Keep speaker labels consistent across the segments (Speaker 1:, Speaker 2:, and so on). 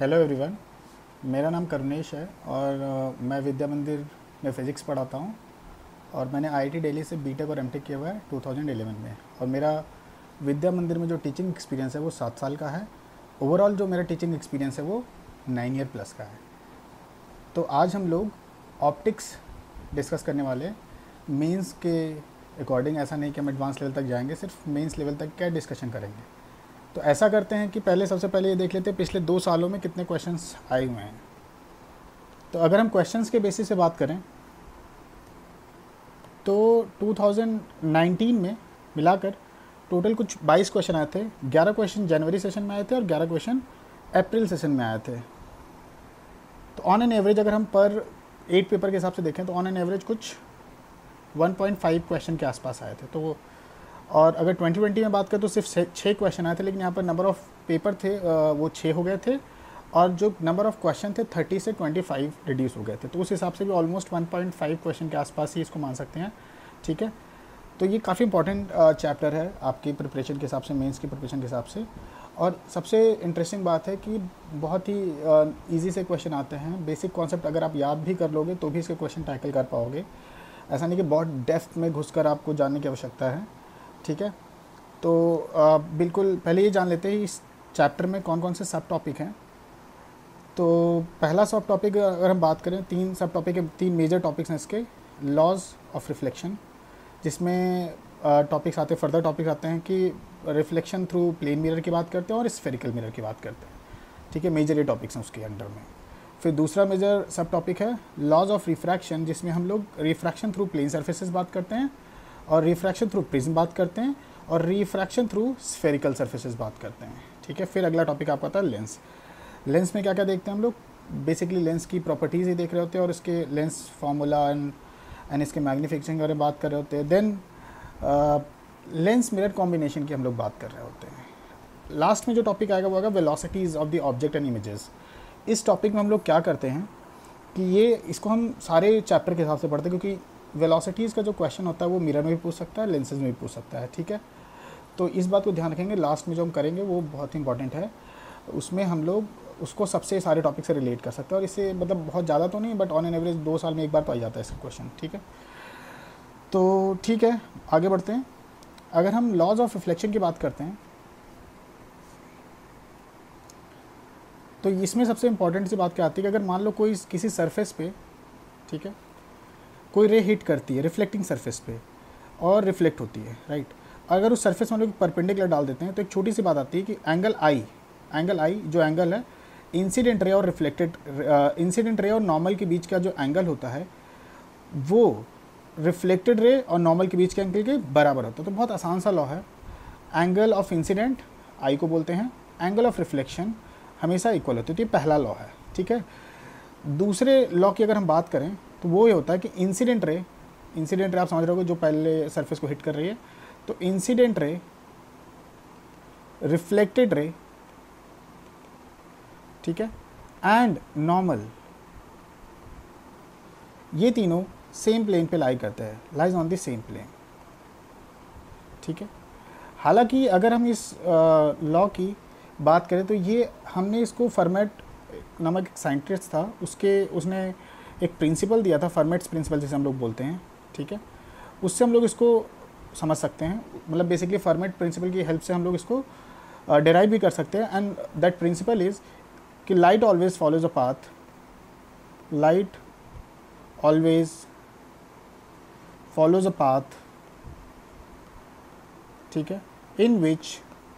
Speaker 1: Hello everyone. मेरा नाम करुणेश है और मैं विद्या मंदिर में फ़िज़िक्स पढ़ाता हूँ। और मैंने आईआईटी दिल्ली से बीटेक और एमटेक किया हुआ है 2011 में। और मेरा विद्या मंदिर में जो टीचिंग एक्सपीरियंस है वो 7 साल का है। ओवरऑल जो मेरा टीचिंग एक्सपीरियंस है वो 9 ईयर प्लस का है। तो आज हम लोग ऑप्टिक्स डिस्कस करने वाले हैं। मेंस के अकॉर्डिंग ऐसा नहीं कि हम एडवांस लेवल तक जाएंगे, सिर्फ मेंस लेवल तक क्या डिस्कशन करेंगे। तो ऐसा करते हैं कि सबसे पहले ये देख लेते हैं पिछले 2 सालों में कितने क्वेश्चंस आए हुए हैं। तो अगर हम क्वेश्चंस के बेसिस से बात करें तो 2019 में मिलाकर टोटल कुछ 22 क्वेश्चन आए थे। 11 क्वेश्चन जनवरी सेशन में आए थे और 11 क्वेश्चन अप्रैल सेशन में आए थे। तो ऑन एन एवरेज अगर हम पर 8 पेपर के हिसाब से देखें तो ऑन एन एवरेज कुछ 1.5 क्वेश्चन के आसपास आए थे। तो और अगर 2020 में बात करें तो सिर्फ 6 क्वेश्चन आए थे, लेकिन यहाँ पर नंबर ऑफ़ पेपर थे वो 6 हो गए थे और जो नंबर ऑफ़ क्वेश्चन थे 30 से 25 रिड्यूस हो गए थे। तो उस हिसाब से भी ऑलमोस्ट 1.5 क्वेश्चन के आसपास ही इसको मान सकते हैं। ठीक है, तो ये काफ़ी इंपॉर्टेंट चैप्टर है आपकी प्रिपरेशन के हिसाब से, मेंस की प्रिपरेशन के हिसाब से। और सबसे इंटरेस्टिंग बात है कि बहुत ही ईजी से क्वेश्चन आते हैं। बेसिक कॉन्सेप्ट अगर आप याद भी कर लोगे तो भी इसके क्वेश्चन टैकल कर पाओगे। ऐसा नहीं कि बहुत डेप्थ में घुसकर आपको जानने की आवश्यकता है। ठीक है, तो बिल्कुल पहले ये जान लेते हैं इस चैप्टर में कौन कौन से सब टॉपिक हैं। तो पहला सब टॉपिक अगर हम बात करें, 3 सब टॉपिक है, 3 मेजर टॉपिक्स हैं इसके। लॉज ऑफ रिफ्लेक्शन, जिसमें टॉपिक्स आते हैं, फर्दर टॉपिक्स आते हैं कि रिफ्लेक्शन थ्रू प्लेन मिरर की बात करते हैं और स्फेरिकल मिरर की बात करते हैं। ठीक है, मेजर ये टॉपिक्स हैं उसके अंडर में। फिर दूसरा मेजर सब टॉपिक है लॉज ऑफ रिफ्रैक्शन, जिसमें हम लोग रिफ्रैक्शन थ्रू प्लेन सर्फेसेस बात करते हैं और रिफ्रैक्शन थ्रू प्रिज्म बात करते हैं और रिफ्रैक्शन थ्रू स्फेरिकल सर्फेसेस बात करते हैं। ठीक है, फिर अगला टॉपिक आपका आता है लेंस। लेंस में क्या क्या देखते हैं हम लोग? बेसिकली लेंस की प्रॉपर्टीज़ ही देख रहे होते हैं और इसके लेंस फार्मूला एंड इसके मैग्नीफिकेशन के बारे में बात कर रहे होते हैं। देन लेंस मिरर कॉम्बिनेशन की हम लोग बात कर रहे होते हैं। लास्ट में जो टॉपिक आएगा वो आएगा velocities of the object and images. इस टॉपिक में हम लोग क्या करते हैं कि ये इसको हम सारे चैप्टर के हिसाब से पढ़ते हैं, क्योंकि वेलोसिटीज़ का जो क्वेश्चन होता है वो मिरर में भी पूछ सकता है, लेंसेज में भी पूछ सकता है। ठीक है, तो इस बात को ध्यान रखेंगे। लास्ट में जो हम करेंगे वो बहुत ही इंपॉर्टेंट है। उसमें हम लोग उसको सबसे सारे टॉपिक से रिलेट कर सकते हैं और इससे मतलब बहुत ज़्यादा तो नहीं, बट ऑन एन एवरेज 2 साल में एक बार तो आ जाता है इसका क्वेश्चन। ठीक है, तो ठीक है, आगे बढ़ते हैं। अगर हम लॉज ऑफ रिफ्लेक्शन की बात करते हैं तो इसमें सबसे इंपॉर्टेंट सी बात क्या आती है कि अगर मान लो कोई किसी सरफेस पे, ठीक है, कोई रे हिट करती है रिफ्लेक्टिंग सरफेस पे और रिफ्लेक्ट होती है, राइट। अगर उस सरफेस में हम लोग परपेंडिकुलर डाल देते हैं तो एक छोटी सी बात आती है कि एंगल आई जो एंगल है इंसिडेंट रे और रिफ्लेक्टेड इंसिडेंट रे और नॉर्मल के बीच का जो एंगल होता है वो रिफ्लेक्टेड रे और नॉर्मल के बीच के एंगल के बराबर होता है। तो बहुत आसान सा लॉ है। एंगल ऑफ इंसिडेंट आई को बोलते हैं, एंगल ऑफ रिफ्लेक्शन हमेशा इक्वल होती है। तो ये पहला लॉ है। ठीक है, दूसरे लॉ की अगर हम बात करें तो वो ये होता है कि इंसिडेंट रे आप समझ रहे हो जो पहले सरफेस को हिट कर रही है, तो इंसिडेंट रे, रिफ्लेक्टेड रे, ठीक है, एंड नॉर्मल, ये तीनों सेम प्लेन पे लाई करते हैं, lies on the same plane. ठीक है, हालांकि अगर हम इस लॉ की बात करें तो ये हमने इसको फर्मेट नामक एक साइंटिस्ट था, उसने एक प्रिंसिपल दिया था, फर्मेट्स प्रिंसिपल जिसे हम लोग बोलते हैं। ठीक है, उससे हम लोग इसको समझ सकते हैं। मतलब बेसिकली फर्मेट प्रिंसिपल की हेल्प से हम लोग इसको डिराइव भी कर सकते हैं। एंड दैट प्रिंसिपल इज़ कि light always follows a path, light always follows a path, ठीक है, in which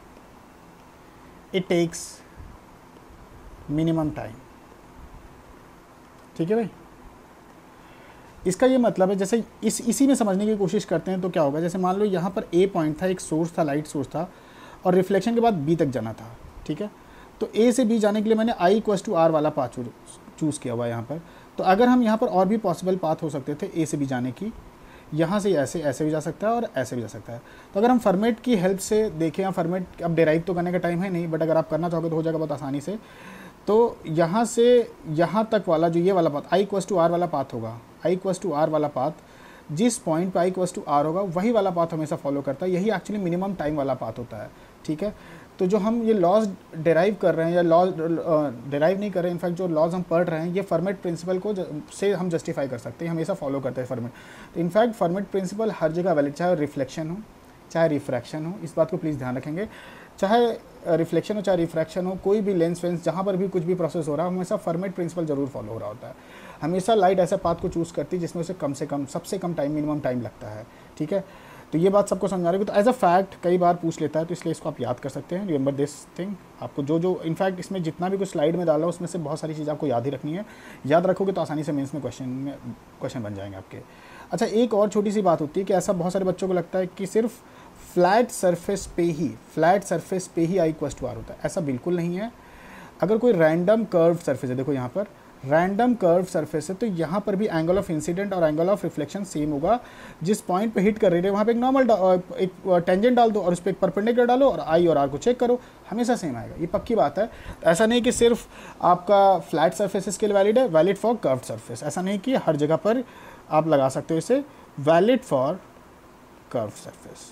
Speaker 1: it takes minimum time. ठीक है भाई, इसका ये मतलब है, जैसे इसी में समझने की कोशिश करते हैं तो क्या होगा। जैसे मान लो यहाँ पर ए पॉइंट था, एक सोर्स था, लाइट सोर्स था, और रिफ्लेक्शन के बाद बी तक जाना था। ठीक है, तो ए से बी जाने के लिए मैंने आई इक्वल्स टू आर वाला पाथ चूज़ किया हुआ है यहाँ पर। तो अगर हम यहाँ पर और भी पॉसिबल पाथ हो सकते थे ए से बी जाने की, यहाँ से ऐसे भी जा सकता है और ऐसे भी जा सकता है। तो अगर हम फॉर्मेट की हेल्प से देखें, या फॉर्मेट अब डिराइव तो करने का टाइम है नहीं, बट अगर आप करना चाहोगे तो हो जाएगा बहुत आसानी से। तो यहाँ से यहाँ तक वाला जो ये वाला path i equals to r वाला पाथ होगा, आई इक्वल्स टू आर वाला पाथ जिस पॉइंट पे आई इक्वल्स टू आर होगा वही वाला पाथ हमेशा फॉलो करता है। यही एक्चुअली मिनिमम टाइम वाला पाथ होता है। ठीक है, तो जो हम ये लॉज डेराइव कर रहे हैं या लॉज डेराइव नहीं कर रहे हैं, इनफैक्ट जो लॉज हम पढ़ रहे हैं ये फर्मेट प्रिंसिपल को से हम जस्टिफाई कर सकते हैं, हमेशा फॉलो करते हैं फर्मेट। तो इनफैक्ट फर्मेट प्रिंसिपल हर जगह वैलिड, चाहे रिफ्लेक्शन हो चाहे रिफ्रैक्शन हो, इस बात को प्लीज़ ध्यान रखेंगे। चाहे रिफ्लेक्शन हो चाहे रिफ्रैक्शन हो, कोई भी लेंस वेंस जहाँ पर भी कुछ भी प्रोसेस हो रहा है, हमेशा फर्मेट प्रिंसिपल जरूर फॉलो हो रहा होता है। हमेशा लाइट ऐसा पाथ को चूज़ करती है जिसमें उसे कम से कम सबसे कम टाइम मिनिमम टाइम लगता है, ठीक है। तो ये बात सबको समझा रही है। तो एज अ फैक्ट कई बार पूछ लेता है, तो इसलिए इसको आप याद कर सकते हैं। रिमेंबर दिस थिंग, आपको जो जो इनफैक्ट इसमें जितना भी कुछ स्लाइड में डाला उसमें से बहुत सारी चीज़ आपको याद ही रखनी है। याद रखोगे तो आसानी से मेंस में क्वेश्चन बन जाएंगे आपके। अच्छा, एक और छोटी सी बात होती है कि ऐसा बहुत सारे बच्चों को लगता है कि सिर्फ फ्लैट सरफेस पे ही आई इक्वल्स टू आर होता है। ऐसा बिल्कुल नहीं है। अगर कोई रैंडम कर्व सरफेस है, देखो यहाँ पर रैंडम कर्व सरफेस है, तो यहाँ पर भी एंगल ऑफ इंसिडेंट और एंगल ऑफ रिफ्लेक्शन सेम होगा। जिस पॉइंट पे हिट कर रही है वहाँ पे एक नॉर्मल एक टेंजेंट डाल दो और उस पर एक परपेंडिकुलर डालो और आई और आर को चेक करो, हमेशा सेम आएगा। ये पक्की बात है। तो ऐसा नहीं कि सिर्फ आपका फ्लैट सरफेसेस के लिए वैलिड है, वैलिड फॉर कर्व सरफेस। ऐसा नहीं कि हर जगह पर आप लगा सकते हो इसे, वैलिड फॉर कर्व सरफेस,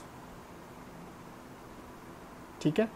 Speaker 1: ठीक है।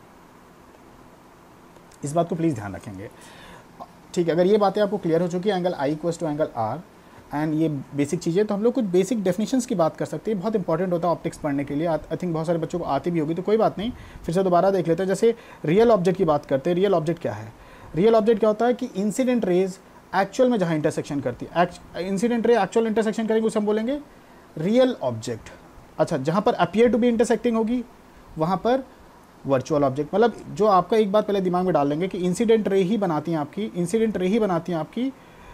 Speaker 1: इस बात को प्लीज़ ध्यान रखेंगे, ठीक है। अगर ये बातें आपको क्लियर हो चुकी है, angle i equals to angle r and ये बेसिक चीज़ें, तो हम लोग कुछ बेसिक डेफिनेशंस की बात कर सकते हैं। बहुत इंपॉर्टेंट होता है ऑप्टिक्स पढ़ने के लिए। आई थिंक बहुत सारे बच्चों को आती भी होगी, तो कोई बात नहीं, फिर से दोबारा देख लेते हैं। जैसे रियल ऑब्जेक्ट की बात करते हैं। रियल ऑब्जेक्ट क्या है? रियल ऑब्जेक्ट क्या होता है कि इंसिडेंट रेज एक्चुअल में जहाँ इंटरसेक्शन करती है, इंसिडेंट रे एक्चुअल इंटरसेक्शन करेंगे उसे हम बोलेंगे रियल ऑब्जेक्ट। अच्छा, जहाँ पर अपीयर टू बी इंटरसेक्टिंग होगी वहाँ पर वर्चुअल ऑब्जेक्ट। मतलब जो आपका एक बात पहले दिमाग में डाल लेंगे कि इंसिडेंट रे ही बनाती हैं आपकी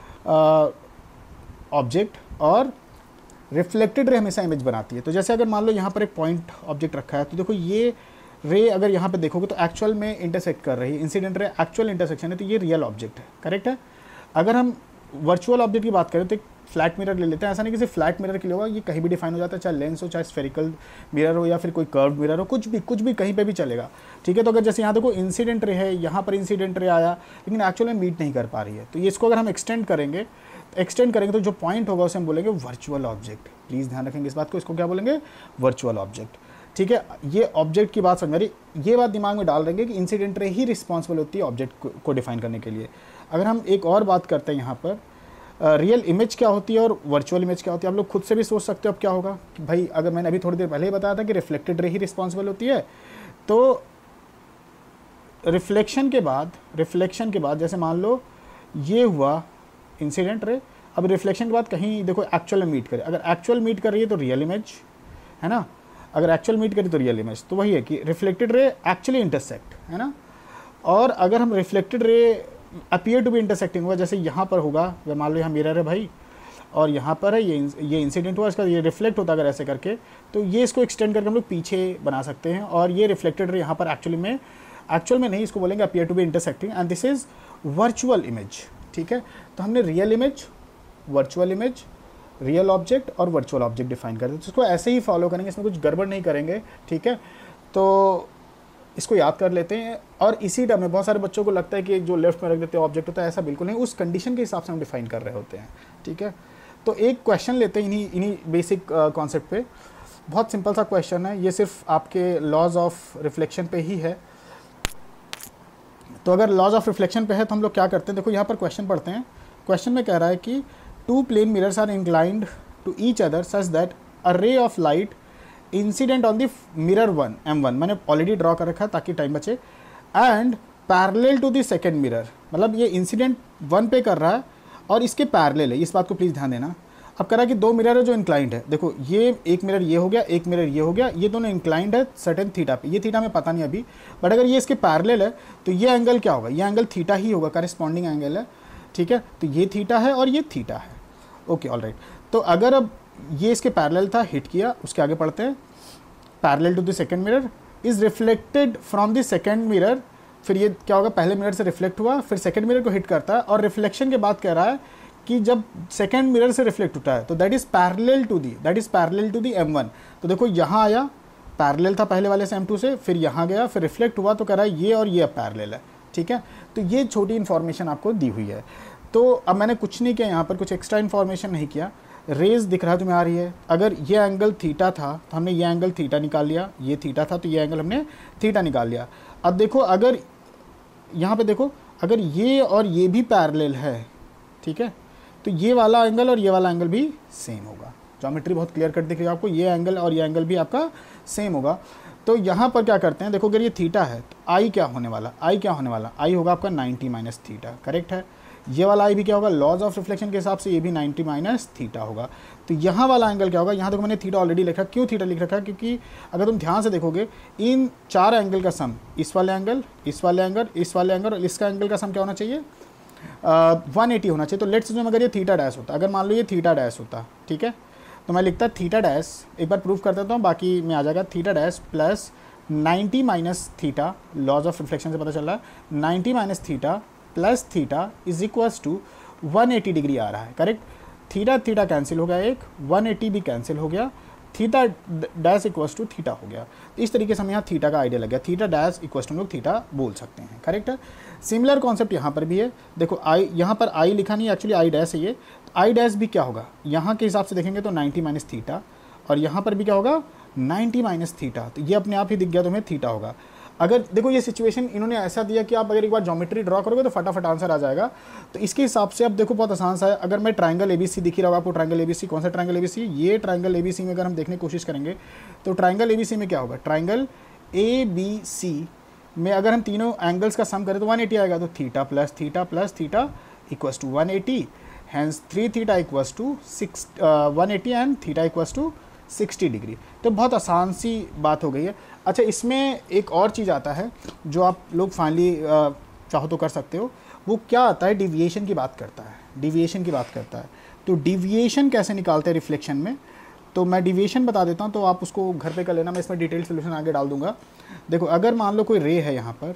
Speaker 1: ऑब्जेक्ट और रिफ्लेक्टेड रे हमेशा इमेज बनाती है। तो जैसे अगर मान लो यहाँ पर एक पॉइंट ऑब्जेक्ट रखा है, तो देखो ये रे अगर यहाँ पे देखोगे तो एक्चुअल में इंटरसेक्ट कर रही है, इंसिडेंट रे एक्चुअल इंटरसेक्शन है, तो ये रियल ऑब्जेक्ट है, करेक्ट है। अगर हम वर्चुअल ऑब्जेक्ट की बात करें तो एक फ्लैट मिरर ले लेते हैं। ऐसा नहीं कि सिर्फ फ्लैट मिरर के लिए होगा, ये कहीं भी डिफाइन हो जाता है, चाहे लेंस हो चाहे स्फेरिकल मिरर हो या फिर कोई कर्व मिरर हो, कुछ भी कहीं पे भी चलेगा, ठीक है। तो अगर जैसे यहाँ देखो इंसिडेंट रे है, यहाँ पर इंसिडेंट रे आया लेकिन एक्चुअल में मीट नहीं कर पा रही है, तो ये इसको अगर हम एक्सटेंड करेंगे तो जो पॉइंट होगा उसे हम बोलेंगे वर्चुअल ऑब्जेक्ट। प्लीज़ ध्यान रखेंगे इस बात को, इसको क्या बोलेंगे? वर्चुअल ऑब्जेक्ट, ठीक है। ये ऑब्जेक्ट की बात समझ रही, ये बात दिमाग में डाल देंगे कि इंसिडेंट रे ही रिस्पॉन्सिबल होती है ऑब्जेक्ट को डिफाइन करने के लिए। अगर हम एक और बात करते हैं यहाँ पर, रियल इमेज क्या होती है और वर्चुअल इमेज क्या होती है, आप लोग खुद से भी सोच सकते हो अब क्या होगा कि भाई अगर मैंने अभी थोड़ी देर पहले ही बताया था कि रिफ्लेक्टेड रे ही रिस्पॉन्सिबल होती है, तो रिफ्लेक्शन के बाद जैसे मान लो ये हुआ इंसिडेंट रे, अब रिफ्लेक्शन के बाद कहीं देखो एक्चुअल में मीट करे, अगर एक्चुअल मीट कर रही है तो रियल इमेज है ना, अगर एक्चुअल मीट करी तो रियल इमेज। तो वही है कि रिफ्लेक्टेड रे एक्चुअली इंटरसेक्ट है ना, और अगर हम reflected ray appear to be intersecting हुआ, जैसे यहाँ पर होगा, मान लो यहाँ मिरर है भाई और यहाँ पर है ये इंसिडेंट हुआ, इसका ये रिफ्लेक्ट होता अगर ऐसे करके, तो ये इसको एक्सटेंड करके हम लोग पीछे बना सकते हैं और ये रिफ्लेक्टेड रे यहाँ पर एक्चुअल में नहीं, इसको बोलेंगे appear to be intersecting and this is virtual image, ठीक है। तो हमने real image, virtual image, real object और वर्चुअल ऑब्जेक्ट डिफाइन कर दिया, तो इसको ऐसे ही फॉलो करेंगे, इसमें कुछ गड़बड़ नहीं करेंगे, ठीक है। तो इसको याद कर लेते हैं। और इसी टर्म में बहुत सारे बच्चों को लगता है कि जो लेफ्ट में रख देते हैं ऑब्जेक्ट होता है, ऐसा बिल्कुल नहीं, उस कंडीशन के हिसाब से हम डिफाइन कर रहे होते हैं, ठीक है। तो एक क्वेश्चन लेते हैं इन्हीं बेसिक कॉन्सेप्ट पे। बहुत सिंपल सा क्वेश्चन है, ये सिर्फ आपके लॉज ऑफ रिफ्लेक्शन पे ही है। तो अगर लॉज ऑफ रिफ्लेक्शन पे है तो हम लोग क्या करते हैं, देखो यहाँ पर क्वेश्चन पढ़ते हैं। क्वेश्चन में कह रहा है कि two plane mirrors are inclined to each other such that a ray of light incident on the mirror one M1, मैंने ऑलरेडी ड्रॉ कर रखा है ताकि टाइम बचे, and parallel to the second mirror, मतलब ये इंसिडेंट 1 पे कर रहा है और इसके पैरेलल है, इस बात को प्लीज़ ध्यान देना। अब कह रहा है कि दो मिरर है जो इंक्लाइंड है, देखो ये एक मिरर ये हो गया, एक मिरर ये हो गया, ये दोनों इंक्लाइंड है सर्टेन थीटा पे, ये थीटा में पता नहीं अभी, बट अगर ये इसके पैरेलल है तो ये एंगल क्या होगा, ये एंगल थीटा ही होगा, करेस्पॉन्डिंग एंगल है, ठीक है। तो ये थीटा है और ये थीटा है, ओके ऑलराइट। तो अगर अब ये इसके पैरेलल था, हिट किया, उसके आगे पढ़ते हैं, parallel to the second mirror is reflected from the second mirror, फिर ये क्या होगा, पहले मिरर से रिफ्लेक्ट हुआ, फिर सेकंड मिरर को हिट करता है, और रिफ्लेक्शन के बाद कह रहा है कि जब सेकंड मिरर से रिफ्लेक्ट होता है तो that is parallel to the M1। तो देखो यहाँ आया, पैरेलल था पहले वाले से M2 से, फिर यहाँ गया, फिर रिफ्लेक्ट हुआ, तो कह रहा है ये और ये अब पैरेलल है, ठीक है। तो ये छोटी इन्फॉर्मेशन आपको दी हुई है। तो अब मैंने कुछ नहीं किया यहाँ पर, कुछ एक्स्ट्रा इन्फॉर्मेशन नहीं किया, रेज दिख रहा है तुम्हें आ रही है। अगर ये एंगल थीटा था तो हमने ये एंगल थीटा निकाल लिया, ये थीटा था तो ये एंगल हमने थीटा निकाल लिया। अब देखो अगर यहाँ पे देखो अगर ये और ये भी पैरेलल है, ठीक है, तो ये वाला एंगल और ये वाला एंगल भी सेम होगा। ज्योमेट्री बहुत क्लियर कट दिख रही है आपको, ये एंगल और ये एंगल भी आपका सेम होगा। तो यहाँ पर क्या करते हैं, देखो अगर ये थीटा है तो आई क्या होने वाला, आई क्या होने वाला, आई होगा आपका 90 माइनस थीटा, करेक्ट है। ये वाला आई भी क्या होगा, लॉज ऑफ रिफ्लेक्शन के हिसाब से ये भी 90 माइनस थीटा होगा। तो यहाँ वाला एंगल क्या होगा, यहाँ देखो मैंने थीटा ऑलरेडी लिखा, क्यों थीटा लिख रखा है, क्योंकि अगर तुम ध्यान से देखोगे इन चार एंगल का सम, इस वाले एंगल, इस वाले एंगल, इस वाले एंगल और इसका एंगल का सम क्या होना चाहिए, 180 होना चाहिए। तो लेट्स सपोज अगर ये थीटा डैश होता, अगर मान लो ये थीटा डैश होता, ठीक है, तो मैं लिखता थीटा डैश, एक बार प्रूफ कर देता हूँ बाकी में आ जाएगा, theta dash plus 90 minus theta, laws of reflection से पता चल रहा है, 90 minus theta plus theta is equals to 180 degree आ रहा है, करेक्ट। थीटा थीटा कैंसिल हो गया, एक 180 भी कैंसिल हो गया, theta dash equals to theta हो गया। तो इस तरीके से हमें यहाँ थीटा का आइडिया लग गया, थीटा डैश इक्वल्स टू हम लोग थीटा बोल सकते हैं, करेक्ट है। सिमिलर कॉन्सेप्ट यहाँ पर भी है, देखो आई, यहाँ पर आई लिखा नहीं, एक्चुअली आई डैश है ये, तो आई डैश भी क्या होगा, यहाँ के हिसाब से देखेंगे तो 90 माइनस थीटा, और यहाँ पर भी क्या होगा 90 माइनस थीटा, तो ये अपने आप ही दिख गया तुम्हें थीटा होगा। अगर देखो ये सिचुएशन इन्होंने ऐसा दिया कि आप अगर एक बार ज्योमेट्री ड्रॉ करोगे तो फटाफट आंसर आ जाएगा। तो इसके हिसाब से अब देखो बहुत आसान सा है, अगर मैं ट्रायंगल एबीसी दिख ही रहा होगा आपको, ट्रायंगल एबीसी, कौन सा ट्रायंगल एबीसी, ये ट्रायंगल एबीसी में अगर हम देखने की कोशिश करेंगे तो ट्रायंगल एबीसी में क्या होगा, ट्रायंगल एबीसी में अगर हम तीनों एंगल्स का सम करें तो 180 आएगा, तो theta plus theta equals to 180, hence 3 theta equals to 180 and theta equals to 60 degree. तो बहुत आसान सी बात हो गई है। अच्छा, इसमें एक और चीज़ आता है जो आप लोग फाइनली चाहो तो कर सकते हो, वो क्या आता है, डिविएशन की बात करता है, डिविएशन की बात करता है। तो डिविएशन कैसे निकालते हैं रिफ्लेक्शन में, तो मैं डिविएशन बता देता हूँ, तो आप उसको घर पे कर लेना, मैं इसमें डिटेल सोल्यूशन आगे डाल दूंगा। देखो अगर मान लो कोई रे है यहाँ पर,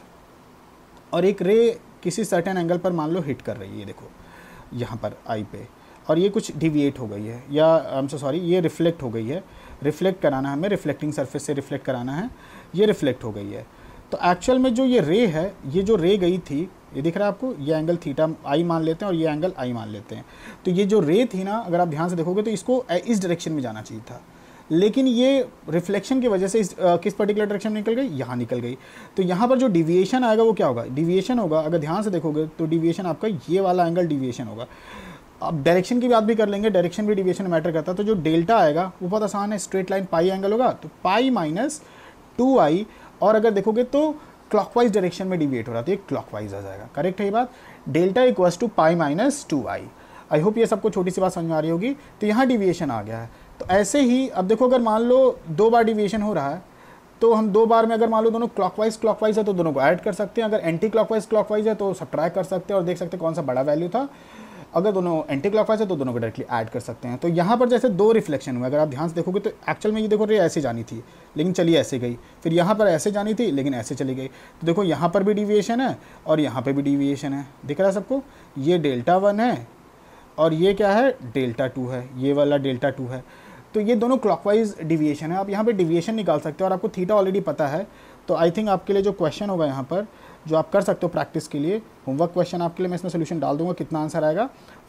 Speaker 1: और एक रे किसी सर्टेन एंगल पर मान लो हिट कर रही है, देखो यहाँ पर आई पे, और ये कुछ डिविएट हो गई है, या आई एम सो सॉरी, ये रिफ्लेक्ट हो गई है, रिफ्लेक्ट कराना है हमें, रिफ्लेक्टिंग सरफेस से रिफ्लेक्ट कराना है, ये रिफ्लेक्ट हो गई है। तो एक्चुअल में जो ये रे है, ये जो रे गई थी, ये दिख रहा है आपको, ये एंगल थीटा आई मान लेते हैं और ये एंगल आई मान लेते हैं। तो ये जो रे थी ना, अगर आप ध्यान से देखोगे तो इसको इस डायरेक्शन में जाना चाहिए था, लेकिन ये रिफ्लेक्शन की वजह से किस पर्टिकुलर डायरेक्शन में निकल गई, यहाँ निकल गई। तो यहाँ पर जो डिविएशन आएगा वो क्या होगा, डिविएशन होगा, अगर ध्यान से देखोगे तो डिविएशन आपका ये वाला एंगल डिविएशन होगा। अब डायरेक्शन की बात भी कर लेंगे, डायरेक्शन भी डिविएशन मैटर करता है। तो जो डेल्टा आएगा वो बहुत आसान है, स्ट्रेट लाइन पाई एंगल होगा, तो पाई माइनस 2i, और अगर देखोगे तो क्लॉकवाइज डायरेक्शन में डिविएट हो रहा है तो ये क्लॉकवाइज आ जाएगा, करेक्ट है ये बात। Delta equals to pi minus 2i। I hope ये सबको छोटी सी बात समझ में आ रही होगी। तो यहाँ डिविएशन आ गया है। तो ऐसे ही अब देखो अगर मान लो 2 बार डिविएशन हो रहा है, तो हम 2 बार में अगर मान लो दोनों क्लॉकवाइज है तो दोनों को ऐड कर सकते हैं, अगर एंटी क्लॉकवाइज है तो सब्ट्रैक्ट कर सकते हैं और देख सकते हैं कौन सा बड़ा वैल्यू था। अगर दोनों एंटी क्लॉकवाइज है तो दोनों को डायरेक्टली ऐड कर सकते हैं। तो यहाँ पर जैसे 2 रिफ्लेक्शन हुए, अगर आप ध्यान से देखोगे तो एक्चुअल में ये देखो रे ऐसे जानी थी लेकिन चली ऐसे गई, फिर यहाँ पर ऐसे जानी थी लेकिन ऐसे चली गई। तो देखो यहाँ पर भी डिविएशन है और यहाँ पर भी डिविएशन है, दिख रहा है सबको, ये डेल्टा 1 है और ये क्या है, डेल्टा 2 है, ये वाला डेल्टा 2 है। तो ये दोनों क्लॉकवाइज डिविएशन है। आप यहाँ पे डिविएशन निकाल सकते हो और आपको थीटा ऑलरेडी पता है। तो आई थिंक आपके लिए जो क्वेश्चन होगा यहाँ पर, जो आप कर सकते हो प्रैक्टिस के लिए, होमवर्क क्वेश्चन आपके लिए मैं इसमें सोल्यूशन डाल दूंगा, कितना आंसर आएगा।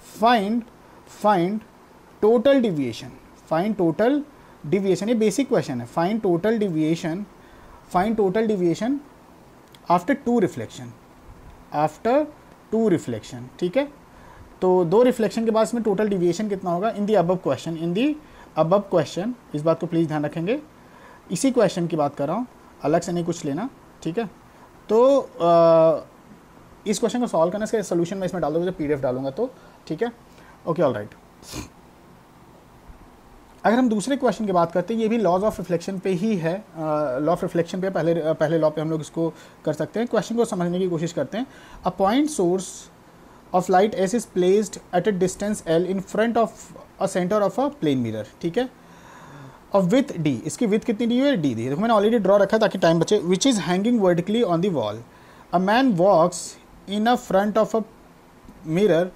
Speaker 1: Find total deviation, find total deviation, ये बेसिक क्वेश्चन है। Find total deviation after 2 reflection, after 2 reflection, ठीक है। तो 2 रिफ्लेक्शन के बाद इसमें टोटल डिविएशन कितना होगा इन दी अबव क्वेश्चन, इस बात को प्लीज़ ध्यान रखेंगे। इसी क्वेश्चन की बात कर रहा हूँ, अलग से नहीं कुछ लेना, ठीक है। तो इस क्वेश्चन को सॉल्व करना, इसका सोल्यूशन मैं इसमें डाल दूँगा जब PDF डालूंगा तो, ठीक है, ओके, ऑल राइट। अगर हम दूसरे क्वेश्चन की बात करते हैं, ये भी लॉज ऑफ रिफ्लेक्शन पे ही है, लॉ ऑफ रिफ्लेक्शन पे, पहले लॉ पे हम लोग इसको कर सकते हैं। क्वेश्चन को समझने की कोशिश करते हैं। A point source of light S is placed at a distance L in front of a centre of a plane mirror, ठीक है, और विथ D, इसकी विथ कितनी दी हुई है, D दी। देखो मैंने ऑलरेडी ड्रॉ रखा ताकि टाइम बचे। Which is hanging vertically on the wall, a man walks in a front of a mirror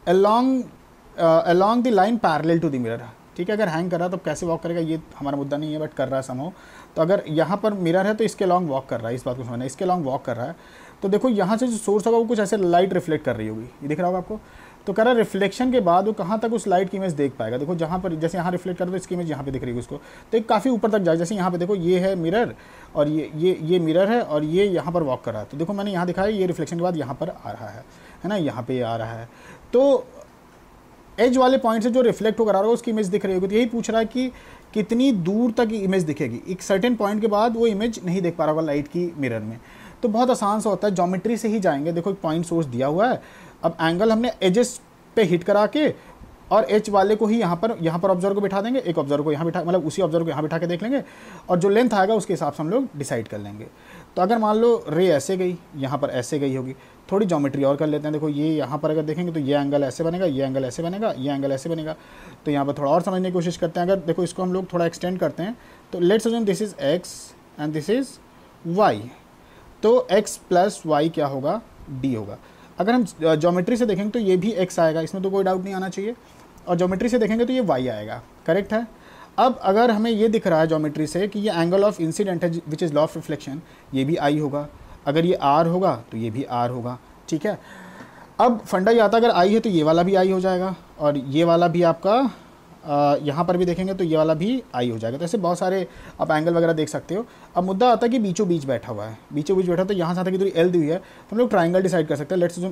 Speaker 1: along the line parallel to the mirror, ठीक है। अगर हैंग कर रहा है तो कैसे वॉक करेगा ये हमारा मुद्दा नहीं है, बट कर रहा है समहाउ। तो अगर यहाँ पर मिरर है तो इसके लॉन्ग वॉक कर रहा है, इस बात को समझना है, इसके लॉन्ग वॉक कर रहा है। तो देखो यहाँ से जो सोर्स होगा वो कुछ ऐसे लाइट रिफ्लेक्ट कर रही होगी, ये दिख रहा होगा आपको। तो कह रहा है रिफ्लेक्शन के बाद वो कहाँ तक उस लाइट की इमेज देख पाएगा। देखो जहाँ पर जैसे यहाँ रिफ्लेक्ट कर रहा है तो इसकी इमेज यहाँ पे दिख रही है उसको, तो एक काफ़ी ऊपर तक जाए। जैसे यहाँ पे देखो ये है मिरर और ये मिरर है और ये यहाँ पर वॉक कर रहा है। तो देखो मैंने यहाँ दिखाया ये रिफ्लेक्शन के बाद यहाँ पर आ रहा है ना, यहाँ पे आ रहा है। तो एज वाले पॉइंट से जो रिफ्लेक्ट होकर आ रहा है उसकी इमेज दिख रही होगी। तो यही पूछ रहा है कि कितनी दूर तक इमेज दिखेगी। एक सर्टेन पॉइंट के बाद वो इमेज नहीं देख पा रहा होगा लाइट की मिरर में। तो बहुत आसान सा होता है, ज्योमेट्री से ही जाएंगे। देखो एक पॉइंट सोर्स दिया हुआ है, अब एंगल हमने एजेस पे हिट करा के और एच वाले को ही यहाँ पर ऑब्जर्वर को बिठा देंगे, एक ऑब्जर्वर को यहाँ बिठा, मतलब उसी ऑब्जर्वर को यहाँ बिठा के देख लेंगे और जो लेंथ आएगा उसके हिसाब से हम लोग डिसाइड कर लेंगे। तो अगर मान लो रे ऐसे गई, यहाँ पर ऐसे गई होगी, थोड़ी ज्योमेट्री और कर लेते हैं। देखो ये यहाँ पर अगर देखेंगे तो ये एंगल ऐसे बनेगा, ये एंगल ऐसे बनेगा, ये एंगल ऐसे बनेगा। तो यहाँ पर थोड़ा और समझने की कोशिश करते हैं। अगर देखो इसको हम लोग थोड़ा एक्सटेंड करते हैं तो let's assume this is x and this is y. तो x प्लस वाई क्या होगा, d होगा। अगर हम ज्योमेट्री से देखेंगे तो ये भी x आएगा, इसमें तो कोई डाउट नहीं आना चाहिए। और ज्योमेट्री से देखेंगे तो ये y आएगा, करेक्ट है। अब अगर हमें ये दिख रहा है ज्योमेट्री से कि ये एंगल ऑफ इंसिडेंट है which is law of reflection, ये भी I होगा। अगर ये R होगा तो ये भी R होगा, ठीक है। अब फंडा ये आता है अगर I है तो ये वाला भी I हो जाएगा और ये वाला भी आपका यहाँ पर भी देखेंगे तो ये वाला भी I हो जाएगा। तो ऐसे बहुत सारे आप एंगल वगैरह देख सकते हो। अब मुद्दा आता है कि बीचों बीच बैठा हुआ है, बीचों बीच बैठा, तो यहाँ से आता है कि दूरी L दी हुई है, तो हम लोग ट्राइंगल डिसाइड कर सकते हैं। Let's assume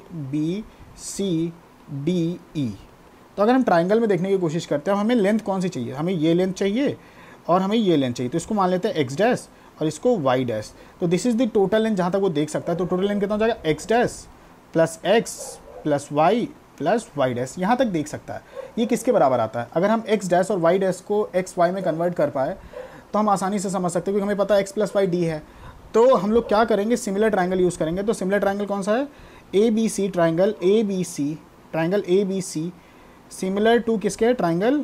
Speaker 1: ABCDE। तो अगर हम ट्राइंगल में देखने की कोशिश करते हैं, हमें लेंथ कौन सी चाहिए, हमें ये लेंथ चाहिए और हमें ये लेंथ चाहिए। तो इसको मान लेते हैं x डैश और इसको y डैश। तो this is the total length जहाँ तक वो देख सकता है। तो टोटल लेंथ कितना हो जाएगा, x dash plus x plus y dash, यहाँ तक देख सकता है। ये किसके बराबर आता है, अगर हम x डैश और y डैश को xy में कन्वर्ट कर पाए तो हम आसानी से समझ सकते हैं, क्योंकि हमें पता है x प्लस वाई डी है। तो हम लोग क्या करेंगे, सिमिलर ट्राइंगल यूज़ करेंगे। तो सिमिलर ट्राइंगल कौन सा है, ABC triangle, triangle ABC similar to किसके, ट्राइंगल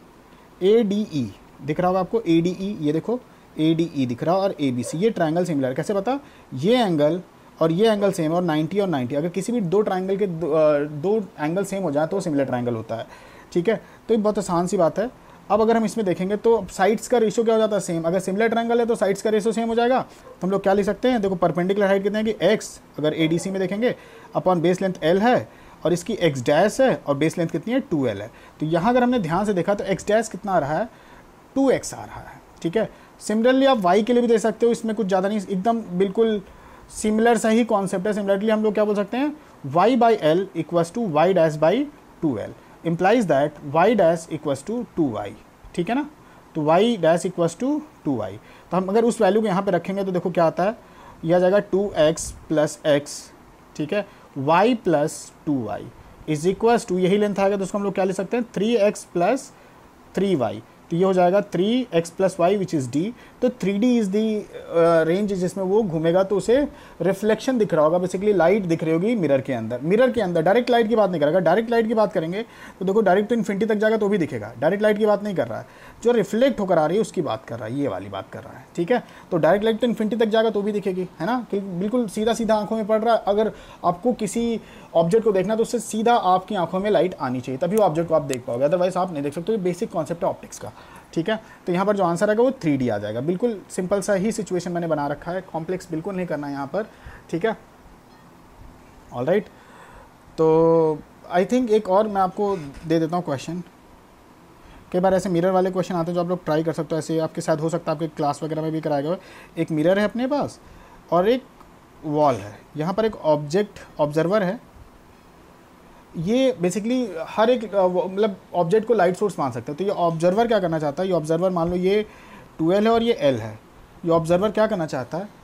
Speaker 1: ADE दिख रहा होगा आपको, ADE, ये देखो ADE दिख रहा है और ABC, ये ट्राइंगल सिमिलर। कैसे पता, ये एंगल और ये एंगल सेम और 90 और 90, अगर किसी भी दो ट्राइंगल के दो एंगल सेम हो जाए तो सिमिलर ट्राइंगल होता है, ठीक है। तो ये बहुत आसान सी बात है। अब अगर हम इसमें देखेंगे तो साइड्स का रेशियो क्या हो जाता है, सेम। अगर सिमिलर ट्राइंगल है तो साइड्स का रेशियो सेम हो जाएगा। तो हम लोग क्या लिख सकते हैं, देखो परपेंडिकुलर हाइट कितने हैं कि x, अगर ADC में देखेंगे अपॉन बेस लेंथ L है और इसकी x डैश है और बेस लेंथ कितनी है 2L है। तो यहाँ अगर हमने ध्यान से देखा तो x डैश कितना आ रहा है, 2x आ रहा है, ठीक है। सिमिलरली आप y के लिए भी दे सकते हो, इसमें कुछ ज़्यादा नहीं, एकदम बिल्कुल सिमिलर सा ही कॉन्सेप्ट है। सिमिलरली हम लोग क्या बोल सकते हैं, y by L equals to y dash by 2L implies that y dash equals to 2y, ठीक है ना। तो y dash equals to 2y। तो हम अगर उस वैल्यू को यहाँ पे रखेंगे तो देखो क्या आता है, यह आ जाएगा 2x प्लस एक्स, ठीक है, y plus 2y is equals to, यही लेंथ आएगा तो उसको हम लोग क्या ले सकते हैं, 3x प्लस 3y। तो ये हो जाएगा 3x plus y which is d. तो 3D इज़ दी रेंज जिसमें वो घूमेगा, तो उसे रिफ्लेक्शन दिख रहा होगा, बेसिकली लाइट दिख रही होगी मिरर के अंदर। डायरेक्ट लाइट की बात नहीं करेगा, डायरेक्ट लाइट की बात करेंगे तो देखो डायरेक्ट तो इन्फिनिटी तक जाएगा तो भी दिखेगा, डायरेक्ट लाइट की बात नहीं कर रहा है, जो रिफ्लेक्ट होकर आ रही है उसकी बात कर रहा है, ये वाली बात कर रहा है, ठीक है। तो डायरेक्ट लाइट तो इन्फिनिटी तक जाएगा तो भी दिखेगी, है ना, बिल्कुल सीधा सीधा आंखों में पड़ रहा है। अगर आपको किसी ऑब्जेक्ट को देखना तो उससे सीधा आपकी आंखों में लाइट आनी चाहिए, तभी वो ऑब्जेक्ट को आप देख पाओगे, अदरवाइज आप नहीं देख सकते। ये बेसिक कॉन्सेप्ट है ऑप्टिक्स का, ठीक है। तो यहाँ पर जो आंसर आएगा वो 3D आ जाएगा। बिल्कुल सिंपल सा ही सिचुएशन मैंने बना रखा है, कॉम्प्लेक्स बिल्कुल नहीं करना है यहाँ पर, ठीक है। ऑल राइट, तो आई थिंक एक और मैं आपको दे देता हूँ क्वेश्चन। कई बार ऐसे मिरर वाले क्वेश्चन आते हैं जो आप लोग ट्राई कर सकते हो, ऐसे आपके साथ हो सकता है, आपके क्लास वगैरह में भी कराया गया। एक मिरर है अपने पास और एक वॉल है, यहाँ पर एक ऑब्जर्वर है। ये बेसिकली हर एक मतलब ऑब्जेक्ट को लाइट सोर्स मान सकते हैं। तो ये ऑब्जर्वर क्या करना चाहता है, ये ऑब्जर्वर मान लो ये 2L है और ये L है। ये ऑब्जर्वर क्या करना चाहता है,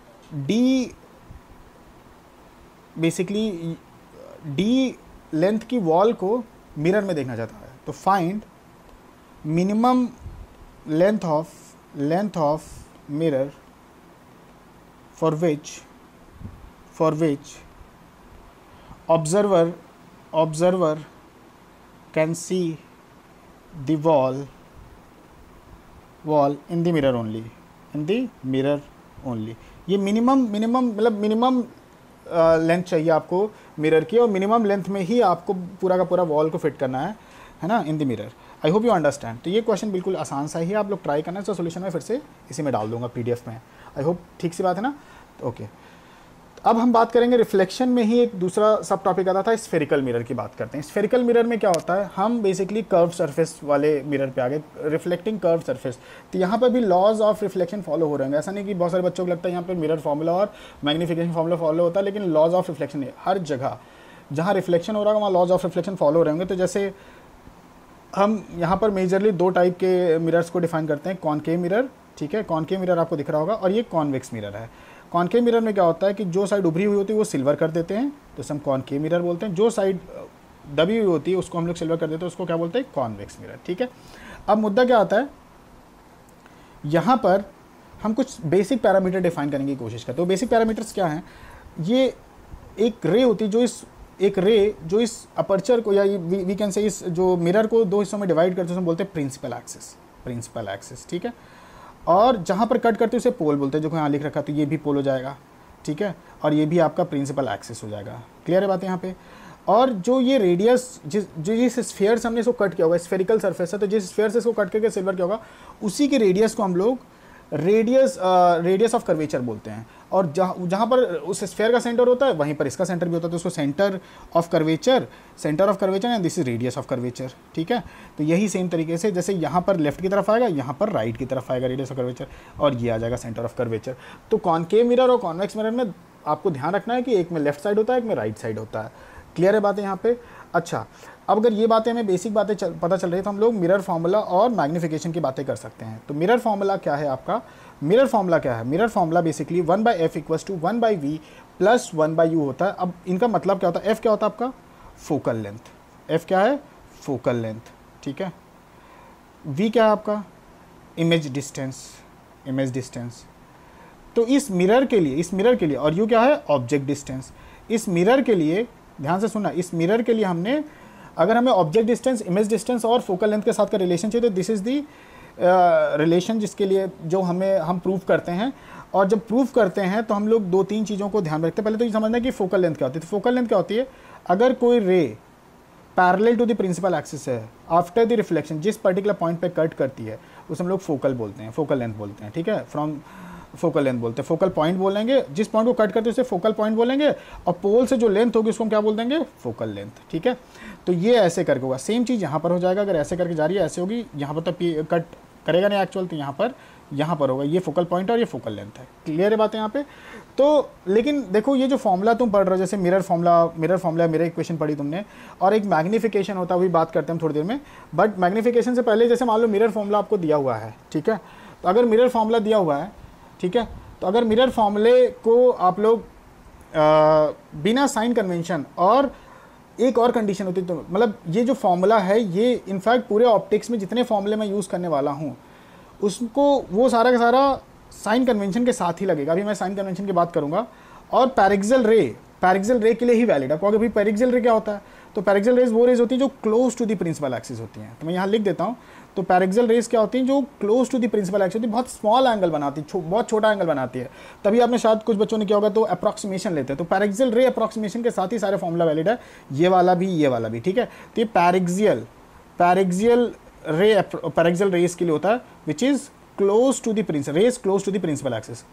Speaker 1: डी लेंथ की वॉल को मिरर में देखना चाहता है। तो find minimum length of mirror for which observer can see the wall in the mirror only। ये मिनिमम मतलब मिनिमम लेंथ चाहिए आपको मिरर की, और मिनिमम लेंथ में ही आपको पूरा का पूरा वॉल को फिट करना है ना, in the mirror. I hope you understand. तो ये क्वेश्चन बिल्कुल आसान सा ही है, आप लोग ट्राई करना। इसका सोल्यूशन मैं फिर से इसी में डाल दूंगा PDF में। आई होप ठीक सी बात है ना, ओके। अब हम बात करेंगे रिफ्लेक्शन में ही एक दूसरा सब टॉपिक आता था, स्फेरिकल मिरर की बात करते हैं। स्फेरिकल मिरर में क्या होता है, हम बेसिकली कर्व सरफेस वाले मिरर पे आ गए, रिफ्लेक्टिंग कर्व सरफेस। तो यहाँ पर भी लॉज ऑफ रिफ्लेक्शन फॉलो हो रहे हैं। ऐसा नहीं कि बहुत सारे बच्चों को लगता है यहाँ पर मिरर फॉर्मूला और मैग्नीफिकेशन फॉर्मूला फॉलो होता है, लेकिन लॉज ऑफ रिफ्लेक्शन है हर जगह जहाँ रिफ्लेक्शन हो रहा है वहाँ लॉज ऑफ रिफ्लेक्शन फॉलो हो रहे होंगे। तो जैसे हम यहाँ पर मेजरली दो टाइप के मिरर्स को डिफाइन करते हैं, कॉनकेव मिरर, ठीक है, कॉनकेव मिरर आपको दिख रहा होगा, और ये कॉन्वेक्स मिरर है। कॉनकेव मिरर में क्या होता है कि जो साइड उभरी हुई होती है वो सिल्वर कर देते हैं, तो हम कॉनकेव मिरर बोलते हैं। जो साइड दबी हुई होती है उसको हम लोग सिल्वर कर देते हैं, उसको क्या बोलते हैं, कॉन्वेक्स मिरर, ठीक है। अब मुद्दा क्या आता है, यहाँ पर हम कुछ बेसिक पैरामीटर डिफाइन करने की कोशिश करते हैं। तो बेसिक पैरामीटर्स क्या हैं, ये एक रे होती है जो इस अपर्चर को, या वी कैन से इस जो मिरर को दो हिस्सों में डिवाइड करते हैं, उसमें बोलते हैं प्रिंसिपल एक्सिस, ठीक है। और जहाँ पर कट करते हैं उसे पोल बोलते हैं, जो यहाँ लिख रखा है, तो ये भी पोल हो जाएगा, ठीक है, और ये भी आपका प्रिंसिपल एक्सिस हो जाएगा। क्लियर है बात यहाँ पे। और जो ये रेडियस जिस स्फीयर से हमने इसको कट किया होगा, स्फेरिकल सरफेस है, तो जिस स्फीयर से इसको कट करके सिल्वर किया होगा उसी के रेडियस को हम लोग रेडियस ऑफ कर्वेचर बोलते हैं। और जहाँ पर उस स्फीयर का सेंटर होता है वहीं पर इसका सेंटर भी होता है, तो उसको centre of curvature and this is radius of curvature, ठीक है। तो यही सेम तरीके से जैसे यहाँ पर लेफ्ट की तरफ आएगा, यहाँ पर राइट की तरफ आएगा रेडियस ऑफ कर्वेचर, और ये आ जाएगा सेंटर ऑफ कर्वेचर। तो कॉनकेव मिरर और कॉन्वेक्स मिरर में आपको ध्यान रखना है कि एक में लेफ्ट साइड होता है, एक में राइट साइड होता है। क्लियर है बातें यहाँ पे। अच्छा, अब अगर ये बातें हमें बेसिक बातें पता चल रही है तो हम लोग मिरर फार्मूला और मैग्नीफिकेशन की बातें कर सकते हैं। तो मिरर फार्मूला क्या है आपका, mirror formula basically 1/f = 1/v + 1/u होता है। अब इनका मतलब क्या होता है, f क्या होता है आपका, फोकल लेंथ, f क्या है, फोकल लेंथ, ठीक है। v क्या है आपका, इमेज डिस्टेंस। तो इस मिरर के लिए और u क्या है, ऑब्जेक्ट डिस्टेंस। इस मिरर के लिए ध्यान से सुनना, इस मिरर के लिए हमने, अगर हमें ऑब्जेक्ट डिस्टेंस, इमेज डिस्टेंस और फोकल लेंथ के साथ का रिलेशन चाहिए, तो दिस इज दी रिलेशन जिसके लिए जो हम प्रूव करते हैं। और जब प्रूव करते हैं तो हम लोग 2-3 चीज़ों को ध्यान रखते हैं। पहले तो ये समझना कि फोकल लेंथ क्या होती है। तो फोकल लेंथ क्या होती है, अगर कोई ray parallel to the principal axis है, आफ्टर द रिफ्लेक्शन जिस पर्टिकुलर पॉइंट पे कट करती है उसे हम लोग फोकल लेंथ बोलते हैं, ठीक है। फ्रॉम फोकल लेंथ बोलते हैं, फोकल पॉइंट बोलेंगे, जिस पॉइंट को कट करते हैं उसे फोकल पॉइंट बोलेंगे, और पोल से जो लेंथ होगी उसको हम क्या बोल देंगे, फोकल लेंथ, ठीक है। तो ये ऐसे करके होगा। सेम चीज़ यहाँ पर हो जाएगा, अगर ऐसे करके जा रही है ऐसे होगी, यहाँ पर तो कट करेगा नहीं एक्चुअल, तो यहाँ पर होगा, ये फोकल पॉइंट और ये फोकल लेंथ है। क्लियर है बात यहाँ पे। तो लेकिन देखो ये जो फॉर्मूला तुम पढ़ रहे हो, जैसे मिरर फॉर्मूला मिरर इक्वेशन पढ़ी तुमने, और एक मैग्नीफिकेशन होता है, वही बात करते हैं हम थोड़ी देर में। बट मैग्नीफिकेशन से पहले जैसे मान लो मिरर फॉर्मूला आपको दिया हुआ है, ठीक है। तो अगर मिरर फॉर्मूला दिया हुआ है, ठीक है, तो अगर मिरर फॉर्मूले को आप लोग बिना साइन कन्वेंशन, और एक और कंडीशन होती है, तो मतलब ये जो फॉर्मूला है ये इनफैक्ट पूरे ऑप्टिक्स में जितने फॉर्मूले मैं यूज़ करने वाला हूँ उसको वो सारा का सारा साइन कन्वेंशन के साथ ही लगेगा। अभी मैं साइन कन्वेंशन की बात करूँगा। और पैरेक्सियल रे के लिए ही वैलिड है। क्योंकि भाई पैरेक्सियल रे क्या होता है, तो पैरेक्सियल रेज वो रेज होती है जो close to the principal axis होती हैं। तो मैं यहाँ लिख देता हूँ। तो पैरेक्सियल रेज क्या होती हैं, जो close to the principal axis होती है, बहुत स्मॉल एंगल बनाती है, बहुत छोटा एंगल बनाती है। तभी आपने शायद कुछ बच्चों ने किया होगा तो अप्रॉक्सीमेशन लेते हैं। तो पैरेक्सियल रे अप्रॉक्सीमेशन के साथ ही सारे फॉर्मूला वैलिड है, ये वाला भी, ठीक है। तो ये पैरेक्सियल रेज के लिए होता है which is close to the principal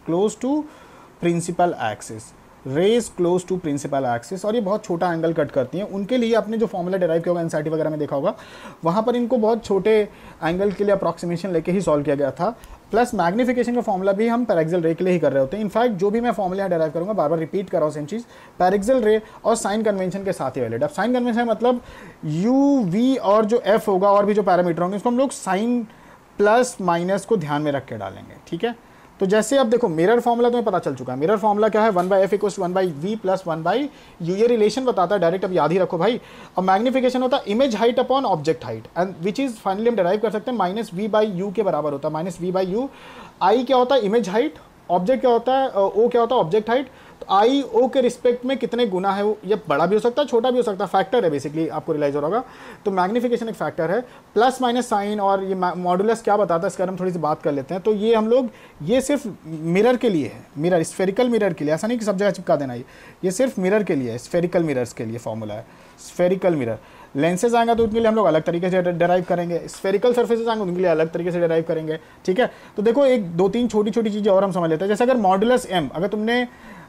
Speaker 1: axis, और ये बहुत छोटा एंगल कट करती हैं। उनके लिए आपने जो फॉर्मूला डिराइव किया होगा एनसीईआरटी वगैरह में देखा होगा, वहाँ पर इनको बहुत छोटे एंगल के लिए अप्रॉक्सीमेशन लेके ही सॉल्व किया गया था। प्लस मैग्नीफिकेशन का फॉर्मूला भी हम पैरेक्सियल रे के लिए ही कर रहे होते हैं। इनफैक्ट जो भी मैं फॉर्मूला यहाँ डिराइव करूँगा, बार बार रिपीट कर रहा हूँ सेम चीज़, पैरेक्सियल रे और साइन कन्वेंशन के साथ ही वैलिड। अब साइन कन्वेंशन मतलब यू वी और जो एफ होगा और भी जो पैरामीटर होंगे उसको हम लोग साइन प्लस माइनस को ध्यान में रख के डालेंगे, ठीक है। तो जैसे अब देखो मिरर फॉर्मूला तुम्हें पता चल चुका है। मिरर फॉर्मूला क्या है, 1/f = 1/v + 1/u, ये रिलेशन बताता है डायरेक्ट, अब याद ही रखो भाई। और मैग्नीफिकेशन होता है image height upon object height, and which is finally हम डिराइव कर सकते हैं -v/u के बराबर होता है, -v/u। आई क्या होता है, इमेज हाइट, ऑब्जेक्ट क्या होता है, ओ क्या होता है, ऑब्जेक्ट हाइट। तो आई ओ के रिस्पेक्ट में कितने गुना है, वो ये बड़ा भी हो सकता है छोटा भी हो सकता है, फैक्टर है बेसिकली, आपको रियलाइज हो रहा होगा। तो मैग्नीफिकेशन एक फैक्टर है, प्लस माइनस साइन, और ये मॉडुलस क्या बताता है इसके बारे में थोड़ी सी बात कर लेते हैं। तो ये हम लोग, ये सिर्फ मिरर के लिए है, मिरर स्फेरिकल मिरर के लिए, ऐसा नहीं कि सब जगह चिपका देना, ये सिर्फ मिरर के लिए है, स्फेरिकल मिरर्स के लिए फॉर्मूला है। स्फेरिकल मिरर लेंसेज आएंगे तो उनके लिए हम लोग अलग तरीके से डिराइव करेंगे, स्फेरिकल सर्फेसेस आएंगे उनके लिए अलग तरीके से डिराइव करेंगे, ठीक है। तो देखो एक 2-3 छोटी छोटी चीज़ें और हम समझ लेते हैं। जैसे अगर मॉडुलस m, अगर तुमने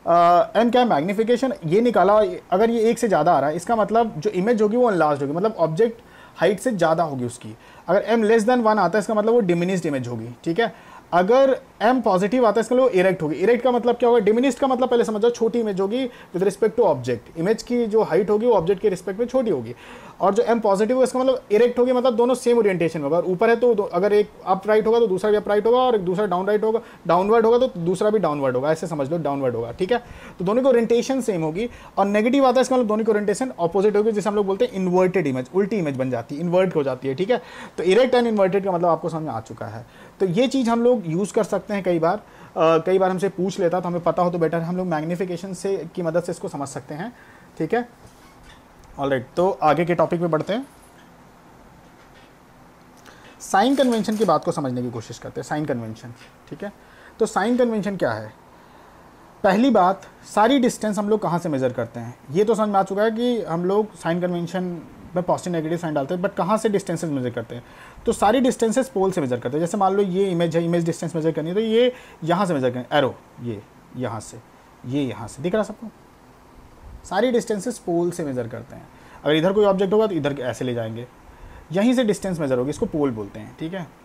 Speaker 1: एम क्या है, मैग्निफिकेशन, ये निकाला, अगर ये 1 से ज़्यादा आ रहा है इसका मतलब जो इमेज होगी वो अनलार्ज होगी, मतलब ऑब्जेक्ट हाइट से ज़्यादा होगी उसकी। अगर एम लेस देन 1 आता है इसका मतलब वो डिमिनिस्ड इमेज होगी, ठीक है। अगर एम पॉजिटिव आता है इसका मतलब वो इरेक्ट होगी। इरेक्ट का मतलब क्या होगा, डिमिनिस्ड का मतलब पहले समझ जाओ छोटी इमेज होगी with respect to object, image की जो हाइट होगी वो ऑब्जेक्ट के रिस्पेक्ट में छोटी होगी। और जो एम पॉजिटिव है इसका मतलब इरेक्ट होगी, मतलब दोनों सेम ओरिएंटेशन होगा, और ऊपर है तो अगर एक अप राइट होगा तो दूसरा भी अप राइट होगा, और एक दूसरा डाउन राइट होगा, डाउनवर्ड होगा तो दूसरा भी डाउनवर्ड होगा, ऐसे समझ लो डाउनवर्ड होगा, ठीक है। तो दोनों की ओरिएंटेशन सेम होगी। और नेगेटिव आता है इसका मतलब दोनों की ओरिएंटेशन ऑपोजिट होगी, जिसे हम लोग बोलते हैं इन्वर्टेड इमेज, उल्टी इमेज बन जाती है, इन्वर्ट हो जाती है, ठीक है। तो इरेक्ट एंड इन्वर्टेड का मतलब आपको समझ में आ चुका है। तो ये चीज़ हम लोग यूज़ कर सकते हैं कई बार हमसे पूछ लेता तो हमें पता हो तो बेटर है, हम लोग मैग्निफिकेशन से की मदद से इसको समझ सकते हैं, ठीक है। ऑलराइट, तो आगे के टॉपिक पे बढ़ते हैं। साइन कन्वेंशन की बात को समझने की कोशिश करते हैं। साइन कन्वेंशन, ठीक है। तो साइन कन्वेंशन क्या है? पहली बात, सारी डिस्टेंस हम लोग कहाँ से मेज़र करते हैं, ये तो समझ में आ चुका है कि हम लोग साइन कन्वेंशन में पॉजिटिव नेगेटिव साइन डालते हैं, बट कहाँ से डिस्टेंसेस मेजर करते हैं? तो सारी डिस्टेंसेस पोल से मेजर करते हैं। जैसे मान लो ये इमेज है, इमेज डिस्टेंस मेजर करनी है तो ये यहाँ से मेजर करें, एरो ये यहाँ से, ये यहाँ से, दिख रहा सबको? सारी डिस्टेंसेस पोल से मेजर करते हैं। अगर इधर कोई ऑब्जेक्ट होगा तो इधर ऐसे ले जाएंगे, यहीं से डिस्टेंस मेजर होगी, इसको पोल बोलते हैं, ठीक है।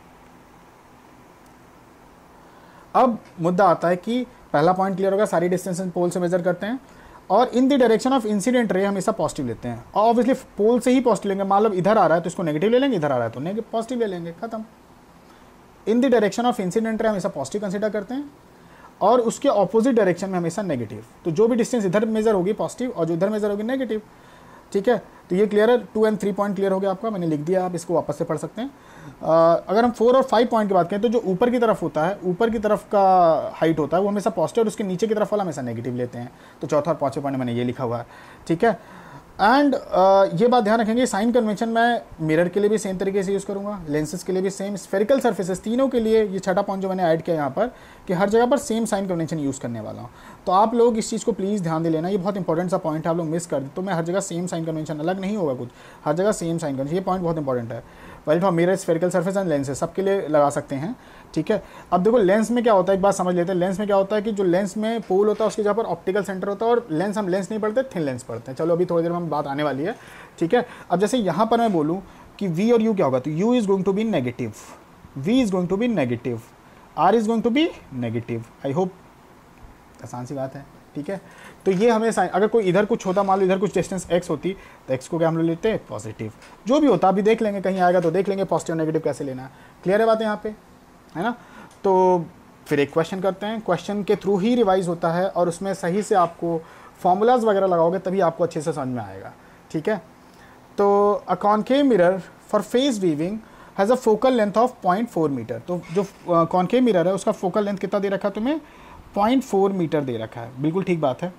Speaker 1: अब मुद्दा आता है कि पहला पॉइंट क्लियर होगा, सारी डिस्टेंसेस पोल से मेजर करते हैं, और in the direction of incident ray हमेशा पॉजिटिव लेते हैं, और ऑब्वियसली पोल से ही पॉजिटिव लेंगे। मान लो इधर आ रहा है तो इसको नेगेटिव ले लेंगे, इधर आ रहा है तो नेगेटिव पॉजिटिव ले लेंगे, खत्म। In the direction of incident ray हमेशा पॉजिटिव कंसीडर करते हैं, और उसके ऑपोजिट डायरेक्शन में हमेशा नेगेटिव। तो जो भी डिस्टेंस इधर मेजर होगी पॉजिटिव और जो इधर मेजर होगी नेगेटिव, ठीक है। तो ये क्लियर है, 2 और 3 पॉइंट क्लियर हो गया आपका, मैंने लिख दिया, आप इसको वापस से पढ़ सकते हैं। अगर हम 4 और 5 पॉइंट की बात करें तो जो ऊपर की तरफ होता है, ऊपर की तरफ का हाइट होता है वो हमेशा पॉजिटिव, और उसके नीचे की तरफ वाला हमेशा नेगेटिव लेते हैं। तो चौथा और पाँचवें पॉइंट मैंने ये लिखा हुआ है, ठीक है। एंड ये बात ध्यान रखेंगे, साइन कन्वेंशन मैं मिरर के लिए भी सेम तरीके से यूज़ करूँगा, लेंसेज के लिए भी सेम, स्फेरिकल सर्फेसेस तीनों के लिए। ये छठा पॉइंट जो मैंने ऐड किया यहाँ पर कि हर जगह पर सेम साइन कन्वेंशन यूज़ करने वाला हूँ। तो आप लोग इस चीज़ को प्लीज़ ध्यान दे लेना, ये बहुत इंपॉर्टेंट सा पॉइंट है, आप लोग मिस कर दे तो मैं हर जगह सेम साइन कन्वेंशन, अलग नहीं होगा कुछ, हर जगह सेम साइन कन्वेंशन, ये पॉइंट बहुत इंपॉर्टेंट है। Valid for mirror, spherical surface and lenses सबके लिए लगा सकते हैं, ठीक है। अब देखो लेंस में क्या होता है, एक बात समझ लेते हैं। लेंस में क्या होता है कि जो लेंस में पोल होता है उसके जगह पर ऑप्टिकल सेंटर होता है, और लेंस हम लेंस नहीं पढ़ते, थिन लेंस पढ़ते हैं। चलो अभी थोड़ी देर में हम बात आने वाली है, ठीक है। अब जैसे यहाँ पर मैं बोलूँ कि V और U क्या होगा, तो U is going to be negative, V is going to be negative, R is going to be negative. I hope आसान सी बात है, ठीक है। तो ये हमें अगर कोई इधर कुछ होता, मान लो इधर कुछ डिस्टेंस x होती तो x को क्या हम लोग लेते हैं पॉजिटिव, जो भी होता अभी देख लेंगे, कहीं आएगा तो देख लेंगे पॉजिटिव नेगेटिव कैसे लेना है। क्लियर है बात यहाँ पे, है ना। तो फिर एक क्वेश्चन करते हैं, क्वेश्चन के थ्रू ही रिवाइज होता है, और उसमें सही से आपको फॉर्मूलाज वगैरह लगाओगे तभी आपको अच्छे से समझ में आएगा, ठीक है। तो a concave mirror for face viewing has a focal length of 0.4 metre. तो जो कॉनकेव मिरर है उसका फोकल लेंथ कितना दे रखा है तुम्हें, 0.4 मीटर दे रखा है, बिल्कुल ठीक बात है।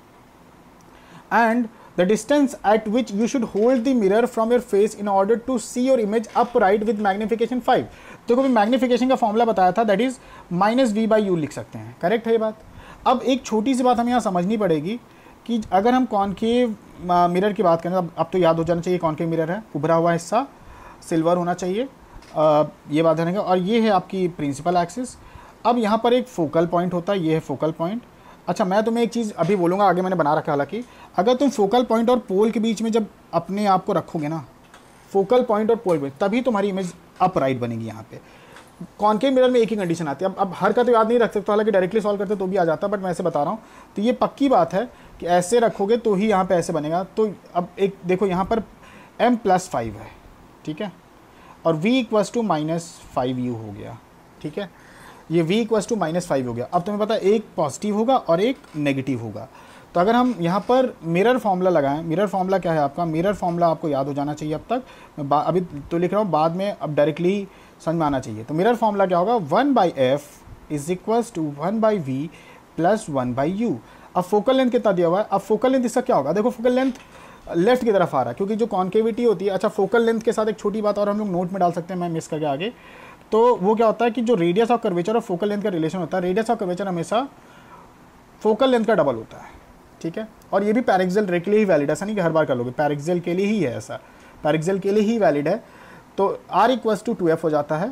Speaker 1: And the distance at which you should hold the mirror from your face in order to see your image upright with magnification 5। देखो भी मैग्निफिकेशन का फॉर्मूला बताया था, दैट इज -v/u लिख सकते हैं, करेक्ट है ये बात। अब एक छोटी सी बात हमें यहाँ समझनी पड़ेगी कि अगर हम कॉनकेव मिरर की बात करें, अब तो याद हो जाना चाहिए कॉनकेव मिरर है, उभरा हुआ हिस्सा सिल्वर होना चाहिए, ये बात ध्यान रखें। और ये है आपकी प्रिंसिपल एक्सिस। अब यहाँ पर एक फोकल पॉइंट होता है, ये है फोकल पॉइंट। अच्छा मैं तुम्हें एक चीज़ अभी बोलूँगा, आगे मैंने बना रखा है हालांकि, अगर तुम फोकल पॉइंट और पोल के बीच में जब अपने आप को रखोगे ना, फोकल पॉइंट और पोल में, तभी तुम्हारी इमेज अपराइट बनेगी। यहाँ पे कॉनकेव मिरर में एक ही कंडीशन आती है। अब हर का तो याद नहीं रख सकते, हालांकि डायरेक्टली सॉल्व करते तो भी आ जाता, बट मैं ऐसे बता रहा हूँ। तो ये पक्की बात है कि ऐसे रखोगे तो ही यहाँ पे ऐसे बनेगा। तो अब एक देखो यहाँ पर m+5 है, ठीक है, और v = -5u हो गया, ठीक है। ये v = -5 हो गया। अब तुम्हें पता है एक पॉजिटिव होगा और एक नेगेटिव होगा। तो अगर हम यहाँ पर मिरर फार्मूला लगाएं, मिरर फार्मूला क्या है आपका, मिरर फार्मूला आपको याद हो जाना चाहिए। अब तक मैं अभी तो लिख रहा हूँ, बाद में अब डायरेक्टली समझ में आना चाहिए। तो मिरर फार्मूला क्या होगा, 1/f = 1/v + 1/u। अब फोकल लेंथ कितना दिया हुआ है, अब फोकल लेंथ इसका क्या होगा, देखो फोकल लेंथ लेफ्ट की तरफ आ रहा है क्योंकि जो कॉन्केविटी होती है। अच्छा फोकल लेंथ के साथ एक छोटी बात और हम लोग नोट में डाल सकते हैं, मैं मिस करके आगे। तो वो क्या होता है कि जो रेडियस ऑफ कर्वेचर और फोकल लेंथ का रिलेशन होता है, रेडियस ऑफ कर्वेचर हमेशा फोकल लेंथ का डबल होता है, ठीक है। और ये भी पैरेक्सियल रे के लिए ही वैलिड है, ऐसा नहीं कि हर बार कर लोगे, पैरेक्सियल के लिए ही है, ऐसा पैरेक्सियल के लिए ही वैलिड है। तो r = 2f हो जाता है।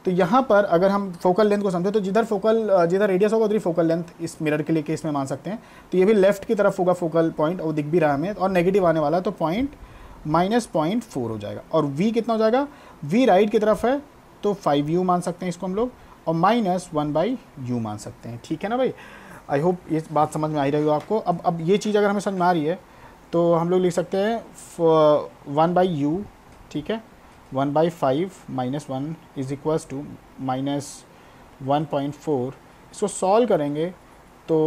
Speaker 1: तो यहाँ पर अगर हम फोकल लेंथ को समझे तो जिधर रेडियस होगा उधर फोकल लेंथ इस मिरर के लिए केस में मान सकते हैं। तो ये भी लेफ्ट की तरफ होगा फोकल पॉइंट, और दिख भी रहा है हमें, और नेगेटिव आने वाला है तो -0.4 हो जाएगा। और v कितना हो जाएगा, v राइट की तरफ है तो 5u मान सकते हैं इसको हम लोग, और -1/u मान सकते हैं। ठीक है ना भाई, आई होप ये बात समझ में आ ही रही हो आपको। अब ये चीज़ अगर हमें समझ में आ रही है तो हम लोग लिख सकते हैं 1/u, ठीक है, 1/5 -1 इज इक्वल्स टू -1.4। इसको सॉल्व करेंगे तो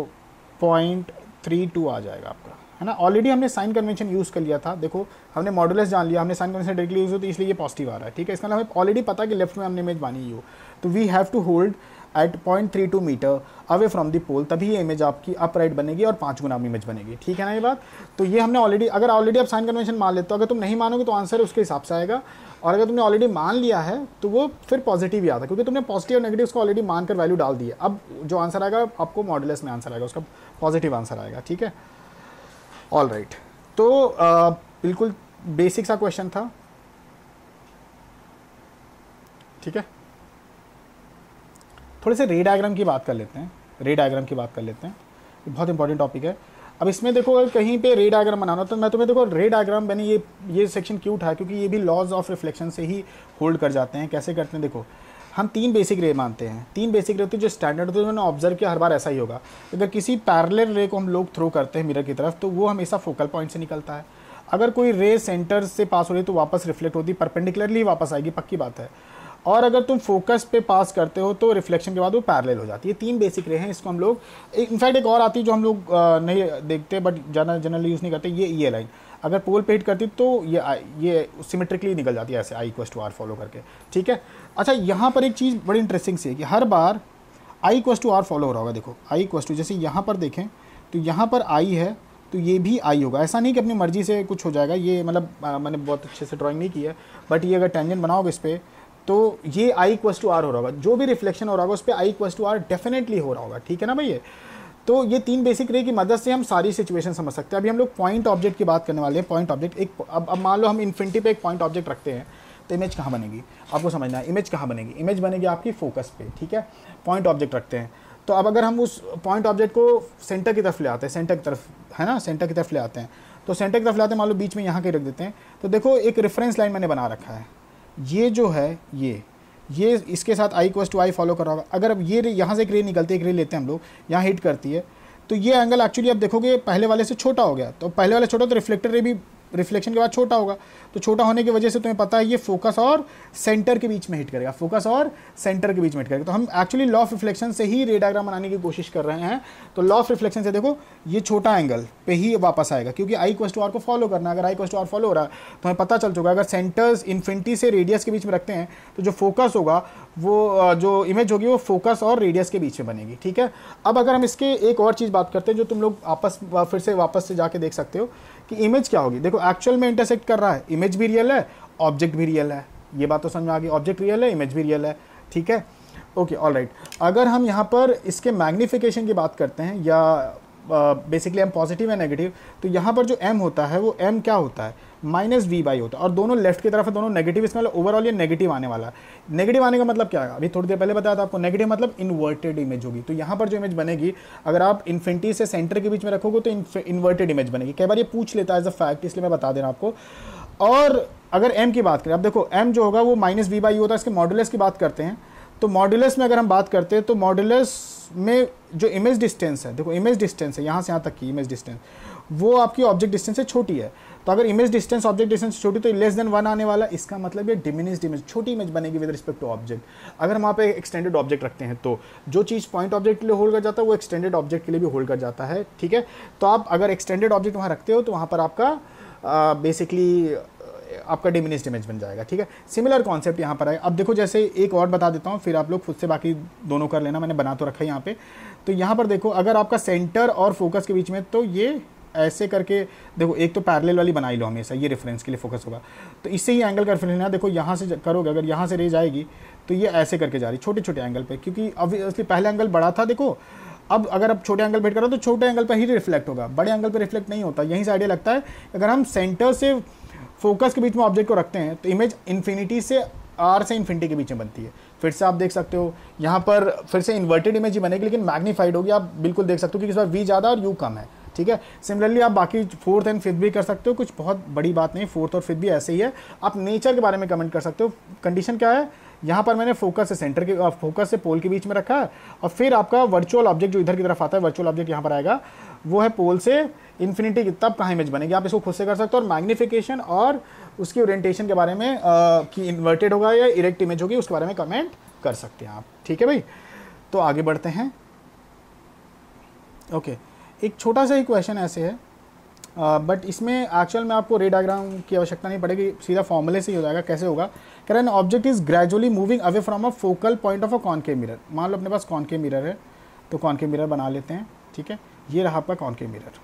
Speaker 1: 0.32 आ जाएगा आपका, है ना। ऑलरेडी हमने साइन कन्वेंशन यूज़ कर लिया था, देखो हमने मॉडुलस जान लिया, हमने साइन कन्वेंशन डायरेक्टली यूज़ हो तो इसलिए ये पॉजिटिव आ रहा है। ठीक है, इसका मतलब हमें ऑलरेडी पता है कि लेफ्ट में हमने इमेज मानी यू, तो we have to hold at 0.32 metre away from the pole, तभी ये इमेज आपकी अपराइट बनेगी और 5 गुना इमेज बनेगी। ठीक है ना ये बात। तो ये हमने ऑलरेडी, अगर ऑलरेडी आप साइन कन्वेंशन मान लेते हो, अगर तुम नहीं मानोगे तो आंसर उसके हिसाब से आएगा, और अगर तुमने ऑलरेडी मान लिया है तो वो फिर पॉजिटिव ही आता है, क्योंकि तुमने पॉजिटिव और नेगेटिव को ऑलरेडी मानकर वैल्यू डाल दी है। अब जो आंसर आएगा आपको मॉडुलस में आंसर आएगा, उसका पॉजिटिव आंसर आएगा। ठीक है, ऑल राइट। तो बिल्कुल बेसिक सा क्वेश्चन था। ठीक है, थोड़े से रे डायग्राम की बात कर लेते हैं, बहुत इंपॉर्टेंट टॉपिक है। अब इसमें देखो अगर कहीं पे रे डायग्राम बनाना तो मैं तुम्हें, देखो रे डायग्राम मैंने ये सेक्शन क्यों उठाया, क्योंकि ये भी लॉज ऑफ रिफ्लेक्शन से ही होल्ड कर जाते हैं। कैसे करते हैं, देखो हम 3 बेसिक रे मानते हैं, 3 बेसिक रे होती है जो स्टैंडर्ड होती है, मैंने ऑब्जर्व किया हर बार ऐसा ही होगा। अगर किसी पैरेलल रे को हम लोग थ्रो करते हैं मिरर की तरफ तो वो हमेशा फोकल पॉइंट से निकलता है। अगर कोई रे सेंटर से पास हो रही है तो वापस रिफ्लेक्ट होती, परपेंडिकुलरली वापस आएगी, पक्की बात है। और अगर तुम फोकस पे पास करते हो तो रिफ्लेक्शन के बाद वो पैरेलल हो जाती है। 3 बेसिक रे हैं, इसको हम लोग, इनफैक्ट एक और आती है जो हम लोग नहीं देखते बट जनरली यूज़ नहीं करते, ये लाइन अगर पोल पे हिट करती तो ये सिमेट्रिकली निकल जाती है ऐसे, I=R फॉलो करके। ठीक है, अच्छा यहाँ पर एक चीज़ बड़ी इंटरेस्टिंग सी है कि हर बार I=R फॉलो हो रहा होगा। देखो I= जैसे यहाँ पर देखें तो यहाँ पर I है तो ये भी I होगा। ऐसा नहीं कि अपनी मर्जी से कुछ हो जाएगा, ये मतलब मैंने बहुत अच्छे से ड्राइंग नहीं की है, बट ये अगर टेंजेंट बनाओगे इस पर तो ये I=R हो रहा होगा, जो भी रिफ्लेक्शन हो रहा होगा उस पर I=R डेफिनेटली हो रहा होगा। ठीक है ना भैया। तो ये 3 बेसिक रे की मदद से हम सारी सिचुएशन समझ सकते हैं। अभी हम लोग पॉइंट ऑब्जेक्ट की बात करने वाले हैं। पॉइंट ऑब्जेक्ट एक, अब मान लो हम इन्फिनिटी पे एक पॉइंट ऑब्जेक्ट रखते हैं तो इमेज कहाँ बनेगी, आपको समझना है। इमेज कहाँ बनेगी, इमेज बनेगी आपकी फोकस पे। ठीक है, पॉइंट ऑब्जेक्ट रखते हैं तो अब अगर हम उस पॉइंट ऑब्जेक्ट को सेंटर की तरफ ले आते हैं, सेंटर की तरफ, है ना, सेंटर की तरफ ले आते हैं, तो सेंटर की तरफ ले आते हैं, मान लो बीच में यहाँ के रख देते हैं, तो देखो एक रेफरेंस लाइन मैंने बना रखा है, ये जो है ये इसके साथ I=I फॉलो कर रहा होगा। अगर अब ये यहाँ से एक रे निकलती है, एक रे लेते हैं हम लोग, यहाँ हिट करती है तो ये एंगल एक्चुअली अब देखोगे पहले वाले से छोटा हो गया, तो पहले वाले छोटा तो रिफ्लेक्टर रे भी रिफ्लेक्शन के बाद छोटा होगा, तो छोटा होने की वजह से तुम्हें पता है ये फोकस और सेंटर के बीच में हिट करेगा, फोकस और सेंटर के बीच में हिट करेगा। तो हम एक्चुअली लॉ ऑफ रिफ्लेक्शन से ही रे डायग्राम बनाने की कोशिश कर रहे हैं। तो लॉ ऑफ रिफ्लेक्शन से देखो ये छोटा एंगल पे ही वापस आएगा, क्योंकि I=R को फॉलो करना है। अगर I=R फॉलो हो रहा है तो हमें पता चल चुका है अगर सेंटर्स इन्फिनिटी से रेडियस के बीच में रखते हैं तो जो फोकस होगा वो, जो इमेज होगी वो फोकस और रेडियस के बीच में बनेगी। ठीक है, अब अगर हम इसके एक और चीज़ बात करते हैं जो तुम लोग फिर से वापस से जाके देख सकते हो कि इमेज क्या होगी। देखो एक्चुअल में इंटरसेक्ट कर रहा है, इमेज भी रियल है, ऑब्जेक्ट भी रियल है, ये बात तो समझ में आ गई, ऑब्जेक्ट रियल है, इमेज भी रियल है। ठीक है, ओके, ऑल राइट। अगर हम यहाँ पर इसके मैग्नीफिकेशन की बात करते हैं या बेसिकली m पॉजिटिव है नेगेटिव, तो यहाँ पर जो m होता है वो m क्या होता है, -v/, होता है, और दोनों लेफ्ट की तरफ है, दोनों नेगेटिव, इसका मतलब ओवरऑल ये नेगेटिव आने वाला है। नेगेटिव आने का मतलब क्या है, अभी थोड़ी देर पहले बताया था आपको, नेगेटिव मतलब इन्वर्टेड इमेज होगी। तो यहाँ पर जो इमेज बनेगी अगर आप इन्फिनिटी से सेंटर के बीच में रखोगे तो इन्वर्टेड इमेज बनेगी। कई बार ये पूछ लेता है एज अ फैक्ट, इसलिए मैं बता दे रहा हूँ आपको। और अगर m की बात करें, अब देखो m जो होगा वो -v/u होता है। इसके मॉडुलस की बात करते हैं तो मॉडुलस में अगर हम बात करते हैं तो मॉडुलस में जो इमेज डिस्टेंस है, देखो इमेज डिस्टेंस है यहाँ से यहाँ तक की इमेज डिस्टेंस, वो आपकी ऑब्जेक्ट डिस्टेंस से छोटी है। तो अगर इमेज डिस्टेंस ऑब्जेक्ट डिस्टेंस छोटी तो <1 आने वाला, इसका मतलब ये डिमिनिश्ड इमेज, छोटी इमेज बनेगी विद रिस्पेक्ट टू ऑब्जेक्ट। अगर हम वहाँ पे एक्सटेंडेड ऑब्जेक्ट रखते हैं तो जो चीज़ पॉइंट ऑब्जेक्ट के लिए होल्ड कर जाता है वो एक्सटेंडेड ऑब्जेक्ट के लिए भी होल्ड कर जाता है। ठीक है, तो आप अगर एक्सटेंडेड ऑब्जेक्ट वहाँ रखते हो तो वहाँ पर आपका बेसिकली आपका डिमिनिश्ड इमेज बन जाएगा। ठीक है, सिमिलर कॉन्सेप्ट यहाँ पर है। अब देखो जैसे एक और बता देता हूँ, फिर आप लोग खुद से बाकी दोनों कर लेना, मैंने बना तो रखा है यहाँ पे। तो यहाँ पर देखो अगर आपका सेंटर और फोकस के बीच में, तो ये ऐसे करके देखो, एक तो पैरेलल वाली बना ही लो हमेशा, ये रेफरेंस के लिए फोकस होगा, तो इससे ही एंगल कर लेना। देखो यहाँ से करोगे, अगर यहाँ से रे जाएगी तो ये ऐसे करके जा रही छोटे छोटे एंगल पे, क्योंकि ऑब्वियसली पहला एंगल बड़ा था। देखो अब अगर आप छोटे एंगल पे करो तो छोटे एंगल पर ही रिफ्लेक्ट होगा, बड़े एंगल पर रिफ्लेक्ट नहीं होता। यहीं से आइडिया लगता है अगर हम सेंटर से फोकस के बीच में ऑब्जेक्ट को रखते हैं तो इमेज इन्फिनिटी से आर से इन्फिनिटी के बीच में बनती है। फिर से आप देख सकते हो यहाँ पर फिर से इन्वर्टेड इमेज ही बनेगी, लेकिन मैग्नीफाइड होगी। आप बिल्कुल देख सकते हो कि इस बार वी ज़्यादा और यू कम है, ठीक है। सिमिलरली आप बाकी फोर्थ एंड फिफ्थ भी कर सकते हो, कुछ बहुत बड़ी बात नहीं, फोर्थ और फिफ्थ भी ऐसे ही है। आप नेचर के बारे में कमेंट कर सकते हो। कंडीशन क्या है, यहाँ पर मैंने फोकस से सेंटर के फोकस से पोल के बीच में रखा है, और फिर आपका वर्चुअल ऑब्जेक्ट जो इधर की तरफ आता है, वर्चुअल ऑब्जेक्ट यहाँ पर आएगा, वो है पोल से इन्फिनिटी की, तब कहाँ इमेज बनेगी। आप इसको खुद से कर सकते हो। और मैग्निफिकेशन और उसकी ओरिएंटेशन के बारे में कि इन्वर्टेड होगा या इरेक्ट इमेज होगी, उसके बारे में कमेंट कर सकते हैं आप, ठीक है भाई। तो आगे बढ़ते हैं। ओके, एक छोटा सा ही क्वेश्चन ऐसे है, बट इसमें एक्चुअल में आपको रे डायग्राम की आवश्यकता नहीं पड़ेगी, सीधा फॉर्मूले से ही हो जाएगा। कैसे होगा, कह रहे हैं object is gradually moving away from a focal point of a concave mirror. मान लो अपने पास कॉनकेव मिरर है, तो कॉनकेव मिरर बना लेते हैं, ठीक है। ये रहा आपका कॉनकेव मिरर,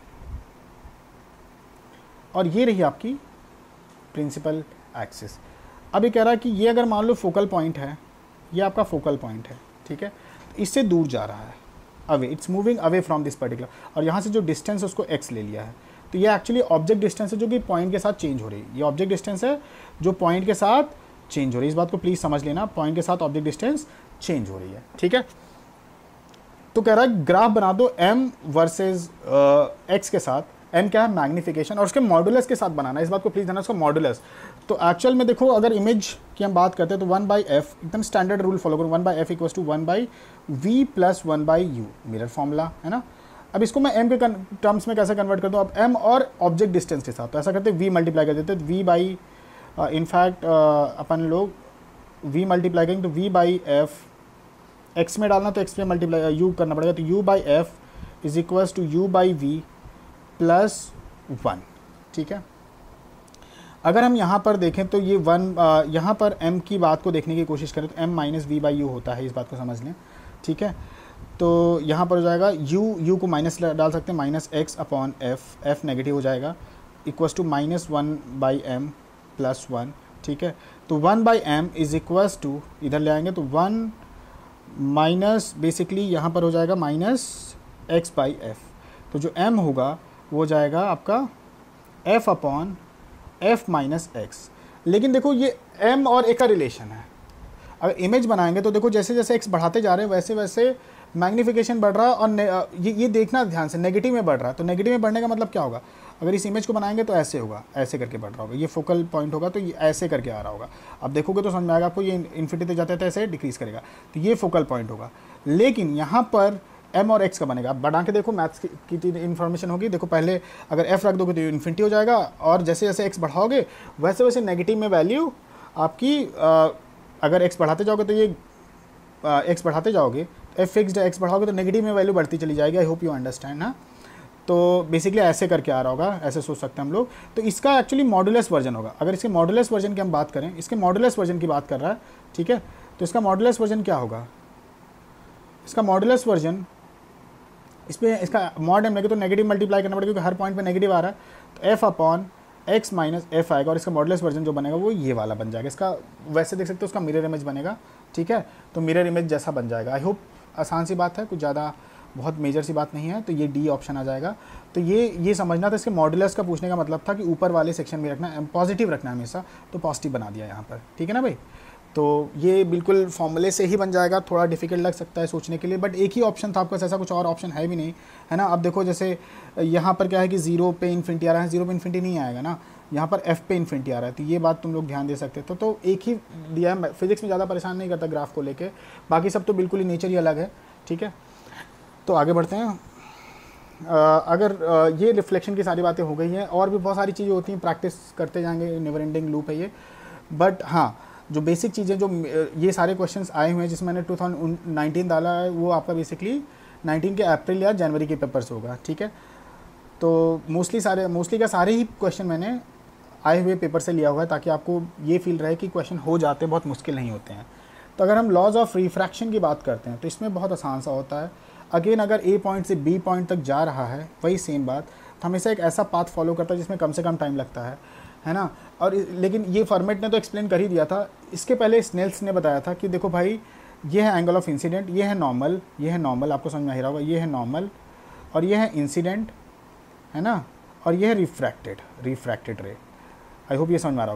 Speaker 1: और ये रही आपकी प्रिंसिपल एक्सिस। अब ये कह रहा है कि ये अगर मान लो फोकल पॉइंट है, ये आपका फोकल पॉइंट है, ठीक है, इससे दूर जा रहा है, away, it's moving away from this particular, और यहाँ से जो डिस्टेंस है उसको x ले लिया है। तो ये एक्चुअली ऑब्जेक्ट डिस्टेंस है जो कि पॉइंट के साथ चेंज हो रही है। ये ऑब्जेक्ट डिस्टेंस है जो पॉइंट के साथ चेंज हो रही है। इस बात को प्लीज समझ लेना, पॉइंट के साथ ऑब्जेक्ट डिस्टेंस चेंज हो रही है, ठीक है। तो कह रहा है ग्राफ बना दो m वर्सेज x के साथ। m क्या है, मैग्निफिकेशन, और उसके मॉडुलस के साथ बनाना है। इस बात को प्लीज जानना, उसका मॉडुलस। तो एक्चुअल में देखो, अगर इमेज की हम बात करते हैं तो 1/f, एकदम स्टैंडर्ड रूल फॉलो करो, 1/f equals to 1/v plus 1/u, mirror formula है ना। अब इसको मैं m के टर्म्स में कैसे कन्वर्ट कर दूँ, अब m और ऑब्जेक्ट डिस्टेंस के साथ, तो ऐसा करते हैं v मल्टीप्लाई कर देते हैं, v बाई इनफैक्ट अपन लोग v मल्टीप्लाई करेंगे तो v/f, x में डालना तो x में मल्टीप्लाई u करना पड़ेगा, तो u/f is equals to u/v plus 1, ठीक है। अगर हम यहाँ पर देखें तो ये 1, यहाँ पर m की बात को देखने की कोशिश करें तो m माइनस v/u होता है, इस बात को समझ लें, ठीक है। तो यहाँ पर हो जाएगा u को माइनस डाल सकते हैं, minus x upon f negative हो जाएगा, इक्वल्स टू -1/m प्लस 1, ठीक है। तो 1/m इज इक्वल्स टू, इधर ले आएंगे तो 1 माइनस, बेसिकली यहाँ पर हो जाएगा माइनस x/f, तो जो m होगा वो हो जाएगा आपका f upon f minus x। लेकिन देखो ये m और a का रिलेशन है। अगर इमेज बनाएंगे तो देखो जैसे जैसे x बढ़ाते जा रहे हैं वैसे वैसे मैग्नीफिकेशन बढ़ रहा है, और ये देखना ध्यान से, नेगेटिव में बढ़ रहा है। तो नेगेटिव में बढ़ने का मतलब क्या होगा, अगर इस इमेज को बनाएंगे तो ऐसे होगा, ऐसे करके बढ़ रहा होगा, ये फोकल पॉइंट होगा तो ये ऐसे करके आ रहा होगा। अब देखोगे तो समझ में आएगा आपको, ये इन्फिनिटी तक जाते ऐसे डिक्रीज करेगा, तो ये फोकल पॉइंट होगा। लेकिन यहाँ पर m और x का बनेगा। आप बढ़ा के देखो, मैथ्स की इन्फॉर्मेशन होगी। देखो पहले अगर f रख दोगे तो इन्फिनिटी हो जाएगा, और जैसे जैसे x बढ़ाओगे वैसे वैसे नेगेटिव में वैल्यू आपकी, अगर x बढ़ाते जाओगे तो ये x बढ़ाते जाओगे, f फिक्स्ड x बढ़ाओगे तो नेगेटिव में वैल्यू बढ़ती चली जाएगी। आई होप यू अंडरस्टैंड ना। तो बेसिकली ऐसे करके आ रहा होगा, ऐसे सोच सकते हैं हम लोग। तो इसका एक्चुअली मॉडुलस वर्जन होगा। अगर इसके मॉडुलस वर्जन की हम बात करें, इसके मॉडुलस वर्जन की बात कर रहा है, ठीक है। तो इसका मॉडुलस वर्जन क्या होगा, इसका मॉडुलस वर्जन, इस पर इसका मॉड m लगे तो नेगेटिव मल्टीप्लाई करना पड़ेगा क्योंकि हर पॉइंट पे नेगेटिव आ रहा है। तो f upon x minus f आएगा, और इसका मॉडुलस वर्जन जो बनेगा वो ये वाला बन जाएगा। इसका वैसे देख सकते हो, उसका मिरर इमेज बनेगा, ठीक है। तो मिरर इमेज जैसा बन जाएगा। आई होप आसान सी बात है, कुछ ज़्यादा बहुत मेजर सी बात नहीं है। तो ये डी ऑप्शन आ जाएगा। तो ये समझना था, इसके मॉडुलस का पूछने का मतलब था कि ऊपर वाले सेक्शन में रखना, पॉजिटिव रखना हमेशा, तो पॉजिटिव बना दिया यहाँ पर, ठीक है ना भाई। तो ये बिल्कुल फॉर्मूले से ही बन जाएगा। थोड़ा डिफिकल्ट लग सकता है सोचने के लिए, बट एक ही ऑप्शन था आपका, ऐसा कुछ और ऑप्शन है भी नहीं, है ना। अब देखो जैसे यहाँ पर क्या है कि 0 पे इन्फिनिटी आ रहा है, 0 पे इन्फिनिटी नहीं आएगा ना, यहाँ पर f पे इन्फिनिटी आ रहा है। तो ये बात तुम लोग ध्यान दे सकते हो। तो एक ही दिया है, फिजिक्स में ज़्यादा परेशान नहीं करता ग्राफ को लेके, बाकी सब तो बिल्कुल ही नेचर ही अलग है, ठीक है। तो आगे बढ़ते हैं। अगर ये रिफ्लेक्शन की सारी बातें हो गई हैं, और भी बहुत सारी चीज़ें होती हैं, प्रैक्टिस करते जाएंगे, नेवर एंडिंग लूप है ये। बट हाँ, जो बेसिक चीज़ें, जो ये सारे क्वेश्चंस आए हुए हैं जिसमें मैंने 2019 डाला है, वो आपका बेसिकली 19 के अप्रैल या जनवरी के पेपर से होगा, ठीक है। तो मोस्टली का सारे ही क्वेश्चन मैंने आए हुए पेपर से लिया हुआ है, ताकि आपको ये फील रहे कि क्वेश्चन हो जाते, बहुत मुश्किल नहीं होते हैं। तो अगर हम लॉज ऑफ रिफ्रैक्शन की बात करते हैं तो इसमें बहुत आसान सा होता है। अगेन अगर ए पॉइंट से बी पॉइंट तक जा रहा है, वही सेम बात, तो हमेशा एक ऐसा पाथ फॉलो करता है जिसमें कम से कम टाइम लगता है ना। और लेकिन ये फॉर्मेट ने तो एक्सप्लेन कर ही दिया था। इसके पहले स्नेल्स ने बताया था कि देखो भाई, ये है एंगल ऑफ इंसिडेंट, ये है नॉर्मल, ये है नॉर्मल, आपको समझ में आ रहा होगा, ये है नॉर्मल, और ये है इंसिडेंट, है ना, और ये है रिफ्रैक्टेड रे। आई होप ये समझ में आ रहा होगा।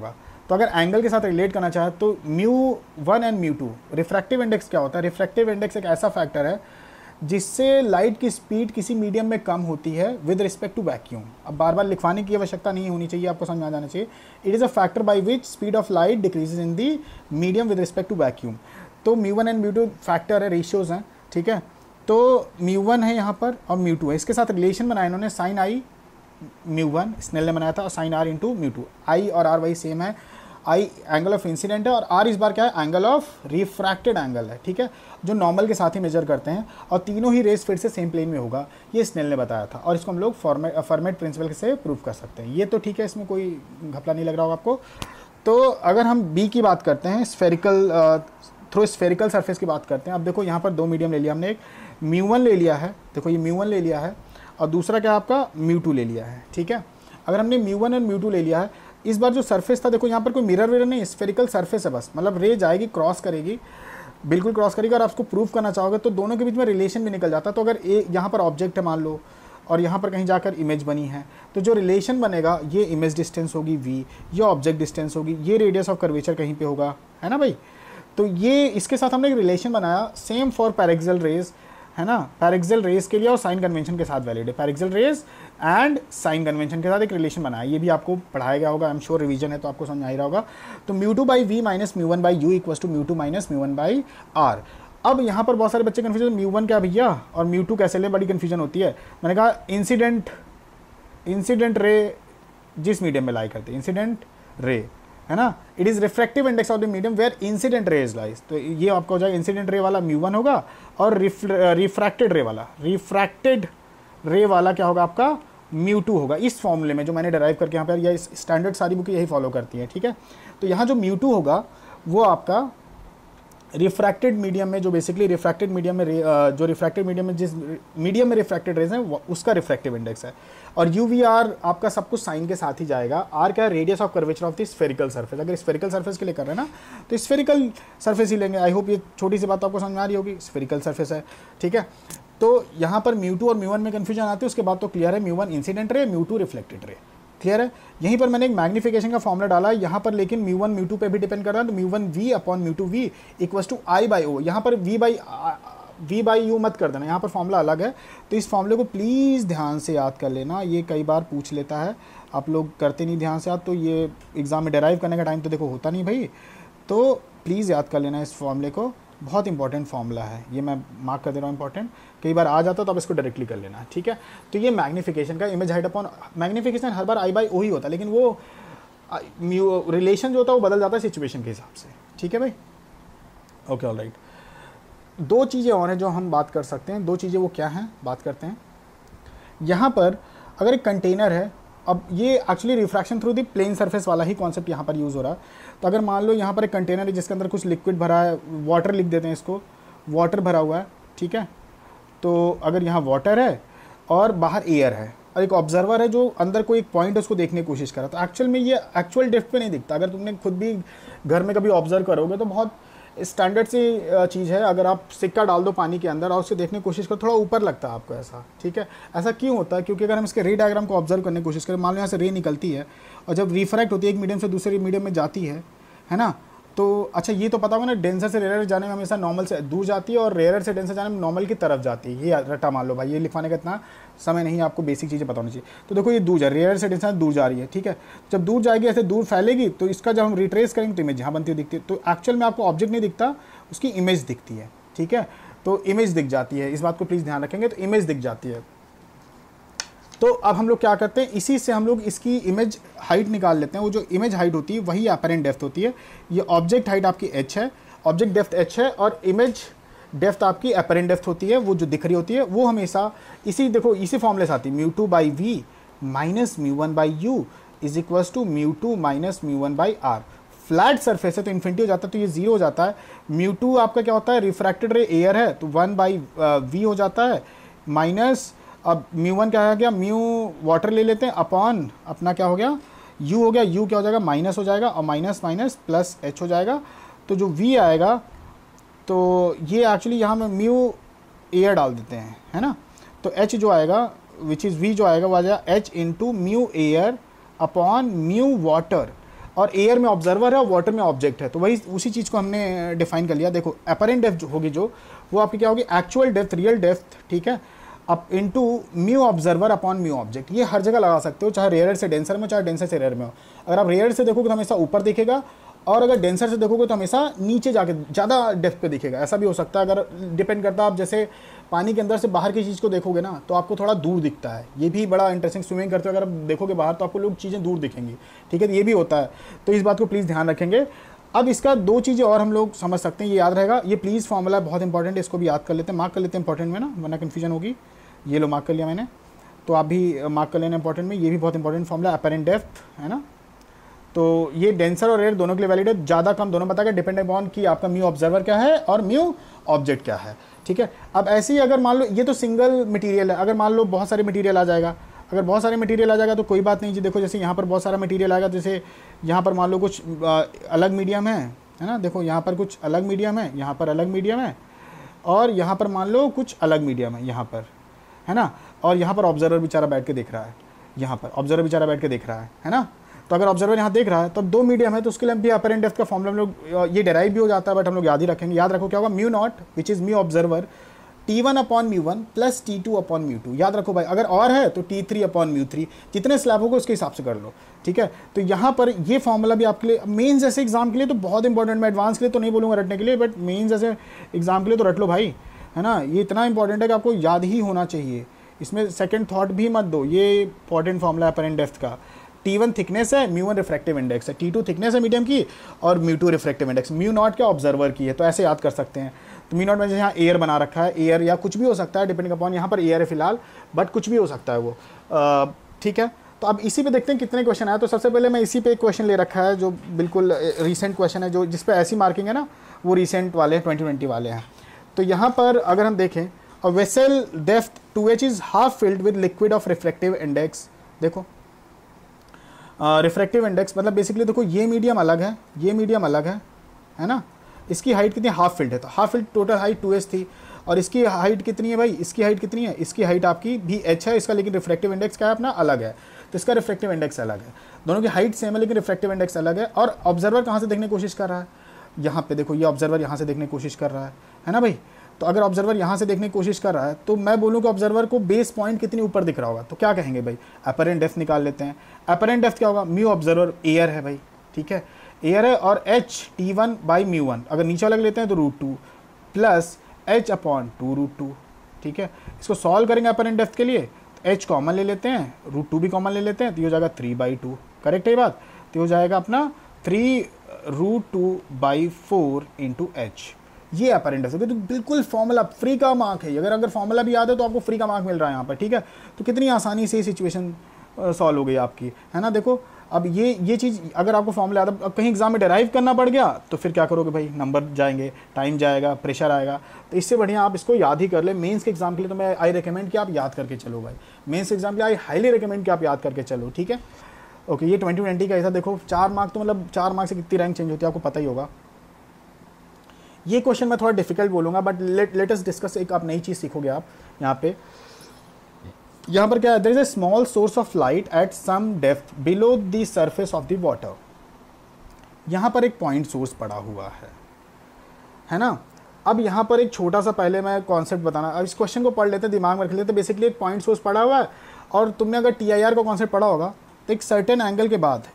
Speaker 1: तो अगर एंगल के साथ रिलेट करना चाहे तो μ1 एंड μ2, रिफ्रैक्टिव इंडेक्स क्या होता है? रिफ्रैक्टिव इंडेक्स एक ऐसा फैक्टर है जिससे लाइट की स्पीड किसी मीडियम में कम होती है विद रिस्पेक्ट टू वैक्यूम। अब बार बार लिखवाने की आवश्यकता नहीं होनी चाहिए, आपको समझ में आ जाना चाहिए। It is a factor by which speed of light decreases in the medium with respect to vacuum. तो μ1 एंड μ2 फैक्टर है, रेशियोज हैं, ठीक है। तो μ1 है यहाँ पर और μ2 है, इसके साथ रिलेशन बनाया इन्होंने साइन आई μ1 स्नेल ने बनाया था और साइन आर इंटू μ2। आई और आर वही सेम है, आई एंगल ऑफ इंसिडेंट है और आर इस बार क्या है? एंगल ऑफ रिफ्रैक्टेड एंगल है, ठीक है, जो नॉर्मल के साथ ही मेजर करते हैं और तीनों ही रेस फिर से सेम प्लेन में होगा, ये स्नेल ने बताया था और इसको हम लोग फॉर्मेट प्रिंसिपल से प्रूव कर सकते हैं। ये तो ठीक है, इसमें कोई घपला नहीं लग रहा होगा आपको। तो अगर हम बी की बात करते हैं, स्फेरिकल थ्रू स्फेरिकल सरफेस की बात करते हैं। अब देखो यहाँ पर दो मीडियम ले लिया हमने, एक μ1 ले लिया है, देखो ये μ1 ले लिया है और दूसरा क्या आपका μ2 ले लिया है, ठीक है। अगर हमने μ1 और μ2 ले लिया है, इस बार जो सरफेस था देखो यहाँ पर कोई मिरर वेरर नहीं, स्फेरिकल सरफेस है बस, मतलब रे जाएगी, क्रॉस करेगी, बिल्कुल क्रॉस करेगी और आप उसको प्रूव करना चाहोगे तो दोनों के बीच में रिलेशन भी निकल जाता है। तो अगर यहाँ पर ऑब्जेक्ट है मान लो और यहाँ पर कहीं जाकर इमेज बनी है, तो जो रिलेशन बनेगा ये इमेज डिस्टेंस होगी v, ये ऑब्जेक्ट डिस्टेंस होगी, ये रेडियस ऑफ कर्वेचर कहीं पे होगा, है ना भाई। तो ये इसके साथ हमने एक रिलेशन बनाया, सेम फॉर पैरेक्सियल रेज, है ना, पैरेक्सियल रेज के लिए और साइन कन्वेंशन के साथ वैलिड है। Paraxial rays and sign convention के साथ एक रिलेशन बनाया, ये भी आपको पढ़ाया गया होगा, आई एम श्योर रिवीजन है तो आपको समझ आ ही रहा होगा। तो μ2 by we minus μ1 by you equals to μ2 minus μ1 by R. अब यहाँ पर बहुत सारे बच्चे कन्फ्यूजन, μ1 क्या भैया और μ2 कैसे ले, बड़ी कन्फ्यूजन होती है। मैंने कहा इंसिडेंट रे जिस मीडियम में लाई करते हैं, इंसिडेंट रे, है ना, it is refractive index of the medium where incident rays lies. तो ये आपका हो जाएगा इंसिडेंट रे वाला μ1 होगा और रिफ्रैक्टेड रे वाला क्या होगा आपका μ2 होगा। इस फॉर्मूले में जो मैंने डिराइव करके यहाँ पर, या स्टैंडर्ड सारी बुक यही फॉलो करती है, ठीक है। तो यहाँ जो μ2 होगा वो आपका रिफ्रैक्टेड मीडियम में, जो बेसिकली रिफ्रैक्टेड मीडियम में जो रिफ्रैक्टेड मीडियम में जिस मीडियम में रिफ्रैक्टेड रेज है उसका रिफ्रैक्टिव इंडेक्स है। और यू वी आर आपका सब कुछ साइन के साथ ही जाएगा। आर क्या है? Radius of curvature of the spherical surface. अगर स्फेरिकल सरफेस के लिए कर रहे हैं ना तो स्फेरिकल सरफेस ही लेंगे। आई होप ये छोटी सी बात आपको समझ में आ रही होगी, स्फेरिकल सरफेस है, ठीक है। तो यहाँ पर μ2 और μ1 में कन्फ्यूजन आती है, उसके बाद तो क्लियर है, μ1 incident ray, μ2 reflected ray, clear है। यहीं पर मैंने एक मैग्निफिकेशन का फॉर्मूला डाला है यहाँ पर, लेकिन μ1 μ2 पे भी डिपेंड कर रहा है। तो μ1 v upon μ2 v equals to I by O. यहाँ पर v बाई यू मत कर देना, यहाँ पर फॉर्मूला अलग है। तो इस फॉर्मूले को प्लीज़ ध्यान से याद कर लेना, ये कई बार पूछ लेता है, आप लोग करते नहीं ध्यान से याद, तो ये एग्जाम में डेराइव करने का टाइम तो देखो होता नहीं भाई। तो प्लीज़ याद कर लेना इस फॉर्मूले को, बहुत इंपॉर्टेंट फॉर्मूला है, ये मैं मार्क कर दे रहा हूँ इंपॉर्टेंट, कई बार आ जाता तो आप इसको डायरेक्टली कर लेना, ठीक है। तो ये मैग्निफिकेशन का इमेज हाइट अपॉन मैग्निफिकेशन हर बार आई बाई ओ ही होता है, लेकिन वो रिलेशन जो होता है वो बदल जाता है सिचुएशन के हिसाब से, ठीक है भाई। Okay all right. दो चीज़ें और हैं जो हम बात कर सकते हैं, दो चीज़ें वो क्या हैं बात करते हैं। यहाँ पर अगर एक कंटेनर है, अब ये actually refraction through the plane surface वाला ही कॉन्सेप्ट यहाँ पर यूज़ हो रहा है। तो अगर मान लो यहाँ पर एक कंटेनर है जिसके अंदर कुछ लिक्विड भरा है, वाटर लिख देते हैं इसको, वाटर भरा हुआ है, ठीक है। तो अगर यहाँ वाटर है और बाहर एयर है और एक ऑब्जर्वर है जो अंदर कोई एक पॉइंट है उसको देखने की कोशिश कर रहा है, तो एक्चुअल में ये एक्चुअल डेप्थ पे नहीं दिखता। अगर तुमने खुद भी घर में कभी ऑब्जर्व करोगे तो बहुत स्टैंडर्ड सी चीज़ है, अगर आप सिक्का डाल दो पानी के अंदर और उससे देखने की कोशिश करो, थोड़ा ऊपर लगता है आपको ऐसा, ठीक है। ऐसा क्यों होता है? क्योंकि अगर हम इसके रे डायग्राम को ऑब्जर्व करने की कोशिश करें, मान लो यहाँ से रे निकलती है और जब रिफ्रैक्ट होती है एक मीडियम से दूसरे मीडियम में जाती है ना, तो अच्छा ये तो पता होगा ना, डेंसर से रेयर जाने में हमेशा नॉर्मल से दूर जाती है और रेयर से डेंसर जाने में नॉर्मल की तरफ जाती है। ये रट्टा मान लो भाई, ये लिखवाने का इतना समय नहीं है, आपको बेसिक चीज़ें पता होनी चाहिए। तो देखो ये दूर जा रही है, रेयर से डेंसर दूर जा रही है, ठीक है। जब दूर जाएगी ऐसे दूर फैलेगी तो इसका जब हम रिट्रेस करेंगे तो इमेज यहाँ बनती हुई दिखती है। तो एक्चुअल में आपको ऑब्जेक्ट नहीं दिखता, उसकी इमेज दिखती है, ठीक है। तो इमेज दिख जाती है, इस बात को प्लीज़ ध्यान रखेंगे, तो इमेज दिख जाती है। तो अब हम लोग क्या करते हैं, इसी से हम लोग इसकी इमेज हाइट निकाल लेते हैं। वो जो इमेज हाइट होती है वही अपरेंट डेप्थ होती है। ये ऑब्जेक्ट हाइट आपकी h है, ऑब्जेक्ट डेप्थ h है और इमेज डेप्थ आपकी अपरेंट डेप्थ होती है, वो जो दिख रही होती है वो हमेशा इसी देखो इसी फॉर्मूले से आती है, μ2 by we minus μ1 by U is equals to μ2 minus μ1 by R. Flat surface है तो इन्फिनिटी हो जाता है, तो ये 0 हो जाता है। μ2 आपका क्या होता है, रिफ्रैक्टेड रे एयर है तो 1 बाई वी हो जाता है, माइनस अब μ1 क्या है, म्यू वाटर ले लेते हैं अपॉन अपना क्या हो गया u हो गया, u क्या हो जाएगा माइनस हो जाएगा और माइनस माइनस प्लस h हो जाएगा। तो जो v आएगा तो ये एक्चुअली यहाँ में म्यू एयर डाल देते हैं, है ना। तो h जो आएगा विच इज़ v जो आएगा वो आ जाएगा h into mu air upon mu water. और एयर में ऑब्जर्वर है और वाटर में ऑब्जेक्ट है, तो वही उसी चीज़ को हमने डिफाइन कर लिया। देखो अपरेंट डेप्थ होगी जो, वो आपकी क्या होगी, एक्चुअल डेप्थ, रियल डेप्थ, ठीक है, अब into mu observer upon mu object. ये हर जगह लगा सकते हो, चाहे रेयर से डेंसर में, चाहे डेंसर से रेयर में हो। अगर आप रेयर से देखोगे तो हमेशा ऊपर दिखेगा, और अगर डेंसर से देखोगे तो हमेशा नीचे जाके ज़्यादा डेप्थ पे दिखेगा। ऐसा भी हो सकता है, अगर डिपेंड करता है, आप जैसे पानी के अंदर से बाहर की चीज़ को देखोगे ना तो आपको थोड़ा दूर दिखता है। ये भी बड़ा इंटरेस्टिंग, स्विमिंग करते हुए अगर आप देखोगे बाहर तो आपको लोग चीज़ें दूर दिखेंगी, ठीक है, तो ये भी होता है, तो इस बात को प्लीज़ ध्यान रखेंगे। अब इसका दो चीज़ें और हम लोग समझ सकते हैं, ये याद रहेगा, ये प्लीज़ फॉर्मूला बहुत इंपॉर्टेंट है, इसको भी याद कर लेते हैं, मार्क कर लेते हैं इंपॉर्टेंट में ना, वरना कन्फ्यूजन होगी। ये लो मार्क कर लिया मैंने, तो आप भी मार्क कर लेना इंपॉर्टेंट में, ये भी बहुत इंपॉर्टेंट फॉर्मूला, अपरेंट डेप्थ है ना। तो ये डेंसर और रेयर दोनों के लिए वैलिड है, ज़्यादा कम दोनों बताएगा, डिपेंड अपॉन कि आपका म्यू ऑब्जर्वर क्या है और म्यू ऑब्जेक्ट क्या है, ठीक है। अब ऐसे ही अगर मान लो ये तो सिंगल मटेरियल है, अगर मान लो बहुत सारे मटेरियल आ जाएगा, अगर बहुत सारे मटेरियल आ जाएगा तो कोई बात नहीं जी। देखो जैसे यहाँ पर बहुत सारा मटेरियल आएगा, जैसे यहाँ पर मान लो कुछ अलग मीडियम है ना, देखो यहाँ पर कुछ अलग मीडियम है, यहाँ पर अलग मीडियम है, और यहाँ पर मान लो कुछ अलग मीडियम है यहाँ पर, है ना, और यहाँ पर ऑब्जर्वर बेचारा बैठ के देख रहा है, यहाँ पर ऑब्जर्वर बेचारा बैठ के देख रहा है ना। तो अगर ऑब्जर्वर यहाँ देख रहा है तो अब दो मीडियम है, तो उसके लिए भी अपरेंट डेप्थ का फॉर्मूला हम लोग, ये डेराइव भी हो जाता है बट हम लोग याद ही रखेंगे। याद रखो क्या होगा, mu naught which is mu observer T1 upon mu 1 plus T2 upon mu 2। याद रखो भाई, अगर और है तो T3 अपॉन म्यू 3, जितने स्लैब होगा उसके हिसाब से कर लो, ठीक है। तो यहाँ पर ये फॉर्मूला भी आपके लिए मेंस जैसे एग्जाम के लिए तो बहुत इंपॉर्टेंट, मैं एडवांस के लिए तो नहीं बोलूँगा रटने के लिए, बट मेंस जैसे एग्जाम के लिए तो रट लो भाई, है ना। ये इतना इंपॉर्टेंट है कि आपको याद ही होना चाहिए, इसमें सेकंड थॉट भी मत दो। ये इंपॉर्टेंट फॉर्मूला है अपरेंट डेप्थ का। T1 थिकनेस है, म्यू 1 रिफ्रैक्टिव इंडेक्स है, T2 थिकनेस है मीडियम की, और mu 2 refractive index, mu naught क्या ऑब्जर्वर की है, तो ऐसे याद कर सकते हैं। तो म्यू नॉट में जैसे यहाँ एयर बना रखा है, एयर या कुछ भी हो सकता है डिपेंडिंग अपॉन, यहाँ पर एयर है फिलहाल, बट कुछ भी हो सकता है वो, ठीक है। तो अब इसी पे देखते हैं कितने क्वेश्चन आए। तो सबसे पहले मैं इसी पे एक क्वेश्चन ले रखा है जो बिल्कुल रिसेंट क्वेश्चन है, जो जिस पे ऐसी मार्किंग है ना, वो रिसेंट वाले 2020 वाले हैं। तो यहाँ पर अगर हम देखें, a vessel depth 2H is half filled with liquid of refractive index. देखो रिफ्रैक्टिव इंडेक्स मतलब बेसिकली देखो ये मीडियम अलग है, ये मीडियम अलग है ना। इसकी हाइट कितनी, हाफ फील्ड है, तो half field total height 2H थी, और इसकी हाइट कितनी है भाई, इसकी हाइट कितनी है, इसकी हाइट आपकी भी H है, इसका लेकिन रिफ्रैक्टिव इंडेक्स क्या है अपना अलग है, तो इसका रिफ्रैक्टिव इंडेक्स अलग है। दोनों की हाइट सेम है लेकिन रिफ्रैक्टिव इंडेक्स अलग है। और ऑब्जर्वर कहाँ से देखने की कोशिश कर रहा है, यहाँ पे देखो, ये ऑब्जर्वर यहाँ से देखने की कोशिश कर रहा है ना भाई। तो अगर ऑब्जर्वर यहाँ से देखने की कोशिश कर रहा है तो मैं बोलूँ कि ऑब्जर्वर को बेस पॉइंट कितनी ऊपर दिख रहा होगा, तो क्या कहेंगे भाई, अपरेंट डेप्थ निकाल लेते हैं। अपरेंट डेप्थ क्या होगा, म्यू ऑब्जर्वर एयर है भाई, ठीक है, एयर है, और H T1 बाई म्यू 1, अगर नीचे अलग लेते हैं तो √2 प्लस H अपॉन 2 √2, ठीक है। इसको सॉल्व करेंगे अपरेंट डेप्थ के लिए, तो H कॉमन ले लेते हैं, √2 भी कॉमन ले लेते हैं, तो ये हो जाएगा 3/2, करेक्ट है ये बात। तो हो जाएगा अपना 3√2/4 इंटू H, ये अपरेंट डेप्थ। तो बिल्कुल फॉर्मूला फ्री का मार्क है, अगर फॉर्मूला भी याद है तो आपको फ्री का मार्क मिल रहा है यहाँ पर, ठीक है। तो कितनी आसानी से सिचुएशन सॉल्व हो गई आपकी, है ना। देखो अब ये चीज़ अगर आपको फॉर्मूला याद है, कहीं एग्जाम में डेराइव करना पड़ गया तो फिर क्या करोगे भाई, नंबर जाएंगे, टाइम जाएगा, प्रेशर आएगा। तो इससे बढ़िया आप इसको याद ही कर ले। मेंस के एग्जाम के लिए तो मैं आई रिकमेंड कि आप याद करके चलो भाई, मेंस एग्जाम के लिए आई हाईली रिकमेंड कि आप याद करके चलो, ठीक है। ओके, ये 2020 का ऐसा देखो 4 मार्क, तो मतलब 4 मार्क से कितनी रैंक चेंज होती है आपको पता ही होगा। ये क्वेश्चन मैं थोड़ा डिफिकल्ट बोलूँगा, बट लेट अस डिस्कस, एक आप नई चीज़ सीखोगे आप यहाँ पे। यहाँ पर क्या है, there is a small source of light at some depth below the surface of the water. यहाँ पर एक पॉइंट सोर्स पड़ा हुआ है ना। अब यहाँ पर एक छोटा सा पहले मैं कॉन्सेप्ट बताना, अब इस क्वेश्चन को पढ़ लेते हैं, दिमाग में रख लेते हैं। बेसिकली एक पॉइंट सोर्स पड़ा हुआ है, और तुमने अगर TIR का कॉन्सेप्ट पढ़ा होगा तो एक सर्टेन एंगल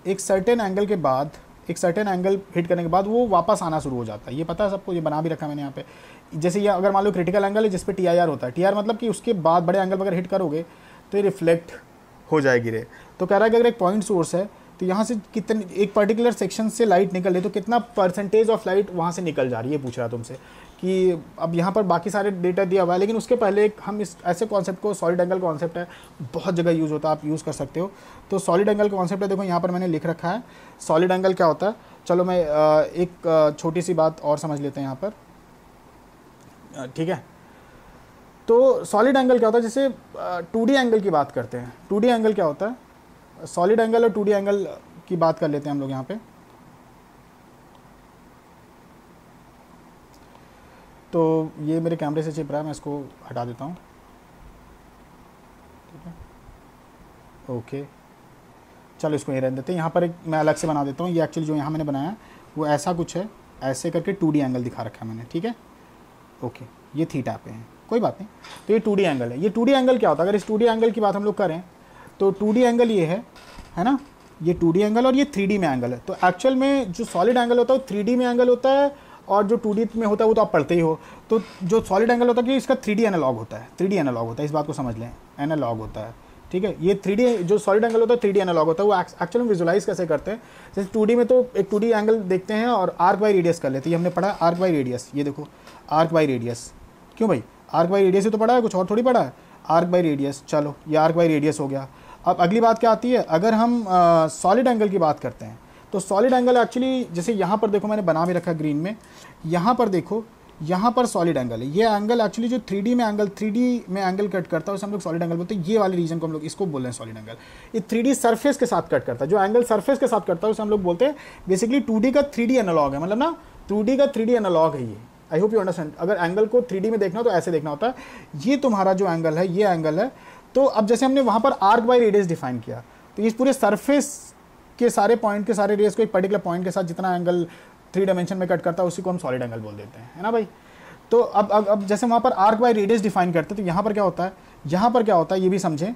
Speaker 1: हिट करने के बाद वो वापस आना शुरू हो जाता है। ये पता है सबको, ये बना भी रखा है मैंने यहाँ पे। जैसे ये अगर मान लो क्रिटिकल एंगल है जिस पे TIR होता है, TIR मतलब कि उसके बाद बड़े एंगल वगैरह हिट करोगे तो ये रिफ्लेक्ट हो जाएगी रे। तो कह रहा है कि अगर एक पॉइंट सोर्स है तो यहाँ से कितने, एक पर्टिकुलर सेक्शन से लाइट निकल रही, तो कितना परसेंटेज ऑफ लाइट वहाँ से निकल जा रही है, पूछ रहा है तुमसे। कि अब यहाँ पर बाकी सारे डेटा दिया हुआ है, लेकिन उसके पहले एक हम इस ऐसे कॉन्सेप्ट को, सॉलिड एंगल कॉन्सेप्ट है, बहुत जगह यूज़ होता है, आप यूज़ कर सकते हो। तो सॉलिड एंगल कॉन्सेप्ट है, देखो यहाँ पर मैंने लिख रखा है सॉलिड एंगल क्या होता है। चलो मैं एक छोटी सी बात और समझ लेते हैं यहाँ पर, ठीक है। तो सॉलिड एंगल क्या होता है, जैसे 2D एंगल की बात करते हैं। 2D एंगल क्या होता है, सॉलिड एंगल और 2D एंगल की बात कर लेते हैं हम लोग यहाँ पे। तो ये मेरे कैमरे से चिप रहा है, मैं इसको हटा देता हूँ, ठीक है, ओके। चलो इसको ये रहने देते हैं। यहाँ पर एक मैं अलग से बना देता हूँ। ये एक्चुअली जो यहाँ मैंने बनाया वो ऐसा कुछ है, ऐसे करके 2D एंगल दिखा रखा है मैंने, ठीक है। ओके, ये थीटा पे है, कोई बात नहीं। तो ये 2D एंगल है। ये 2D एंगल क्या होता है, अगर इस 2D एंगल की बात हम लोग करें तो 2D एंगल ये है ना, ये 2D एंगल और ये 3D में एंगल है। तो एक्चुअल में जो सॉलिड एंगल होता है वो 3D में एंगल होता है, और जो 2D में होता है वो तो आप पढ़ते ही हो। तो जो सॉलिड एंगल होता है कि इसका 3D एनालॉग होता है, 3D एनालॉग होता है, इस बात को समझ लें, एनालॉग होता है, ठीक है। ये 3D जो सॉलिड एंगल होता है 3D एनालॉग होता है। वो एक्चुअली में विजुलाइज कैसे करते हैं, जैसे 2D में तो एक 2D एंगल देखते हैं और आर्क बाई रेडियस कर लेते हैं। ये हमने पढ़ा आर्क बाई रेडियस, ये देखो आर्क बाई रेडियस, क्यों भाई आर्क बाई रेडियस ही तो पढ़ा है, कुछ और थोड़ी पढ़ा है। आर्क बाई रेडियस, चलो ये आर्क बाई रेडियस हो गया। अब अगली बात क्या आती है, अगर हम सॉलिड एंगल की बात करते हैं तो सॉलिड एंगल एक्चुअली जैसे यहाँ पर देखो मैंने बना भी रखा ग्रीन में, यहाँ पर देखो यहाँ पर सॉलिड एंगल है। ये एंगल एक्चुअली जो 3D में एंगल कट करता है उसे हम लोग सॉलिड एंगल बोलते हैं। ये वाले रीजन को हम लोग इसको बोल रहे हैं सॉलिड एंगल। ये 3D सरफेस के साथ कट करता है, जो एंगल सरफेस के साथ करता है उसे हम लोग बोलते हैं बेसिकली 2D का 3D एनालॉग है, मतलब ना 2D का 3D एनालॉग है ये। I hope you understand. अगर एंगल को 3D में देखना हो तो ऐसे देखना होता है। ये तुम्हारा जो एंगल है ये एंगल है। तो अब जैसे हमने वहाँ पर आर्क बाई रेडियस डिफाइन किया, तो इस पूरे सरफेस के सारे पॉइंट के सारे रेडियस को एक पर्टिकुलर पॉइंट के साथ जितना एंगल 3 डायमेंशन में कट करता है उसी को हम सॉलिड एंगल बोल देते हैं, है ना भाई। तो अब जैसे वहाँ पर आर्क बाई रेडियस डिफाइन करते हैं तो यहाँ पर क्या होता है, यहाँ पर क्या होता है ये भी समझें।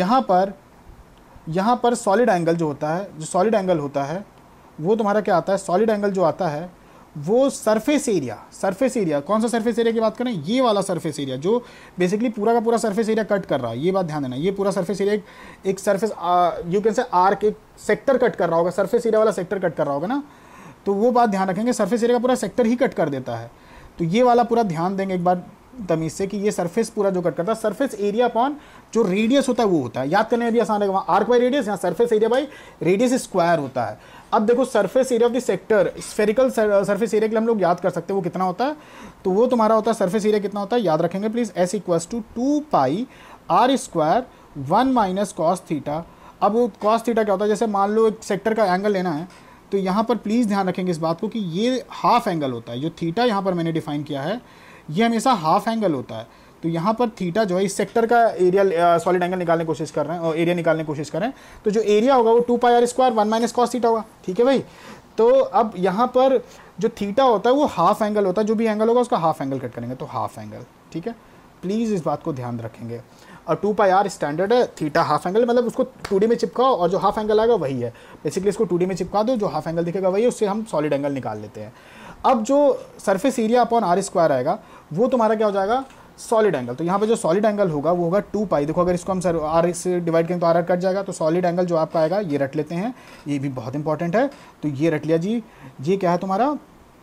Speaker 1: यहाँ पर सॉलिड एंगल जो होता है, जो सॉलिड एंगल होता है वो तुम्हारा क्या आता है, सॉलिड एंगल जो आता है वो सरफेस एरिया, कौन सा सरफेस एरिया की बात करें, ये वाला सरफेस एरिया जो बेसिकली पूरा का पूरा सरफेस एरिया कट कर रहा है। ये बात ध्यान देना, ये पूरा सरफेस एरिया एक surface you can say arc एक सेक्टर कट कर रहा होगा, सरफेस एरिया वाला सेक्टर कट कर रहा होगा ना। तो वो बात ध्यान रखेंगे, सरफेस एरिया का पूरा सेक्टर ही कट कर देता है। तो ये वाला पूरा ध्यान देंगे एक बार तमीज़ से कि ये सरफेस पूरा जो कट करता है, सरफेस एरिया अपॉन जो रेडियस होता है वो होता है। याद करने में भी आसान है, वहाँ आर्क बाई रेडियस, यहाँ surface area by radius square होता है। अब देखो surface area of the sector, spherical surface area के लिए हम लोग याद कर सकते हैं वो कितना होता है। तो वो तुम्हारा होता है सरफेस एरिया कितना होता है, याद रखेंगे please, S equals to 2 pi r square 1 minus cos theta. अब कॉस थीटा क्या होता है, जैसे मान लो एक सेक्टर का एंगल लेना है तो यहाँ पर प्लीज़ ध्यान रखेंगे इस बात को कि ये हाफ एंगल होता है। जो थीटा यहाँ पर मैंने डिफाइन किया है ये हमेशा हाफ एंगल होता है। तो यहाँ पर थीटा जो है इस सेक्टर का एरिया सॉलिड एंगल निकालने की कोशिश कर रहे हैं और एरिया निकालने की कोशिश कर रहे हैं। तो जो एरिया होगा वो 2 pi R square 1 minus cos theta होगा, ठीक है भाई। तो अब यहाँ पर जो थीटा होता है वो हाफ एंगल होता है, जो भी एंगल होगा उसका हाफ एंगल कट करेंगे तो हाफ एंगल, ठीक है। प्लीज़ इस बात को ध्यान रखेंगे। और 2 पाई आर स्टैंडर्ड है, थीटा हाफ एंगल, मतलब उसको 2D में चिपकाओ और जो हाफ एंगल आएगा वही है। बेसिकली इसको 2D में चिपका दो, जो हाफ एंगल दिखेगा वही है, उससे हम सॉलिड एंगल निकाल लेते हैं। अब जो surface area upon R square आएगा वो तुम्हारा क्या हो जाएगा, सॉलिड एंगल। तो यहाँ पे जो सॉलिड एंगल होगा वो होगा 2 पाई। देखो अगर इसको हम आर से डिवाइड करें तो आर कट जाएगा। तो सॉलिड एंगल जो आपका आएगा ये रट लेते हैं, ये भी बहुत इंपॉर्टेंट है। तो ये रट लिया जी, ये क्या है तुम्हारा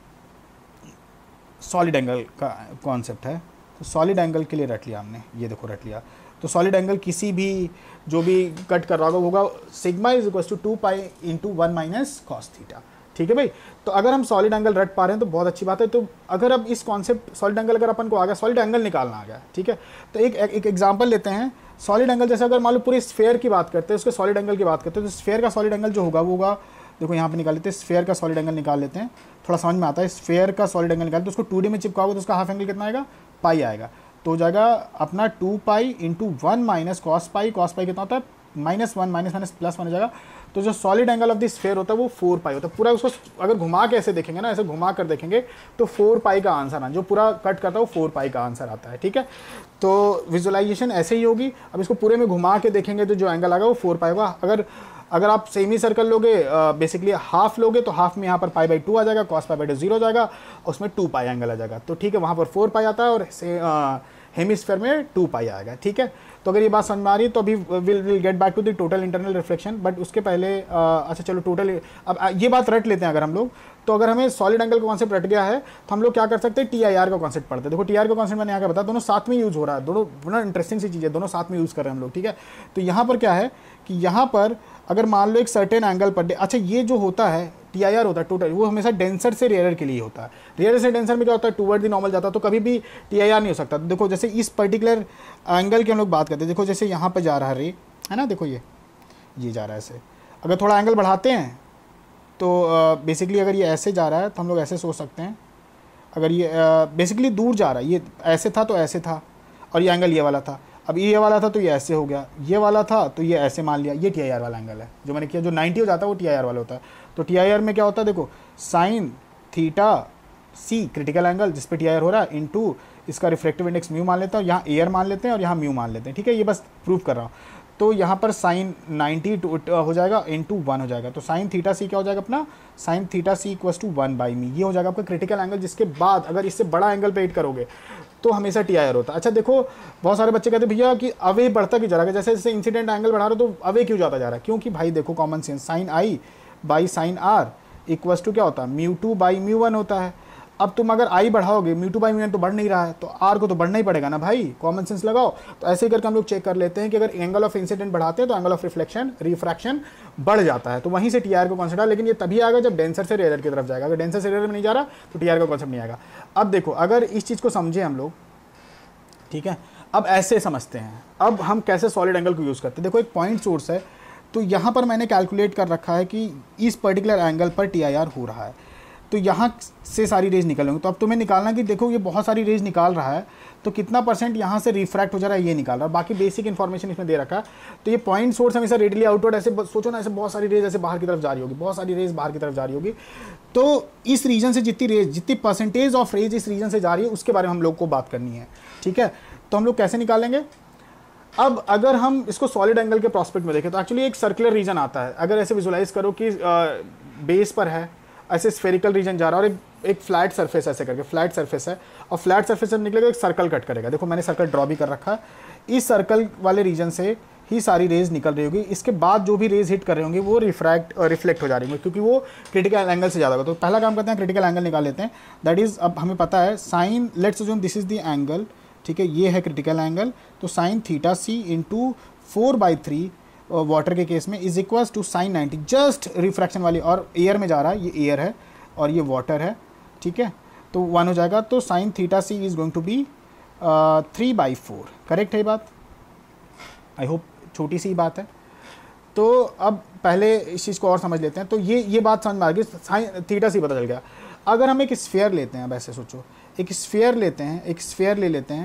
Speaker 1: सॉलिड एंगल का कॉन्सेप्ट है। तो सॉलिड एंगल के लिए रट लिया हमने, ये देखो रट लिया। तो सॉलिड एंगल किसी भी जो भी कट कर रहा होगा sigma is equal to 2 pi into 1 minus cos theta, ठीक है भाई। तो अगर हम सॉलिड एंगल रट पा रहे हैं तो बहुत अच्छी बात है। तो अगर अब इस कॉन्सेप्ट सॉलिड एंगल अगर अपन को आ गया, सॉलिड एंगल निकालना आ गया, ठीक है। तो एक एग्जांपल लेते हैं सॉलिड एंगल। जैसे अगर मान लो पूरी स्फेयर की बात करते हैं, उसके सॉलिड एंगल की बात करते हैं, तो स्फेयर का सॉलिड एंगल जो होगा वो होगा, देखो यहाँ पे निकाल लेते हैं, स्फेयर का सॉलिड एंगल निकाल लेते हैं, थोड़ा समझ में आता है। स्फेयर का सॉलिड एंगल निकाल तो उसको 2D में चिपकाओगे तो उसका हाफ एंगल कितना आएगा, पाई आएगा। तो हो जाएगा अपना 2 pi into 1 minus cos pi. Cos pi कितना होता है, -1 माइनस प्लस 1 हो जाएगा। तो जो solid angle of the sphere होता है वो 4 पाई होता है। पूरा उसको अगर घुमा के ऐसे देखेंगे ना, ऐसे घुमा कर देखेंगे तो 4 पाई का आंसर आना, जो पूरा कट करता है वो 4 पाई का आंसर आता है, ठीक है। तो विजुअलाइजेशन ऐसे ही होगी। अब इसको पूरे में घुमा के देखेंगे तो जो एंगल आएगा वो 4 पाई होगा। अगर आप सेमी सर्कल लोगे, बेसिकली हाफ लोगे, तो हाफ में यहाँ पर π/2 आ जाएगा, cos π/2 0 हो जाएगा, उसमें 2 पाई एंगल आ जाएगा। तो ठीक है, वहाँ पर 4 पाई आता है और हेमिस्फेयर में 2 पाई आएगा, ठीक है। तो अगर ये बात समझ में आ रही है तो अभी will get back to the total internal reflection. But उसके पहले अच्छा चलो टोटल, अब ये बात रट लेते हैं अगर हम लोग। तो अगर हमें सॉलिड एंगल का कॉन्सेप्ट रट गया है तो हम लोग क्या कर सकते हैं, TIR का कॉन्सेप्ट पढ़ते हैं। देखो TIR का कॉन्सेप्ट मैंने यहाँ का बताया, दोनों साथ में यूज़ हो रहा है, दोनों बड़ा इंटरेस्टिंग सी चीज़ है, दोनों साथ में यूज़ कर रहे हैं हम लोग, ठीक है। तो यहाँ पर क्या है कि यहाँ पर अगर मान लो एक सर्टेन एंगल पर, अच्छा ये जो होता है TIR होता है टोटल, वो हमेशा डेंसर से रेयर के लिए होता है। रेयर से डेंसर में क्या होता है, टूवर्ड द नॉर्मल जाता है, तो कभी भी TIR नहीं हो सकता। तो देखो जैसे इस पर्टिकुलर एंगल की हम लोग बात करते हैं, देखो जैसे यहाँ पर जा रहा है रे, है ना, देखो ये जा रहा है ऐसे। अगर थोड़ा एंगल बढ़ाते हैं तो बेसिकली अगर ये ऐसे जा रहा है तो हम लोग ऐसे सोच सकते हैं, अगर ये बेसिकली दूर जा रहा है, ये ऐसे था तो ऐसे था और ये एंगल ये वाला था। अब ये वाला था तो ये ऐसे हो गया, ये वाला था तो ये ऐसे मान लिया, ये टी आई आर वाला एंगल है जो मैंने किया। जो 90 हो जाता है वो टी आई आर वाला होता है। तो टी आई आर में क्या होता है, देखो sine theta C critical angle जिस पे टी आई आर हो रहा है, इनटू इसका रिफ्रैक्टिव इंडेक्स म्यू मान लेते हैं, और यहाँ एयर मान लेते हैं और यहाँ म्यू मान लेते हैं, ठीक है। ये बस प्रूव कर रहा हूँ। तो यहाँ पर साइन 90 हो जाएगा इंटू 1 हो जाएगा। तो साइन थीटा सी क्या हो जाएगा अपना, sine theta C equals to 1 by mu. ये हो जाएगा आपका क्रिटिकल एंगल, जिसके बाद अगर इससे बड़ा एंगल पे हिट करोगे तो हमेशा टी आई आर होता है। अच्छा देखो, बहुत सारे बच्चे कहते हैं भैया कि अवे बढ़ता क्यों जा रहा है, जैसे जैसे इंसिडेंट एंगल बढ़ा रहे हो तो अवे क्यों जाता जा रहा है। क्योंकि भाई देखो common sense, sine I by sine R equals to क्या होता है, म्यू 2 बाई म्यू 1 होता है। अब तुम अगर आई बढ़ाओगे, म्यू 2 बाई म्यू 1 तो बढ़ नहीं रहा है, तो आर को तो बढ़ना ही पड़ेगा ना भाई, कॉमन सेंस लगाओ। तो ऐसे ही करके हम लोग चेक कर लेते हैं कि अगर एंगल ऑफ इंसिडेंट बढ़ाते हैं तो एंगल ऑफ रिफ्रैक्शन बढ़ जाता है। तो वहीं से टी आर को कॉन्सेप्ट है, लेकिन ये तभी आएगा जब डेंसर से रेयर की तरफ जाएगा। अगर डेंसर से रेयर में नहीं जा रहा तो टी आर का कॉन्सेप्ट नहीं आएगा। अब देखो, अगर इस चीज़ को समझे हम लोग, ठीक है, अब ऐसे समझते हैं। अब हम कैसे सॉलिड एंगल को यूज़ करते हैं। देखो एक पॉइंट सोर्स है, तो यहाँ पर मैंने कैलकुलेट कर रखा है कि इस पर्टिकुलर एंगल पर टी आई आर हो रहा है, तो यहाँ से सारी रेज निकलेंगे। तो अब तुम्हें निकालना कि देखो ये बहुत सारी रेज निकाल रहा है, तो कितना परसेंट यहाँ से रिफ्रैक्ट हो जा रहा है ये निकाल रहा है। बाकी बेसिक इन्फॉर्मेशन इसमें दे रखा है। तो ये पॉइंट सोर्स हमेशा रेडियली आउटवर्ड, ऐसे सोचो ना, ऐसे बहुत सारी रेज ऐसे बाहर की तरफ जा रही होगी, बहुत सारी रेज बाहर की तरफ जा रही होगी। तो इस रीजन से जितनी परसेंटेज ऑफ रेज इस रीजन से जा रही है उसके बारे में हम लोग को बात करनी है, ठीक है। तो हम लोग कैसे निकालेंगे। अब अगर हम इसको सॉलिड एंगल के प्रोस्पेक्ट में देखें तो एक्चुअली एक सर्कुलर रीजन आता है। अगर ऐसे विजुलाइज करो कि बेस पर है, ऐसे स्फेरिकल रीजन जा रहा है, और एक फ्लैट सरफेस ऐसे करके फ्लैट सरफेस है, और फ्लैट सरफेस से निकलेगा एक सर्कल कट करेगा। देखो मैंने सर्कल ड्रॉ भी कर रखा है। इस सर्कल वाले रीजन से ही सारी रेज निकल रही होगी। इसके बाद जो भी रेज हिट कर रहे होंगे वो रिफ्लेक्ट हो जा रही होंगी, क्योंकि वो क्रिटिकल एंगल से ज़्यादा होगा। तो पहला काम करते हैं, क्रिटिकल एंगल निकाल लेते हैं। दैट इज़, अब हमें पता है sine, let's assume this is the angle, ठीक है, ये है क्रिटिकल एंगल। तो sine theta C into 4/3 water के केस में is equals to sine 90, just refraction वाली, और एयर में जा रहा है, ये एयर है और ये वाटर है, ठीक है। तो 1 हो जाएगा। तो sine theta C is going to be 3/4। Correct है ये बात, आई होप छोटी सी बात है। तो अब पहले इस चीज़ को और समझ लेते हैं। तो ये बात समझ में आ गई, साइन थीटा सी पता चल गया। अगर हम एक स्फीयर लेते हैं, अब ऐसे सोचो, एक स्फीयर लेते हैं, एक स्फीयर ले लेते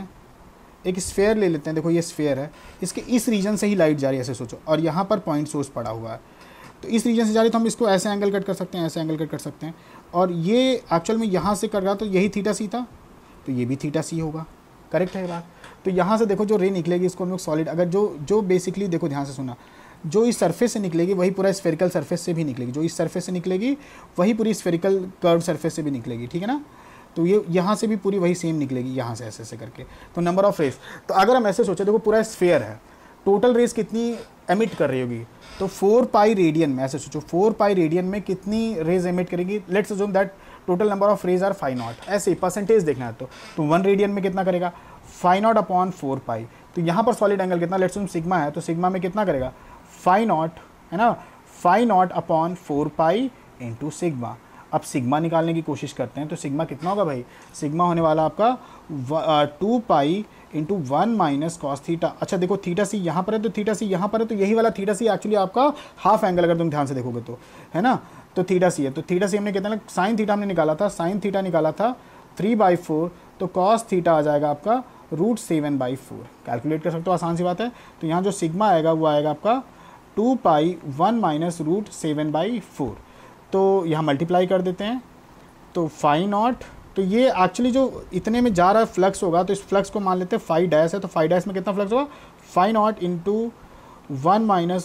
Speaker 1: हैं, देखो ये स्फीयर है, इसके इस रीजन से ही लाइट जा रही है, ऐसे सोचो, और यहाँ पर पॉइंट सोर्स पड़ा हुआ है। तो इस रीजन से जा रही है, तो हम इसको ऐसे एंगल कट कर सकते हैं, ऐसे एंगल कट कर सकते हैं, और ये एक्चुअल में यहाँ से कर रहा, तो यही थीटा सी था, तो ये भी थीटा सी होगा। करेक्ट है ये बात। तो यहाँ से देखो जो रे निकलेगी इसको हम लोग सॉलिड, अगर जो बेसिकली देखो ध्यान से सुना, जो इस सरफेस से निकलेगी वही पूरा स्फेरिकल सरफेस से भी निकलेगी, जो इस सरफेस से निकलेगी वही पूरी स्फेरिकल कर्व सरफेस से भी निकलेगी, ठीक है ना। तो ये यहाँ से भी पूरी वही सेम निकलेगी, यहाँ से ऐसे ऐसे करके। तो नंबर ऑफ रेज, तो अगर हम ऐसे सोचे, देखो पूरा स्फेयर है, टोटल रेज कितनी एमिट कर रही होगी, तो 4 पाई रेडियन में, ऐसे सोचो 4 पाई रेडियन में कितनी रेज एमिट करेगी। Let's assume that total number of rays are 5 naught, ऐसे ही परसेंटेज देखना है। तो 1 रेडियन में कितना करेगा, 5 नॉट अपॉन 4 पाई। तो यहाँ पर सॉलिड एंगल कितना, लेट्स अज्यूम सिग्मा है, तो सिग्मा में कितना करेगा, 5 नॉट, है ना, 5 naught upon 4 pi into sigma. अब सिग्मा निकालने की कोशिश करते हैं, तो सिग्मा कितना होगा भाई, सिग्मा होने वाला आपका 2 pi into 1 minus cos theta. अच्छा देखो थीटा सी यहाँ पर है, तो थीटा सी यहाँ पर है, तो यही वाला थीटा सी एक्चुअली आपका हाफ एंगल, अगर तुम ध्यान से देखोगे तो, है ना। तो थीटा सी है, तो थीटा सी हमने कितना, साइन थीटा हमने निकाला था, साइन थीटा निकाला था 3/4, तो कॉस थीटा आ जाएगा आपका √7/4। कैलकुलेट कर सकते हो, आसान सी बात है। तो यहाँ जो सिग्मा आएगा वो आएगा आपका 2 पाई 1 माइनस √7/4। तो यहाँ मल्टीप्लाई कर देते हैं, तो 5 नॉट, तो ये एक्चुअली जो इतने में जा रहा है फ्लक्स होगा, तो इस फ्लक्स को मान लेते हैं 5 डैश है, तो 5 डैश में कितना फ्लक्स होगा, 5 नॉट इंटू 1 माइनस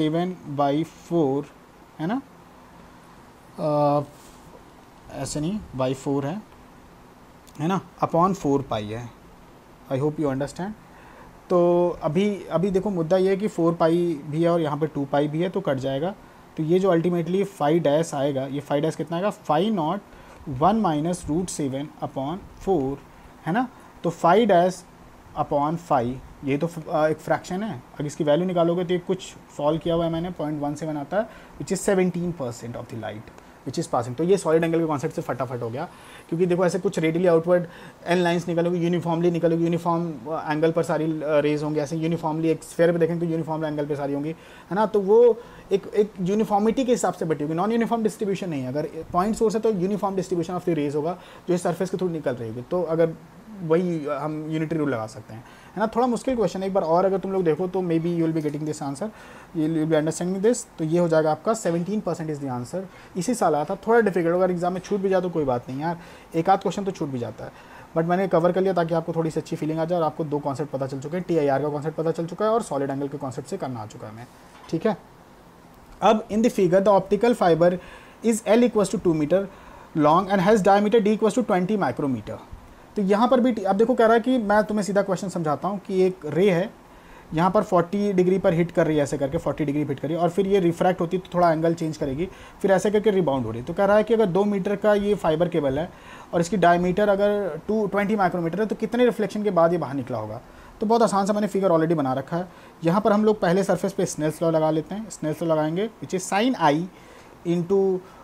Speaker 1: √7/4, है ना, ऐसे नहीं, /4 है ना, अपॉन 4 पाई है। I hope you understand. तो अभी देखो मुद्दा ये है कि 4 पाई भी है और यहाँ पे 2 पाई भी है, तो कट जाएगा। तो ये जो अल्टीमेटली 5 डैश आएगा, ये 5 डैश कितना आएगा, 5 नॉट 1 माइनस √7/4, है ना। तो 5 डैश अपॉन 5, ये तो एक फ्रैक्शन है, अगर इसकी वैल्यू निकालोगे तो ये कुछ सॉल्व किया हुआ है मैंने, 0.17 आता है, which is 17% of the light which is passing. तो ये सॉलिड एंगल के कॉन्सेप्ट से फटाफट हो गया, क्योंकि देखो ऐसे कुछ रेडियली आउटवर्ड एन लाइन्स निकलोगी, यूनिफॉर्मली निकलोगी, यूनिफॉर्म एंगल पर सारी रेज होंगी, ऐसे यूनिफॉर्मली एक स्फीयर पे देखेंगे तो यूनिफॉर्म एंगल पे सारी होंगी, है ना। तो वो एक यूनिफॉर्मिटी के हिसाब से बटी होगी, नॉन यूनिफॉर्म डिस्ट्रीब्यूशन नहीं है। अगर पॉइंट सोर्स है तो uniform distribution of the rays होगा जो इस सरफेस के थ्रू निकल रही होगी। तो अगर वही हम यूनिटरी रूल लगा सकते हैं, है ना। थोड़ा मुश्किल क्वेश्चन है, एक बार और अगर तुम लोग देखो तो maybe you will be getting this answer, you will be understanding this. तो ये हो जाएगा आपका 17% इज द आंसर। इसी साल आया था, थोड़ा डिफिकल्ट, अगर एग्जाम में छूट भी जाए तो कोई बात नहीं यार, एक आध क्वेश्चन तो छूट भी जाता है, बट मैंने कवर कर लिया ताकि आपको थोड़ी सी अच्छी फीलिंग आ जाए और आपको दो कॉन्सेप्ट पता चल चुके हैं, TIR का कॉन्सेप्ट पता चल चुका है और सॉलिड एंगल के कॉन्सेप्ट से करना आ चुका है हमें, ठीक है। अब in the figure the optical fibre is L equals to 2 metre long and has diameter D equals to 20 micrometre. तो यहाँ पर भी अब देखो कह रहा है कि मैं तुम्हें सीधा क्वेश्चन समझाता हूँ कि एक रे है यहाँ पर 40 डिग्री पर हिट कर रही है, ऐसे करके 40 डिग्री हिट कर रही है और फिर ये रिफ्रैक्ट होती है तो थोड़ा एंगल चेंज करेगी, फिर ऐसे करके रिबाउंड हो रही है। तो कह रहा है कि अगर 2 मीटर का ये फाइबर केबल है और इसकी डायमीटर अगर 20 माइक्रोमीटर है तो कितने रिफ्लेक्शन के बाद ये बाहर निकला होगा। तो बहुत आसान सा मैंने फिगर ऑलरेडी बना रखा है। यहाँ पर हम लोग पहले सरफेस पे स्नेल्स लॉ लगा लेते हैं। स्नेल्स लॉ लगाएंगे which is sine I into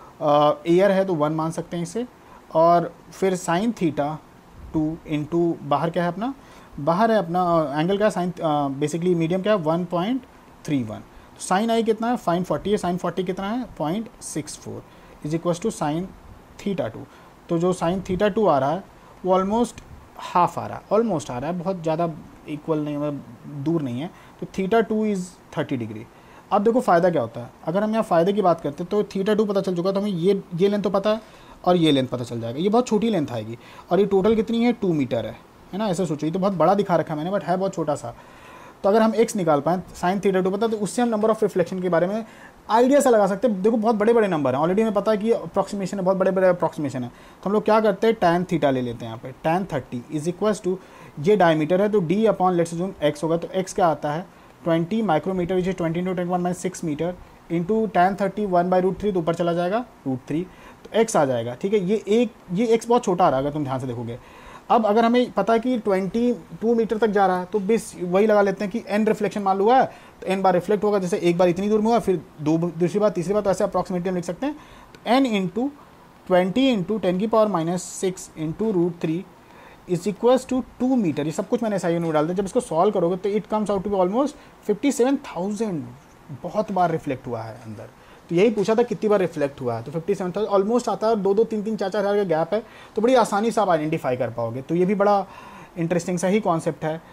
Speaker 1: air है तो 1 मान सकते हैं इसे, और फिर साइन थीटा 2 इंटू बाहर क्या है अपना, बाहर है अपना एंगल का साइन, बेसिकली मीडियम क्या है 1.31। तो साइन आई कितना है, फाइन 40 है, साइन 40 कितना है 0.64 is equal to sine theta 2। तो जो साइन थीटा 2 आ रहा है वो ऑलमोस्ट हाफ आ रहा है, ऑलमोस्ट आ रहा है, बहुत ज़्यादा इक्वल नहीं, मतलब दूर नहीं है। तो थीटा 2 इज़ 30 डिग्री। अब देखो फ़ायदा क्या होता है, अगर हम यहाँ फ़ायदे की बात करते हैं तो थीटा 2 पता चल चुका, तो हमें ये लेंथ तो पता है और ये लेंथ पता चल जाएगा, ये बहुत छोटी लेंथ आएगी और ये टोटल कितनी है 2 मीटर है ना। ऐसे सोचो, ये तो बहुत बड़ा दिखा रखा है मैंने, बट है बहुत छोटा सा। तो अगर हम x निकाल पाएँ, साइन थीटा 2 पता, तो उससे हम नंबर ऑफ रिफ्लेक्शन के बारे में आइडिया सा लगा सकते हैं। देखो बहुत बड़े बड़े नंबर हैं, ऑलरेडी हमें पता है कि अप्रॉक्सीमेशन है, बहुत बड़े बड़े अप्रॉक्सीमेशन है। तो हम लोग क्या करते हैं, tan थीटा ले लेते हैं यहाँ पे, tan 30 इज इक्वल्स टू, ये डायमीटर है तो d upon let's assume x होगा, तो x क्या आता है 20 micrometre which is 20 into 21 6 metre into tan 30 1/√3, तो ऊपर चला जाएगा √3, तो x आ जाएगा, ठीक है। ये x बहुत छोटा आ रहा है अगर तुम ध्यान से देखोगे। अब अगर हमें पता है कि 22 मीटर तक जा रहा है तो बस वही लगा लेते हैं कि n रिफ्लेक्शन मान हुआ है तो n बार रिफ्लेक्ट होगा, जैसे एक बार इतनी दूर में हुआ फिर दूसरी बार तीसरी बार, तो ऐसे अप्रॉक्सीमेटली हम लिख सकते हैं। तो n into 20 into 10⁻⁻6 into √3 is equals to 2 metre. ये सब कुछ मैंने SI में डाल दिया। जब इसको सॉल्व करोगे तो it comes out to be almost 57,000, बहुत बार रिफ्लेक्ट हुआ है अंदर। तो यही पूछा था कितनी बार रिफ्लेक्ट हुआ है, तो 57,000 ऑलमोस्ट आता है, और 2-2 3-3 4-4 हज़ार का गैप है, तो बड़ी आसानी से आप आइडेंटिफाई कर पाओगे। तो ये भी बड़ा इंटरेस्टिंग सा ही कॉन्सेप्ट है,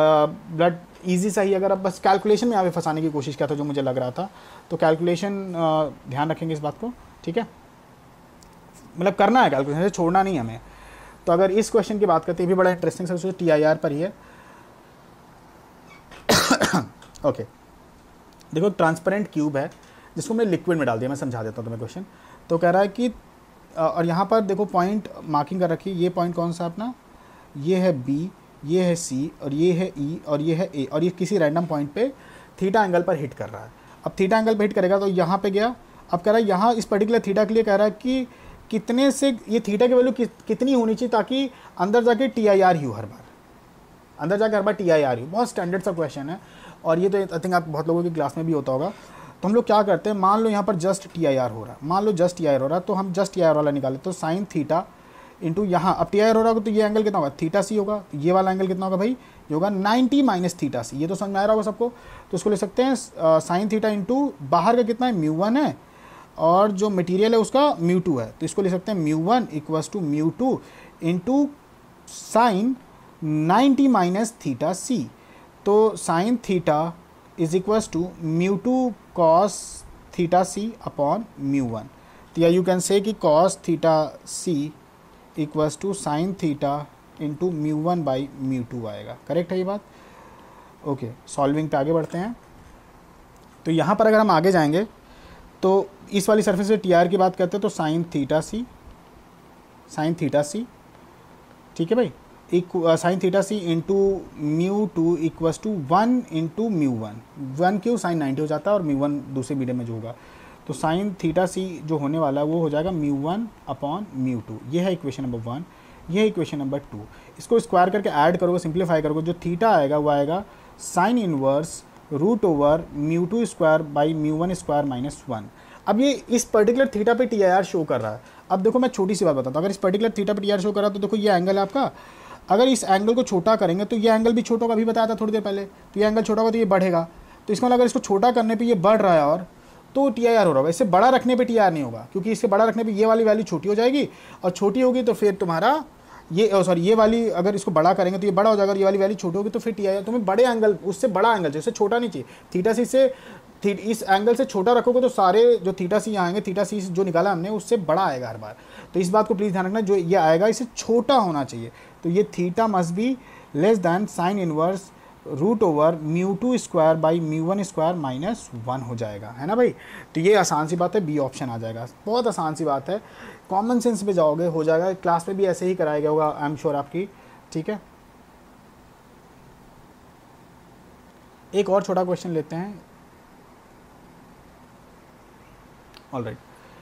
Speaker 1: बट ईजी सा ही। अगर आप बस कैलकुलेशन में यहाँ पे फंसाने की कोशिश किया था जो मुझे लग रहा था, तो कैलकुलेशन ध्यान रखेंगे इस बात को, ठीक है, मतलब करना है कैलकुलेशन, छोड़ना नहीं हमें। तो अगर इस क्वेश्चन की बात करते हैं, भी बड़ा इंटरेस्टिंग सा, TIR पर ही है। ओके, देखो ट्रांसपेरेंट क्यूब है जिसको मैंने लिक्विड में डाल दिया, मैं समझा देता हूँ तुम्हें क्वेश्चन। तो कह रहा है कि और यहाँ पर देखो पॉइंट मार्किंग कर रखी है, ये पॉइंट कौन सा अपना, ये है B, ये है C और ये है E और ये है A, और ये किसी रैंडम पॉइंट पे थीटा एंगल पर हिट कर रहा है। अब थीटा एंगल पर हिट करेगा तो यहाँ पे गया। अब कह रहा है यहाँ इस पर्टिकुलर थीटा के लिए कह रहा है कि कितने से ये थीटा की वैल्यू कितनी होनी चाहिए ताकि अंदर जाके TIR ही हो, हर बार अंदर जाके हर बार TIR ही। बहुत स्टैंडर्ड सा क्वेश्चन है और ये तो आई थिंक आप बहुत लोगों की क्लास में भी होता होगा। तो हम लोग क्या करते हैं, मान लो यहाँ पर जस्ट TIR हो रहा है, मान लो जस्ट TIR हो रहा है, तो हम जस्ट TIR वाला निकाले, तो साइन थीटा इंटू यहाँ, अब TIR हो रहा होगा तो ये एंगल कितना होगा थीटा C होगा, ये वाला एंगल कितना होगा भाई, ये होगा 90 माइनस थीटा C। ये तो समझ में आ रहा होगा सबको। तो इसको ले सकते हैं साइन थीटा इंटू बाहर का कितना है μ1 है और जो मटीरियल है उसका μ2 है, तो इसको ले सकते हैं μ1 equals to μ2 into sine 90 minus theta C। तो sine theta is equals to μ2 cos theta C upon μ1। तो या यू कैन से कि cos theta C equals to sine theta into μ1 by μ2 आएगा। करेक्ट है ये बात। ओके, सॉल्विंग पे आगे बढ़ते हैं। तो यहाँ पर अगर हम आगे जाएंगे तो इस वाली सरफेस से TIR की बात करते हैं, तो साइन थीटा C, ठीक है भाई, sine theta C into μ2 equals to 1 into μ1। 1 क्यों, साइन 90 हो जाता है और μ1 दूसरे मीडियम में जो होगा, तो साइन थीटा C जो होने वाला है वो हो जाएगा μ1 अपॉन μ2। ये है इक्वेशन नंबर 1, ये है इक्वेशन नंबर 2। इसको स्क्वायर करके ऐड करोगे, सिंप्लीफाई करोगे, जो थीटा आएगा वो आएगा sine inverse root over μ2 square by μ1 square minus 1। अब ये इस पर्टिकुलर थीटा पे TIR शो कर रहा है। अब देखो मैं छोटी सी बात बताता हूँ, अगर इस पर्टिकुलर थीटा पे TIR शो कर रहा है तो देखो ये एंगल है आपका, अगर इस एंगल को छोटा करेंगे तो ये एंगल भी छोटा होगा, अभी बताया था थोड़ी देर पहले। तो ये एंगल छोटा होगा तो ये बढ़ेगा, तो इसमें अगर इसको छोटा करने पे ये बढ़ रहा है और तो TIR हो रहा होगा। इससे बड़ा रखने पे TIR नहीं होगा, क्योंकि इससे बड़ा रखने पे ये वाली वैल्यू छोटी हो जाएगी और छोटी होगी तो फिर तुम्हारा ये सॉरी ये वाली अगर इसको बड़ा करेंगे तो ये बड़ा हो जाएगा, ये वाली वैल्यू छोटी होगी तो फिर टी आई तुम्हें बड़े एंगल, उससे बड़ा एंगल जैसे छोटा नहीं चाहिए, थीटा सी से इस एंगल से छोटा रखोगे तो सारे जो थीटा सी आएंगे, थीटा सी जो निकाला हमने उससे बड़ा आएगा हर बार। तो इस बात को प्लीज़ ध्यान रखना, जो ये आएगा इसे छोटा होना चाहिए। तो ये theta must be less than sine inverse root over mu two square by mu one square minus one हो जाएगा, है ना भाई। तो ये आसान सी बात है, बी ऑप्शन आ जाएगा, बहुत आसान सी बात है, कॉमन सेंस पे जाओगे हो जाएगा। क्लास में भी ऐसे ही कराया गया होगा आई एम श्योर आपकी, ठीक है। एक और छोटा क्वेश्चन लेते हैं, ऑलराइट।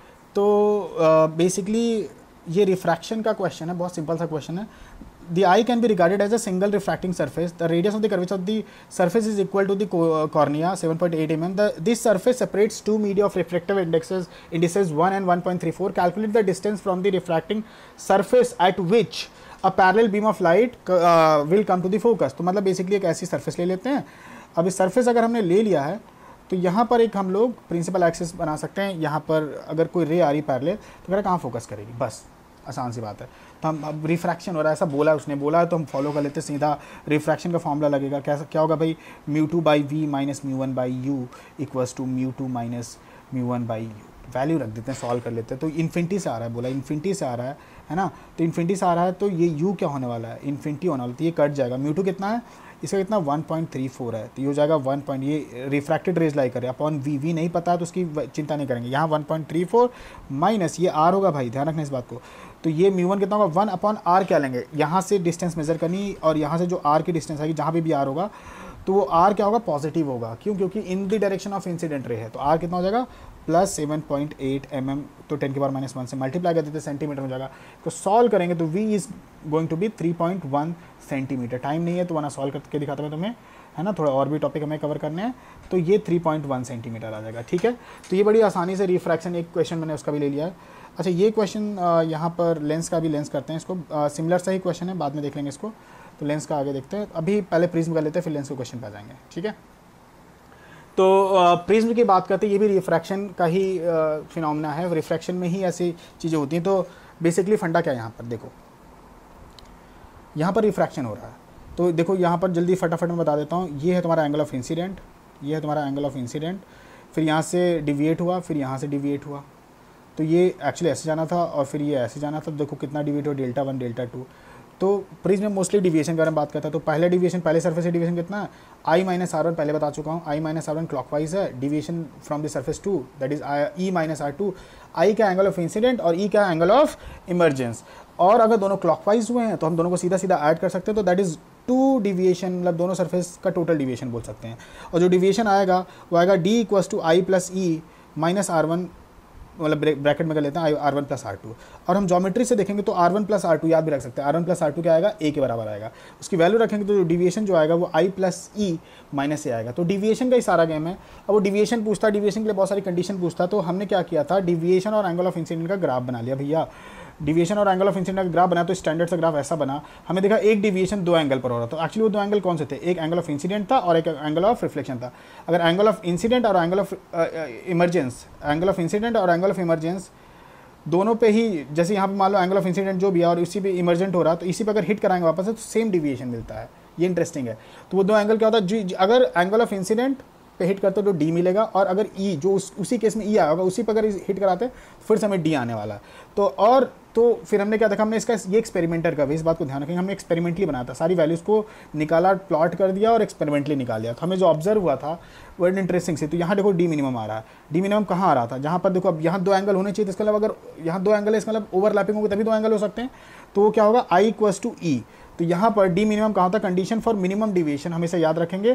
Speaker 1: तो बेसिकली ये रिफ्रैक्शन का क्वेश्चन है, बहुत सिंपल सा क्वेश्चन है। The eye can be regarded as a single refracting surface. The radius of the curvature of the surface is equal to the cornea 7.8 mm. This surface separates two media of refractive indices 1 and 1.34. Calculate the distance from the refracting surface at which a parallel beam of light will come to the focus. तो मतलब basically एक ऐसी surface ले लेते हैं। अब इस surface अगर हमने ले लिया है तो यहाँ पर एक हम लोग प्रिंसिपल एक्सिस बना सकते हैं। यहाँ पर अगर कोई रे आ रही पैरेलल तो मेरा कहाँ फोकस करेगी, बस आसान सी बात है। तो हम अब रिफ्रैक्शन हो रहा है, ऐसा बोला उसने बोला तो हम फॉलो कर लेते, सीधा रिफ्रैक्शन का फॉर्मूला लगेगा। क्या होगा भाई, mu two by we minus mu one by you equals to mu two minus mu one by u. Value रख देते हैं, सॉल्व कर लेते हैं। तो इन्फिनिटी से आ रहा है, बोला इन्फिनिटी से आ रहा है ना। तो इन्फिनिटी से आ रहा है तो ये यू क्या होने वाला है, इन्फिनिटी होने वाला है। तो ये कट जाएगा, म्यू टू कितना है, इसका कितना 1.34 है, तो ये हो जाएगा 1 पॉइंट, ये रिफ्रैक्टेड रेज लाई करे अपॉन वी नहीं पता तो उसकी चिंता नहीं करेंगे। यहाँ 1.34 माइनस ये आर होगा भाई, ध्यान रखना इस बात को। तो ये म्यू वन कितना होगा, 1 अपॉन आर क्या लेंगे, यहाँ से डिस्टेंस मेजर करनी और यहाँ से जो आर की डिस्टेंस आएगी जहाँ पे भी आर होगा तो वो आर क्या होगा, पॉजिटिव होगा। क्यों, क्योंकि in the direction of incident ray है। तो आर कितना हो जाएगा प्लस 7.8 mm, तो 10⁻⁻1 से मल्टीप्लाई कर देते सेंटीमीटर हो जाएगा। तो सॉल्व करेंगे तो v is going to be 3.1 centimetre. Time नहीं है तो वरना सॉल्व करके दिखाता मैं तुम्हें, है ना, थोड़ा और भी टॉपिक हमें कवर करने हैं। तो ये 3.1 सेंटीमीटर आ जाएगा, ठीक है। तो ये बड़ी आसानी से रिफ्रैक्शन, एक क्वेश्चन मैंने उसका भी ले लिया है। अच्छा ये क्वेश्चन यहाँ पर लेंस का भी लेंस करते हैं इसको, सिमिलर सा ही क्वेश्चन है, बाद में देख लेंगे इसको। तो लेंस का आगे देखते हैं, अभी पहले प्रिज्म कर लेते हैं फिर लेंस के क्वेश्चन पे आ जाएंगे, ठीक है। तो प्रिज्म की बात करते हैं, ये भी रिफ्रैक्शन का ही फिनोमेना है, रिफ्रैक्शन में ही ऐसी चीज़ें होती हैं। तो बेसिकली फंडा क्या है यहाँ पर, देखो यहाँ पर रिफ्रैक्शन हो रहा है। तो देखो यहाँ पर जल्दी फटाफट मैं बता देता हूँ, ये है तुम्हारा एंगल ऑफ इंसिडेंट, ये है तुम्हारा एंगल ऑफ इंसिडेंट, फिर यहाँ से डिविएट हुआ, फिर यहाँ से डिविएट हुआ। तो ये एक्चुअली ऐसे जाना था और फिर ये ऐसे जाना था। देखो कितना डिविएट हुआ, Δ1 Δ2। तो प्रिज्म में मोस्टली डिविएशन के बारे में बात करता है। तो पहले डिविएशन, पहले सरफेस से डिविएशन कितना है, I माइनस R1, पहले बता चुका हूँ, I माइनस R1 क्लॉकवाइज है, deviation from the surface to that is E minus R2। I का एंगल ऑफ इंसिडेंट और E का एंगल ऑफ इमरजेंस। और अगर दोनों क्लॉकवाइज हुए हैं तो हम दोनों को सीधा सीधा ऐड कर सकते हैं, तो दैट इज 2 डिविएशन, मतलब दोनों सरफेस का टोटल डिविएशन बोल सकते हैं। और जो डिविएशन आएगा वो आएगा D equals to I plus E minus R1, मतलब ब्रैकेट में कर लेते हैं R1 प्लस R2। और हम ज्योमेट्री से देखेंगे तो R1 प्लस R2 याद भी रख सकते हैं। R1 प्लस R2 क्या आएगा, A के बराबर आएगा। उसकी वैल्यू रखेंगे तो डिविएशन जो आएगा वो I plus E minus A आएगा। तो डिविएशन का ही सारा गेम है। अब वो डिविएशन पूछता, डिविएशन के लिए बहुत सारी कंडीशन पूछता। तो हमने क्या किया था, डिविएशन और एंगल ऑफ इंसिडेंट का ग्राफ बना लिया भैया। डिविएशन और एंगल ऑफ इंसिडेंट का ग्राफ बना तो स्टैंडर्ड सा ग्राफ ऐसा बना। हमें देखा एक डिविएशन 2 एंगल पर हो रहा था। तो एक्चुअली वो 2 एंगल कौन से थे, एक एंगल ऑफ इंसिडेंट था और एक एंगल ऑफ रिफ्लेक्शन था। अगर एंगल ऑफ इंसिडेंट और angle of emergence, angle of incident और एंगल ऑफ इमरजेंस दोनों पे ही, जैसे यहाँ पे मान लो एंगल ऑफ इंसिडेंट जो भी है और इसी पे इमरजेंट हो रहा है, तो इसी पे अगर हिट कराएंगे वापस तो सेम डिविएशन मिलता है। ये इंटरेस्टिंग है। तो वो 2 एंगल क्या होता है, अगर एंगल ऑफ इंसिडेंट पे हिट करते हो तो डी मिलेगा, और अगर ई जो उसी केस में ई आया होगा उसी पर अगर हिट कराते फिर से हमें डी आने वाला है। तो फिर हमने क्या देखा, हमने इसका ये एक्सपेरिमेंटर का भी, इस बात को ध्यान रखेंगे, हमने एक्सपेरिमेंटली बनाया था, सारी वैल्यूज़ को निकाला, प्लॉट कर दिया और एक्सपेरिमेंटली निकाल दिया। तो हमें जो ऑब्जर्व हुआ था वो इंटरेस्टिंग से। तो यहाँ देखो डी मिनिमम आ रहा है। डी मिनिमम कहाँ आ रहा था, जहाँ पर देखो अब यहाँ 2 एंगल होने चाहिए, तो इसका मतलब अगर यहाँ 2 एंगल है इसका मतलब ओवरलैपिंग होगी तभी 2 एंगल हो सकते हैं। तो वो क्या होगा, आई इक्वल्स टू ई। तो यहाँ पर डी मिनिमम कहाँ होता है, कंडीशन फॉर मिनिमम डिविएशन, हमेशा याद रखेंगे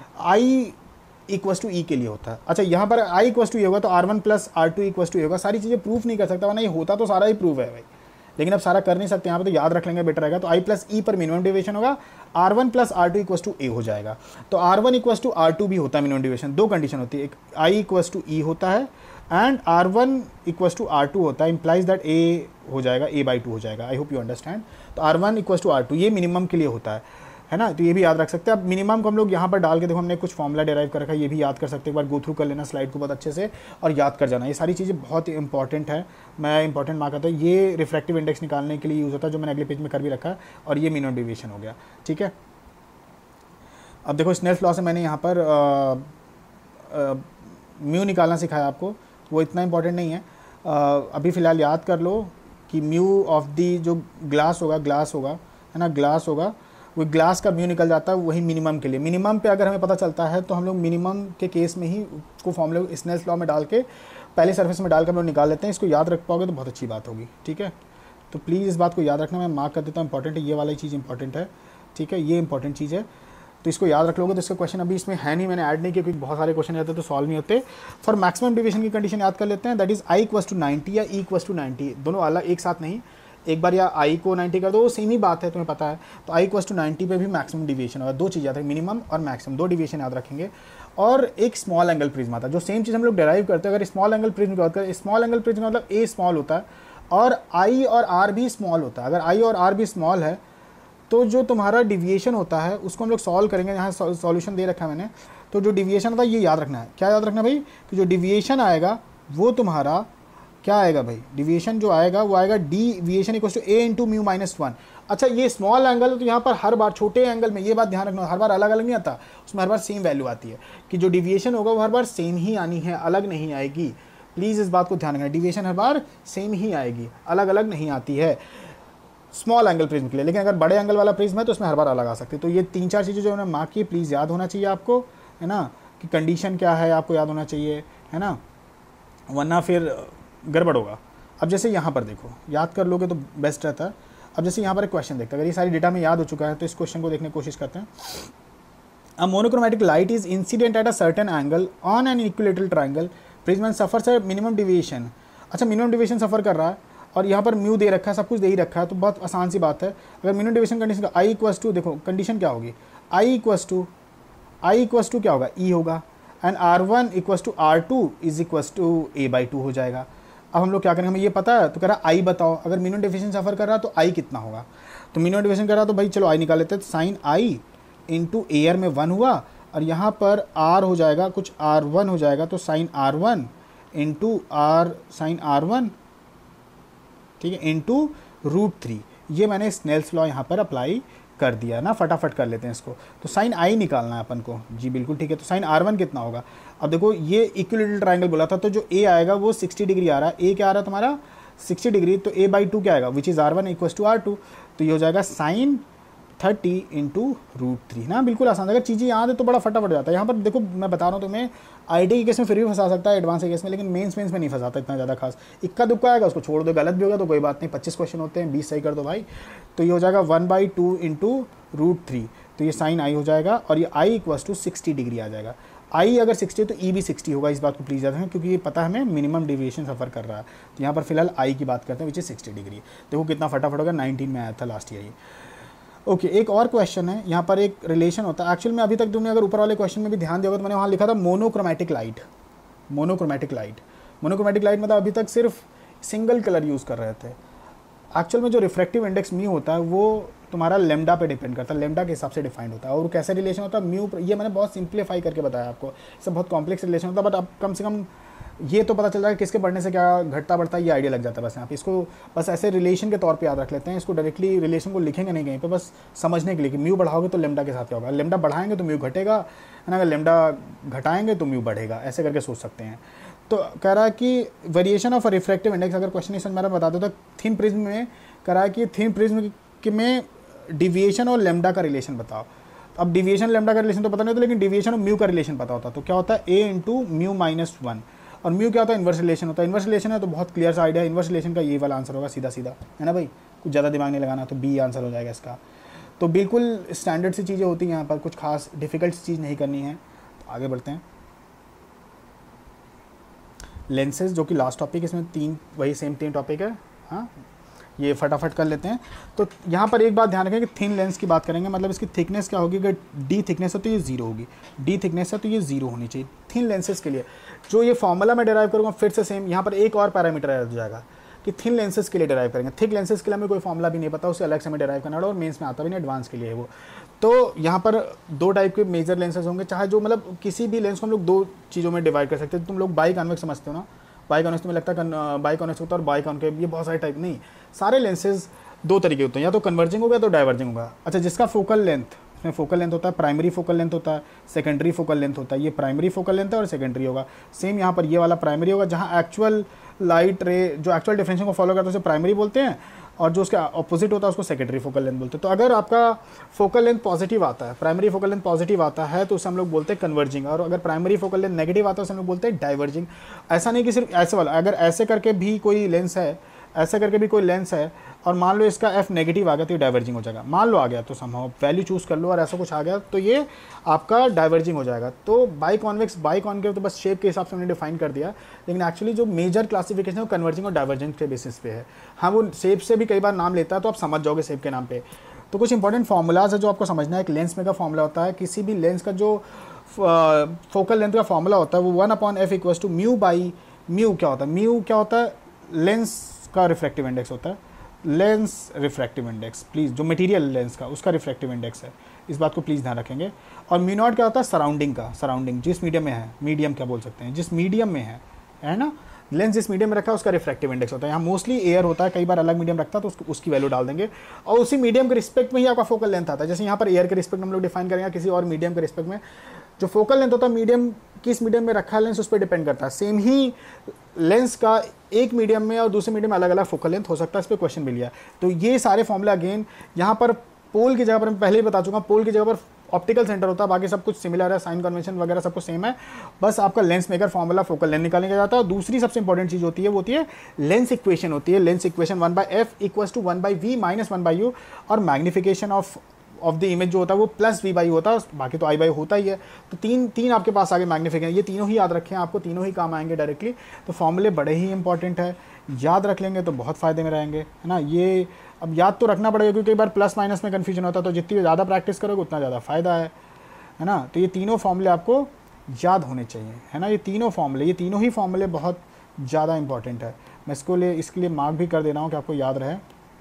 Speaker 1: आई इक्वल्स टू ई के लिए होता है। अच्छा यहाँ पर आई इक्वल्स टू ई होगा तो R1 plus R2 equals to ई होगा। सारी चीज़ें प्रूफ नहीं कर सकता, वरना ये होता तो सारा ही प्रूफ है भाई, लेकिन अब सारा कर नहीं सकते यहाँ पे, तो याद रख लेंगे बेटर रहेगा। तो I प्लस ई पर मिनिमम डिविएशन होगा, R1 plus R2 equals to ए हो जाएगा। तो R1 इक्वल्स टू R2 भी होता है मिनिमम डिविएशन। 2 कंडीशन होती है, एक I इक्वल्स टू ई होता है and R1 equals to R2 होता है, इंप्लाइज दैट A हो जाएगा, A/2 हो जाएगा। I hope you understand. तो R1 इक्वल्स टू R2 ये मिनिमम के लिए होता है है ना। तो ये भी याद रख सकते हैं। अब मिनिमम को हम लोग यहाँ पर डाल के देखो हमने कुछ फॉर्मूला डिराइव कर रखा है, ये भी याद कर सकते हैं। एक बार गो थ्रू कर लेना स्लाइड को बहुत अच्छे से और याद कर जाना। ये सारी चीज़ें बहुत इंपॉर्टेंट है, मैं इंपॉर्टेंट मार्क करता हूँ। ये रिफ्रैक्टिव इंडेक्स निकालने के लिए यूज़ होता है, जो मैंने अगले पेज में कर भी रखा है। और ये मिनिमम डेविएशन हो गया, ठीक है। अब देखो स्नेल्स लॉ से मैंने यहाँ पर म्यू निकालना सिखाया आपको, वो इतना इंपॉर्टेंट नहीं है। अभी फ़िलहाल याद कर लो कि म्यू ऑफ दी जो ग्लास होगा है ना, ग्लास होगा, वो ग्लास का म्यू निकल जाता है वही मिनिमम के लिए। मिनिमम पे अगर हमें पता चलता है तो हम लोग मिनिमम के केस में ही उसको फॉर्मूले स्नेल्स लॉ में डाल के पहले सर्फेस में डाल कर हम लोग निकाल लेते हैं। इसको याद रख पाओगे तो बहुत अच्छी बात होगी, ठीक है। तो प्लीज़ इस बात को याद रखना, मैं मार्क कर देता हूँ, इंपॉर्टेंट है, ये वाली चीज़ इंपॉर्टेंट है, ठीक है, ये इंपॉर्टेंट चीज़ है। तो इसको याद रख लोगे तो इसका क्वेश्चन अभी इसमें है नहीं, मैंने ऐड नहीं किया क्योंकि बहुत सारे क्वेश्चन रहते तो सॉल्व नहीं होते। फॉर मैक्सिमम डेविएशन की कंडीशन याद कर लेते हैं, दैट इज i = 90 या e = 90, दोनों अलग एक साथ नहीं, एक बार या i को 90 कर दो, वो सेम ही बात है, तुम्हें पता है। तो i = 90 पे भी मैक्सिमम डिविएशन होगा। दो चीज़ याद है, मिनिमम और मैक्सिमम, दो डिविएशन याद रखेंगे। और एक स्मॉल एंगल प्रिज्म आता है, जो सेम चीज़ हम लोग डिराइव करते हैं। अगर स्मॉल एंगल प्रिज्म की बात करें, स्मॉल एंगल प्रिज्म का मतलब a स्मॉल होता है और i और r भी स्मॉल होता है। अगर i और r भी स्मॉल है तो जो तुम्हारा डिविएशन होता है उसको हम लोग सॉल्व करेंगे। यहाँ सॉल्यूशन दे रखा है मैंने, तो जो डिविएशन होता है ये याद रखना है। क्या याद रखना है भाई, कि जो डिविएशन आएगा वो तुम्हारा क्या आएगा भाई, डिविएशन जो आएगा वो आएगा डिविएशन = a × म्यू -1। अच्छा ये स्मॉल एंगल है तो यहाँ पर हर बार छोटे एंगल में ये बात ध्यान रखना, हर बार अलग अलग नहीं आता, उसमें हर बार सेम वैल्यू आती है कि जो डिविएशन होगा वो हर बार सेम ही आनी है, अलग नहीं आएगी। प्लीज़ इस बात को ध्यान रखना, डिविएशन हर बार सेम ही आएगी, अलग अलग नहीं आती है स्मॉल एंगल प्रिज्म के लिए। लेकिन अगर बड़े एंगल वाला प्रिज्म है तो उसमें हर बार अलग आ सकती है। तो ये 3-4 चीज़ें जो मैंने मार्क की प्लीज़ याद होना चाहिए आपको, है ना, कि कंडीशन क्या है आपको याद होना चाहिए, है ना, वरना फिर गड़बड़ होगा। अब जैसे यहाँ पर देखो, याद कर लोगे तो बेस्ट रहता है। अब जैसे यहाँ पर एक क्वेश्चन देखते हैं, अगर ये सारी डेटा में याद हो चुका है तो इस क्वेश्चन को देखने की कोशिश करते हैं। A monochromatic light is incident at a certain angle on an equilateral triangle prism and suffers a minimum deviation. अच्छा मिनिमम डिविएशन सफ़र कर रहा है और यहाँ पर म्यू दे रखा है, सब कुछ दे ही रखा है, तो बहुत आसान सी बात है। अगर मिनिमम डिविएशन कंडीशन का i = देखो कंडीशन क्या होगी, i = क्या होगा, e होगा, एंड r1 = r2 = a/2 हो जाएगा। अब हम लोग क्या करेंगे, हमें ये पता है, तो कह रहा i बताओ, अगर मिनिमम डिविएशन सफ़र कर रहा तो i कितना होगा। तो मिनिमम डिविएशन कर रहा तो भाई चलो i निकाल लेते हैं। साइन i × AR में 1 हुआ और यहाँ पर r हो जाएगा कुछ r1 हो जाएगा, तो sign r1 × r sign r1, ठीक है, √3। ये मैंने स्नेल्स लॉ यहाँ पर अप्लाई कर दिया ना, फटाफट कर लेते हैं इसको। तो साइन i निकालना है अपन को, जी बिल्कुल ठीक है। तो साइन r1 कितना होगा, अब देखो ये इक्विलेटरल ट्राइंगल बोला था, तो जो a आएगा वो 60 डिग्री आ रहा है, a क्या आ रहा है तुम्हारा 60 डिग्री, तो a/2 क्या आएगा, विच इज़ r1 = r2, तो ये हो जाएगा साइन 30 × √3 ना। बिल्कुल आसान, अगर चीज़ें याद है तो बड़ा फटाफट जाता है। यहाँ पर देखो मैं बता रहा हूँ तुम्हें, आईटी के केस में फिर भी फंसा सकता है, एडवांस के केस में, लेकिन मेंस में नहीं फंसाता इतना ज़्यादा खास। इक्का दुक्का आएगा उसको छोड़ दो, गलत भी होगा तो कोई बात नहीं, 25 क्वेश्चन होते हैं, 20 सही कर दो भाई। तो ये हो जाएगा 1/2 × √3, तो ये साइन i हो जाएगा और ये i = 60 डिग्री आ जाएगा। i अगर 60 तो e भी 60 होगा, इस बात को प्लीज़ याद रखें, क्योंकि ये पता है हमें मिनिमम डेविएशन सफ़र कर रहा है। तो यहाँ पर फिलहाल i की बात करते हैं, विच इज़ 60 डिग्री। देखो कितना फटाफट होगा, 19 में आया था लास्ट ईयर ये। ओके एक और क्वेश्चन है, यहाँ पर एक रिलेशन होता है। एक्चुअल में अभी तक तुमने अगर ऊपर वाले क्वेश्चन में भी ध्यान दिया होगा तो मैंने वहाँ लिखा था मोनोक्रोमैटिक लाइट। मोनोक्रोमैटिक लाइट मतलब अभी तक सिर्फ सिंगल कलर यूज़ कर रहे थे। एक्चुअल में जो रिफ्रैक्टिव इंडेक्स म्यू होता है वो तुम्हारा लेमडा पे डिपेंड करता है, लेमडा के हिसाब से डिफाइंड होता है। और कैसे रिलेशन होता है म्यू, ये मैंने बहुत सिंप्लीफाई करके बताया आपको, इससे बहुत कॉम्प्लेक्स रिलेशन होता है, बट अब कम से कम ये तो पता चल रहा है किसके बढ़ने से क्या घटता बढ़ता है, ये आइडिया लग जाता है। बस यहाँ पे इसको बस ऐसे रिलेशन के तौर पे याद रख लेते हैं, इसको डायरेक्टली रिलेशन को लिखेंगे नहीं कहीं पे, बस समझने के लिए कि म्यू बढ़ाओगे तो लेमडा के साथ क्या होगा, लेमडा बढ़ाएंगे तो म्यू घटेगा, है ना, अगर लेमडा घटाएंगे तो म्यू बढ़ेगा, ऐसे करके सोच सकते हैं। तो कह रहा है कि वेरिएशन ऑफ रिफ्रैक्टिव इंडेक्स, अगर क्वेश्चन समझ में बता दो तो थिन प्रिज्म में कह रहा है कि थिन प्रिज्म में डिविएशन और लेमडा का रिलेशन बताओ। अब डिविएशन लेमडा का रिलेशन तो पता नहीं होता, लेकिन डिविएशन और म्यू का रिलेशन पता होता। तो क्या होता है a × म्यू -1, और म्यू क्या होता है, इन्वर्स रिलेशन होता है। इन्वर्स रिलेशन है तो बहुत क्लियर सा आइडिया है, इन्वर्स रिलेशन का ये वाला आंसर होगा सीधा सीधा, है ना भाई, कुछ ज़्यादा दिमाग नहीं लगाना, तो बी आंसर हो जाएगा इसका। तो बिल्कुल स्टैंडर्ड सी चीज़ें होती हैं यहाँ पर, कुछ खास डिफिकल्ट चीज़ नहीं करनी है। तो आगे बढ़ते हैं। लेंसेज जो कि लास्ट टॉपिक, इसमें वही सेम 3 टॉपिक है, हाँ ये फटाफट कर लेते हैं। तो यहाँ पर एक बात ध्यान रखें कि थिन लेंस की बात करेंगे, मतलब इसकी थिकनेस क्या होगी, अगर डी थिकनेस है तो ये 0 होगी, डी थिकनेस है तो ये 0 होनी चाहिए थिन लेंसेज के लिए। जो ये फॉर्मूला मैं डिराइव करूँगा फिर से सेम, यहाँ पर एक और पैरामीटर ऐड हो जाएगा कि थिन लेंसेज के लिए डिराइव करेंगे। थिक लेंसेज के लिए हमें कोई फॉर्मूला भी नहीं पता, उसे अलग से हमें डिराइव करना और मेंस में आता भी नहीं, एडवांस के लिए है वो। तो यहाँ पर दो टाइप के मेजर लेंसेज होंगे, चाहे जो मतलब किसी भी लेंस को हम लोग दो चीज़ों में डिवाइड कर सकते हैं। तुम लोग बाई कॉन्वेक्स समझते हो ना, बाई कॉन्वेक्स में लगता है बाई कॉन्वेक्स होता है और बाई कॉन्केव, ये बहुत सारे टाइप नहीं, सारे लेंसेज दो तरीके होते हैं, या तो कन्वर्जिंग होगा या तो डाइवर्जिंग होगा। अच्छा, जिसका फोकल लेंथ, इसमें फोकल लेंथ होता है, प्राइमरी फोकल लेंथ होता है, सेकेंडरी फोकल लेंथ होता है। ये प्राइमरी फोकल लेंथ है और सेकेंडरी होगा। सेम यहाँ पर ये वाला प्राइमरी होगा, जहाँ एक्चुअल लाइट रे जो एक्चुअल डिफरेंशिएशन को फॉलो करता है उसे प्राइमरी बोलते हैं, और जो उसका अपोजिट होता है उसको सेकेंडरी फोकल लेंथ बोलते हैं। तो अगर आपका फोकल लेंथ पॉजिटिव आता है, प्राइमरी फोकल लेंथ पॉजिटिव आता है, तो उसे हम लोग बोलते हैं कन्वर्जिंग, और अगर प्राइमरी फोकल लेंथ नेगेटिव आता है उसे हम लोग बोलते हैं डाइवर्जिंग। ऐसा नहीं कि सिर्फ ऐसे वाला, अगर ऐसे करके भी कोई लेंस है, ऐसे करके भी कोई लेंस है और मान लो इसका एफ नेगेटिव आ गया तो ये डाइवर्जिंग हो जाएगा। मान लो आ गया तो समहाउ वैल्यू चूज कर लो और ऐसा कुछ आ गया तो ये आपका डाइवर्जिंग हो जाएगा। तो बाई कॉन्वेक्स बाई कॉन्केव तो बस शेप के हिसाब से हमने डिफाइन कर दिया, लेकिन एक्चुअली जो मेजर क्लासिफिकेशन है वो कन्वर्जिंग और डाइवर्जेंट के बेसिस पे है। हाँ, वो शेप से भी कई बार नाम लेता है तो आप समझ जाओगे शेप के नाम पे। तो कुछ इंपॉर्टेंट फार्मूलाज है जो आपको समझना है। एक लेंस में का फॉर्मूला होता है, किसी भी लेंस का जो फोकल लेंथ का फॉर्मूला होता है वो 1/f equals to mu by mu. क्या होता है म्यू? क्या होता है? लेंस का रिफ्रैक्टिव इंडेक्स होता है, लेंस रिफ्रैक्टिव इंडेक्स, प्लीज़, जो मटेरियल लेंस का उसका रिफ्रैक्टिव इंडेक्स है, इस बात को प्लीज़ ध्यान रखेंगे। और म्यू नॉट क्या होता है? सराउंडिंग का, सराउंडिंग जिस मीडियम में है, मीडियम क्या बोल सकते हैं, जिस मीडियम में है ना, लेंस जिस मीडियम में रखा है उसका रिफ्रैक्टिव इंडेक्स होता है। यहाँ मोस्टली एयर होता है, कई बार अलग मीडियम रखता है तो उसकी वैल्यू डाल देंगे, और उसी मीडियम के रिस्पेक्ट में ही आपका फोकल लेंथ आता है। जैसे यहाँ पर एयर के रिस्पेक्ट हम लोग डिफाइन करेंगे, किसी और मीडियम के रिस्पेक्ट में जो फोकल लेंथ होता है, मीडियम किस मीडियम में रखा है लेंस उस पर डिपेंड करता है। सेम ही लेंस का एक मीडियम में और दूसरे मीडियम में अलग अलग फोकल लेंथ हो सकता है, इस पर क्वेश्चन भी लिया। तो ये सारे फॉर्मूला अगेन यहाँ पर पोल की जगह पर मैं पहले ही बता चुका, पोल की जगह पर ऑप्टिकल सेंटर होता है, बाकी सब कुछ सिमिलर है, साइन कन्वेंशन वगैरह सब कुछ सेम है, बस आपका lens maker formula focal length निकालने का जाता है। और दूसरी सबसे इंपॉर्टेंट चीज़ होती है वो होती है लेंस इक्वेशन होती है। Lens equation 1/f equals to 1/v minus 1/u, और मैग्निफिकेशन ऑफ द इमेज जो होता है वो प्लस v/u होता है, बाकी तो i/u होता ही है। तो तीन आपके पास आगे मैग्निफिकेशन, ये तीनों ही याद रखें, आपको तीनों ही काम आएंगे डायरेक्टली। तो फॉर्मूले बड़े ही इंपॉर्टेंट है, याद रख लेंगे तो बहुत फ़ायदे में रहेंगे, है ना। ये अब याद तो रखना पड़ेगा क्योंकि कई बार प्लस माइनस में कन्फ्यूजन होता है, तो जितनी ज़्यादा प्रैक्टिस करोगे उतना ज़्यादा फ़ायदा है ना। तो ये तीनों फॉर्मूले आपको याद होने चाहिए, है ना। ये तीनों ही फॉर्मूले बहुत ज़्यादा इंपॉर्टेंट है। मैं इसके लिए मार्क भी कर दे रहा हूँ कि आपको याद रहे,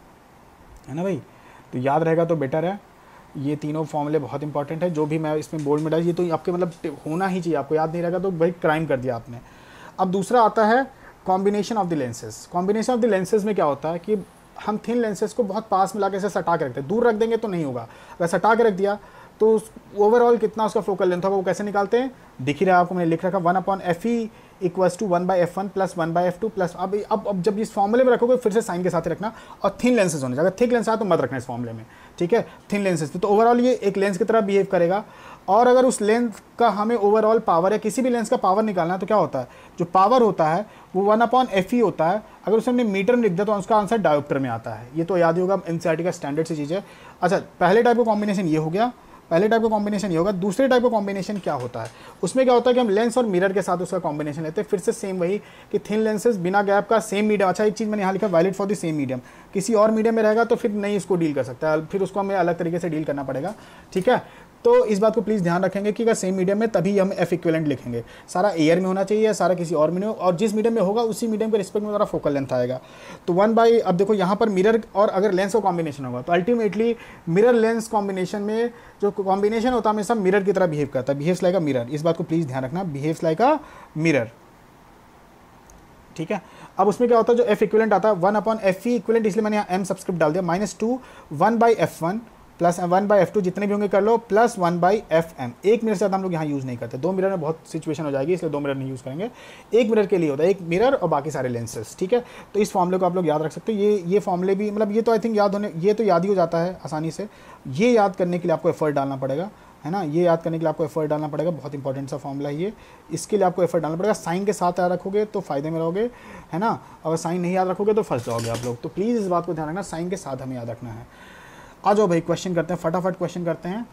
Speaker 1: है ना भाई। तो याद रहेगा तो बेटर है। ये तीनों फॉर्मूले बहुत इंपॉर्टेंट है, जो भी मैं इसमें बोर्ड में डाली, ये तो आपके मतलब होना ही चाहिए। आपको याद नहीं रहेगा तो भाई क्राइम कर दिया आपने। अब दूसरा आता है combination of the lenses. Combination of the lenses में क्या होता है कि हम थिन लेंसेज को बहुत पास में लाके ऐसे सटा के रखते हैं, दूर रख देंगे तो नहीं होगा, अगर सटा के रख दिया तो ओवरऑल कितना उसका फोकल लेंथ होगा वो कैसे निकालते हैं, दिख ही रहा है आपको, मैंने लिख रखा 1/fe equals to 1/f1 plus 1/f2 plus. अब जब इस फॉर्मूले में रखोगे फिर से साइन के साथ ही रखना, और थिन लेंसेज होने, अगर थिक लेंस आया तो मत रखना इस फॉर्मूले में, ठीक है। थिन लेंसेज पे तो ओवरऑल ये एक लेंस की तरह बिहेव करेगा, और अगर उस लेंथ का हमें ओवरऑल पावर है, किसी भी लेंस का पावर निकालना है तो क्या होता है, जो पावर होता है वो 1/fe होता है। अगर उसे हमने मीटर में लिख दिया तो उसका आंसर डायोप्टर में आता है। ये तो याद ही होगा, एनसीईआरटी का स्टैंडर्ड सी चीज़ है। अच्छा, पहले टाइप का कॉम्बिनेशन ये हो गया, पहले टाइप का कॉम्बिनेशन ये होगा। दूसरे टाइप का कॉम्बिनेशन क्या होता है, उसमें क्या होता है कि हम लेंस और मिरर के साथ उसका कॉम्बिनेशन लेते हैं। फिर से सेम वही कि थिन लेंसेज बिना गैप का सेम मीडियम। अच्छा, एक चीज़ मैंने यहाँ लिखा valid for the same medium, किसी और मीडियम में रहेगा तो फिर नहीं इसको डील कर सकता है, फिर उसको हमें अलग तरीके से डील करना पड़ेगा, ठीक है। तो इस बात को प्लीज़ ध्यान रखेंगे कि अगर सेम मीडियम में तभी हम एफ इक्विवेलेंट लिखेंगे। सारा एयर में होना चाहिए, सारा किसी और मीडियम, और जिस मीडियम में होगा उसी मीडियम के रिस्पेक्ट में हमारा फोकल लेंथ आएगा। तो अब देखो यहाँ पर मिरर और अगर लेंस का कॉम्बिनेशन होगा तो अल्टीमेटली मिरर लेंस कॉम्बिनेशन में जो कॉम्बिनेशन होता है हमेशा मिरर की तरह बिहेव करता है, बिहेव्स लाइक अ मिरर। इस बात को प्लीज़ ध्यान रखना, बिहेव्स लाइक अ मिरर, ठीक है। अब उसमें क्या होता है, जो एफ इक्विवेलेंट आता है 1/fe इक्विवेलेंट, इसलिए मैंने यहाँ m सब्सक्रिप्ट डाल दिया, -2 1/f1 प्लस 1/f2 जितने भी होंगे कर लो, प्लस 1/fm। एक मिरर से ज़्यादा हम लोग यहाँ यूज़ नहीं करते, दो मिरर में बहुत सिचुएशन हो जाएगी, इसलिए दो मिरर नहीं यूज़ करेंगे। एक मिरर के लिए होता है, एक मिरर और बाकी सारे लेंसेज, ठीक है। तो इस फॉर्मूले को आप लोग याद रख सकते हो। ये फॉर्मूले भी मतलब ये तो आई थिंक ये तो याद ही हो जाता है आसानी से। ये याद करने के लिए आपको एफर्ट डालना पड़ेगा, है ना। ये याद करने के लिए आपको एफर्ट डालना पड़ेगा, बहुत इंपॉर्टेंट सा फॉर्मूला है ये, इसके लिए आपको एफर्ट डालना पड़ेगा। साइन के साथ याद रखोगे तो फायदे में रहोगे, है ना। अगर साइन नहीं याद रखोगे तो फंस जाओगे आप लोग। तो प्लीज़ इस बात को ध्यान रखना, साइन के साथ हमें याद रखना है। आ जाओ भाई, क्वेश्चन करते हैं, फटाफट क्वेश्चन करते हैं,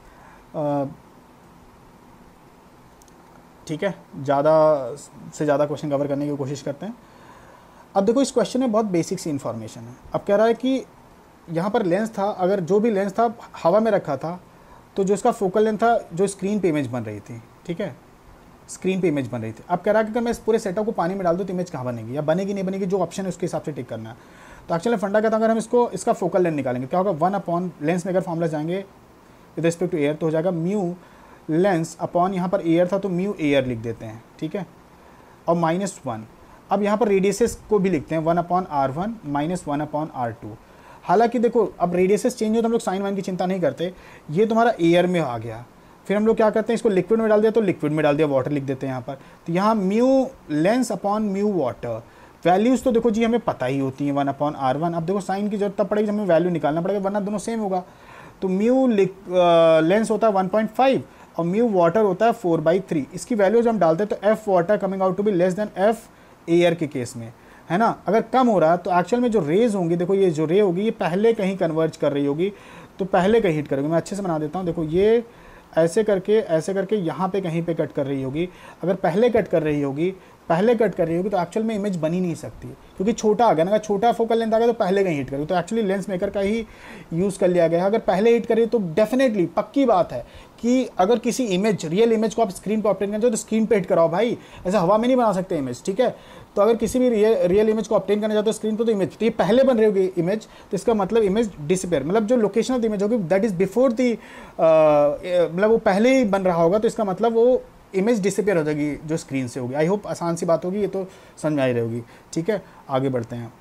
Speaker 1: ठीक है। ज़्यादा से ज़्यादा क्वेश्चन कवर करने की कोशिश करते हैं। अब देखो, इस क्वेश्चन में बहुत बेसिक सी इन्फॉर्मेशन है। अब कह रहा है कि यहाँ पर लेंस था, अगर जो भी लेंस था हवा में रखा था तो जो इसका फोकल लेंथ था, जो स्क्रीन पे इमेज बन रही थी, ठीक है, स्क्रीन पे इमेज बन रही थी। अब कह रहा है कि अगर मैं इस पूरे सेटअप को पानी में डाल दूँ तो इमेज कहाँ बनेगी, या बनेगी नहीं बनेगी, जो ऑप्शन है उसके हिसाब से टिक करना है। तो एक्चुअली फंडा कहता है अगर हम इसका फोकल लेंथ निकालेंगे क्या होगा, 1 अपॉन लेंस में अगर फॉर्मूला जाएंगे विद रिस्पेक्ट टू एयर तो हो जाएगा म्यू लेंस अपॉन, यहाँ पर एयर था तो म्यू एयर लिख देते हैं, ठीक है, और -1। अब यहाँ पर रेडियसेस को भी लिखते हैं 1 upon R1 minus 1 upon R2। हालांकि देखो अब रेडियसेस चेंज हो तो हम लोग साइन वाइन की चिंता नहीं करते, ये तुम्हारा एयर में आ गया। फिर हम लोग क्या करते हैं, इसको लिक्विड में डाल दिया तो लिक्विड में डाल दिया, वाटर लिख देते हैं यहाँ पर। तो यहाँ mu lens upon mu water, values तो देखो जी हमें पता ही होती हैं 1 अपॉन R1। अब देखो साइन की जरूरत तब पड़ेगी जब हमें वैल्यू निकालना पड़ेगा, वरना दोनों सेम होगा। तो म्यू लेंस होता है 1.5 और म्यू वाटर होता है 4/3। इसकी वैल्यू जब हम डालते हैं तो F water coming out to be less than F air के केस में, है ना। अगर कम हो रहा है तो एक्चुअल में जो रेज होंगी, देखो ये जो रे होगी ये पहले कहीं कन्वर्ज कर रही होगी, तो पहले कहीं हिट करेगी। मैं अच्छे से बना देता हूँ, देखो ये ऐसे करके यहाँ पे कहीं पे कट कर रही होगी। अगर पहले कट कर रही होगी तो एक्चुअल में इमेज बन ही नहीं सकती, क्योंकि छोटा आ गया ना, अगर छोटा फोकल लेंथ आ गया तो पहले कहीं हिट करेगी। तो एक्चुअली लेंस मेकर का ही यूज़ कर लिया गया है। अगर पहले हिट करे तो डेफिनेटली पक्की बात है कि अगर किसी इमेज, रियल इमेज को आप स्क्रीन पर ऑब्टेन करना चाहो तो स्क्रीन पे हिट कराओ भाई, ऐसे हवा में नहीं बना सकते इमेज, ठीक है। तो अगर किसी भी रियल इमेज को ऑब्टेन करना चाहते हो स्क्रीन पर तो इमेज, तो ये पहले बन रही होगी इमेज, तो इसका मतलब इमेज डिसअपियर, मतलब जो लोकेशन ऑफ द इमेज होगी दैट इज बिफोर दी, मतलब वो पहले ही बन रहा होगा, तो इसका मतलब वो इमेज डिसअपियर हो जाएगी जो स्क्रीन से होगी। आई होप आसान सी बात होगी, ये तो समझ में आई रहेगी, ठीक है। आगे बढ़ते हैं।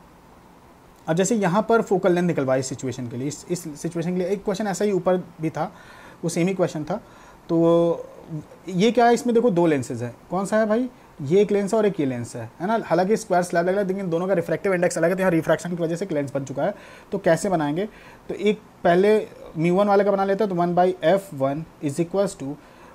Speaker 1: अब जैसे यहाँ पर फोकल लेंथ निकलवाई इस सिचुएशन के लिए, इस सिचुएशन के लिए एक क्वेश्चन ऐसा ही ऊपर भी था, वो सेम ही क्वेश्चन था। तो ये क्या है, इसमें देखो दो लेंसेज है, कौन सा है भाई, ये एक लेंस है और एक ये लेंस है ना। हालांकि स्क्वायर स्लैब लग रहा है लेकिन दोनों का रिफ्रैक्टिव इंडेक्स अलग है, तो यहाँ रिफ्रैक्शन की वजह से एक लेंस बन चुका है। तो कैसे बनाएंगे, तो एक पहले μ1 वाले का बना लेते हैं। तो 1/f1 is equals to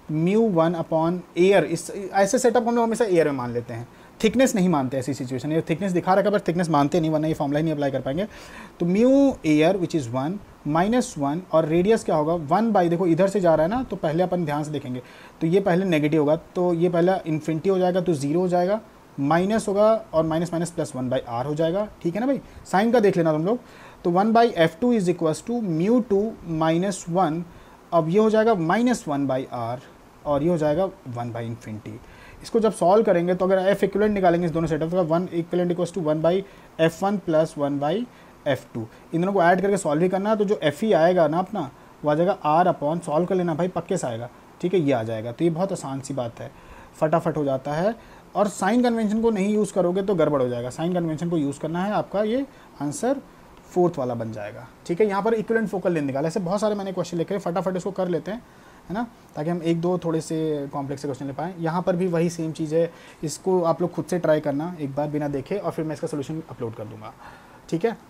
Speaker 1: μ1 upon air. इस ऐसे सेटअप हम लोग हमेशा एयर में मान लेते हैं, थिकनेस नहीं मानते ऐसी सिचुएशन। ये थिकनेस दिखा रखा है पर थिकनेस मानते नहीं, वरना ये फॉर्मूला ही नहीं अप्लाई कर पाएंगे। तो म्यू एयर विच इज़ 1 -1 और रेडियस क्या होगा 1/, देखो इधर से जा रहा है ना, तो पहले अपन ध्यान से देखेंगे तो ये पहले नेगेटिव होगा, तो ये पहला इन्फिनिटी हो जाएगा, तो 0 हो जाएगा, माइनस होगा और माइनस माइनस प्लस 1/r हो जाएगा, ठीक है ना भाई। साइन का देख लेना तुम लोग। तो 1/f2 इज इक्वल्स टू μ2 -1, अब ये हो जाएगा -1/r और ये हो जाएगा 1/∞। इसको जब सॉल्व करेंगे तो अगर एफ इक्विवेलेंट निकालेंगे इस दोनों सेटअप का, 1 equivalent equals to 1/f1 plus 1/f2, इन दोनों को ऐड करके सॉल्व ही करना है। तो जो एफ ही आएगा ना अपना, वो आ जाएगा r अपॉन, सॉल्व कर लेना भाई, पक्के से आएगा, ठीक है, ये आ जाएगा। तो ये बहुत आसान सी बात है, फटाफट हो जाता है। और साइन कन्वेंशन को नहीं यूज़ करोगे तो गड़बड़ हो जाएगा, साइन कन्वेंशन को यूज़ करना है, आपका ये आंसर 4th वाला बन जाएगा, ठीक है। यहाँ पर इक्विवेलेंट फोकल लेंथ निकाला, ऐसे बहुत सारे मैंने क्वेश्चन लिखे, फटाफट इसको कर लेते हैं, है ना, ताकि हम एक दो थोड़े से कॉम्प्लेक्स से क्वेश्चन ले पाएँ। यहाँ पर भी वही सेम चीज़ है, इसको आप लोग खुद से ट्राई करना एक बार बिना देखे, और फिर मैं इसका सोल्यूशन अपलोड कर दूँगा, ठीक है।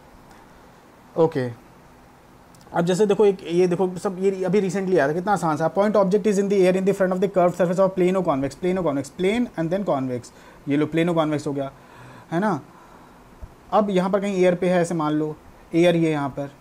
Speaker 1: ओके, अब जैसे देखो एक ये देखो सब, ये अभी रिसेंटली आया था, कितना आसान सा। Point object is in the air in the front of the curve surface of plano convex, plano convex, plane and then convex, ये लो प्लेनो कॉन्वेक्स हो गया, है ना। अब यहाँ पर कहीं एयर पे है, ऐसे मान लो एयर ये यहाँ पर।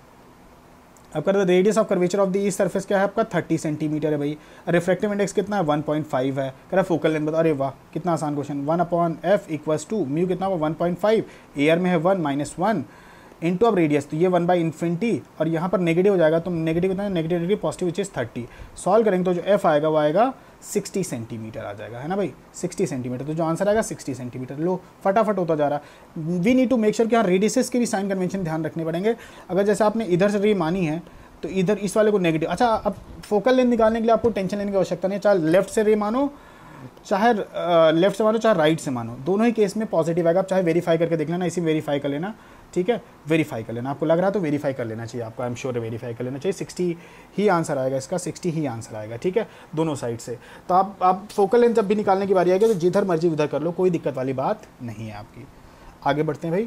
Speaker 1: अब कर the radius of curvature of the east surface क्या है आपका 30 सेंटीमीटर है भाई। रिफ्रैक्टिव इंडेक्स कितना है 1.5 है। कह रहा फोकल लेंथ बता, अरे वाह कितना आसान question. 1/f equals to mu कितना होगा 1.5, एयर में है 1 -1 इंटू अब रेडियस, तो ये 1/∞, और यहाँ पर नेगेटिव हो जाएगा, तो नेगेटिव कितना है, negative positive which is 30। Solve करेंगे तो जो f आएगा वो आएगा 60 सेंटीमीटर आ जाएगा, है ना भाई, 60 सेंटीमीटर। तो जो आंसर आएगा 60 सेंटीमीटर। लो फटाफट होता जा रहा है। We need to make sure कि यहाँ रेडियसेस के भी साइन कन्वेंशन ध्यान रखने पड़ेंगे। अगर जैसे आपने इधर से रे मानी है तो इधर इस वाले को नेगेटिव। अच्छा, अब फोकल लेंथ निकालने के लिए आपको टेंशन लेने की आवश्यकता नहीं है, चाहे लेफ्ट से रे मानो, चाहे लेफ्ट से मानो, चाहे राइट से मानो, दोनों ही केस में पॉजिटिव आएगा। आप चाहे वेरीफाई करके देख लेना, इसी वेरीफाई कर लेना, ठीक है, वेरीफाई कर लेना। आपको लग रहा है तो वेरीफाई कर लेना चाहिए आपको, आई एम श्योर वेरीफाई कर लेना चाहिए। 60 ही आंसर आएगा इसका, 60 ही आंसर आएगा, ठीक है, दोनों साइड से। तो आप फोकल लेंथ जब भी निकालने की बारी आएगी तो जिधर मर्जी उधर कर लो, कोई दिक्कत वाली बात नहीं है आपकी। आगे बढ़ते हैं भाई।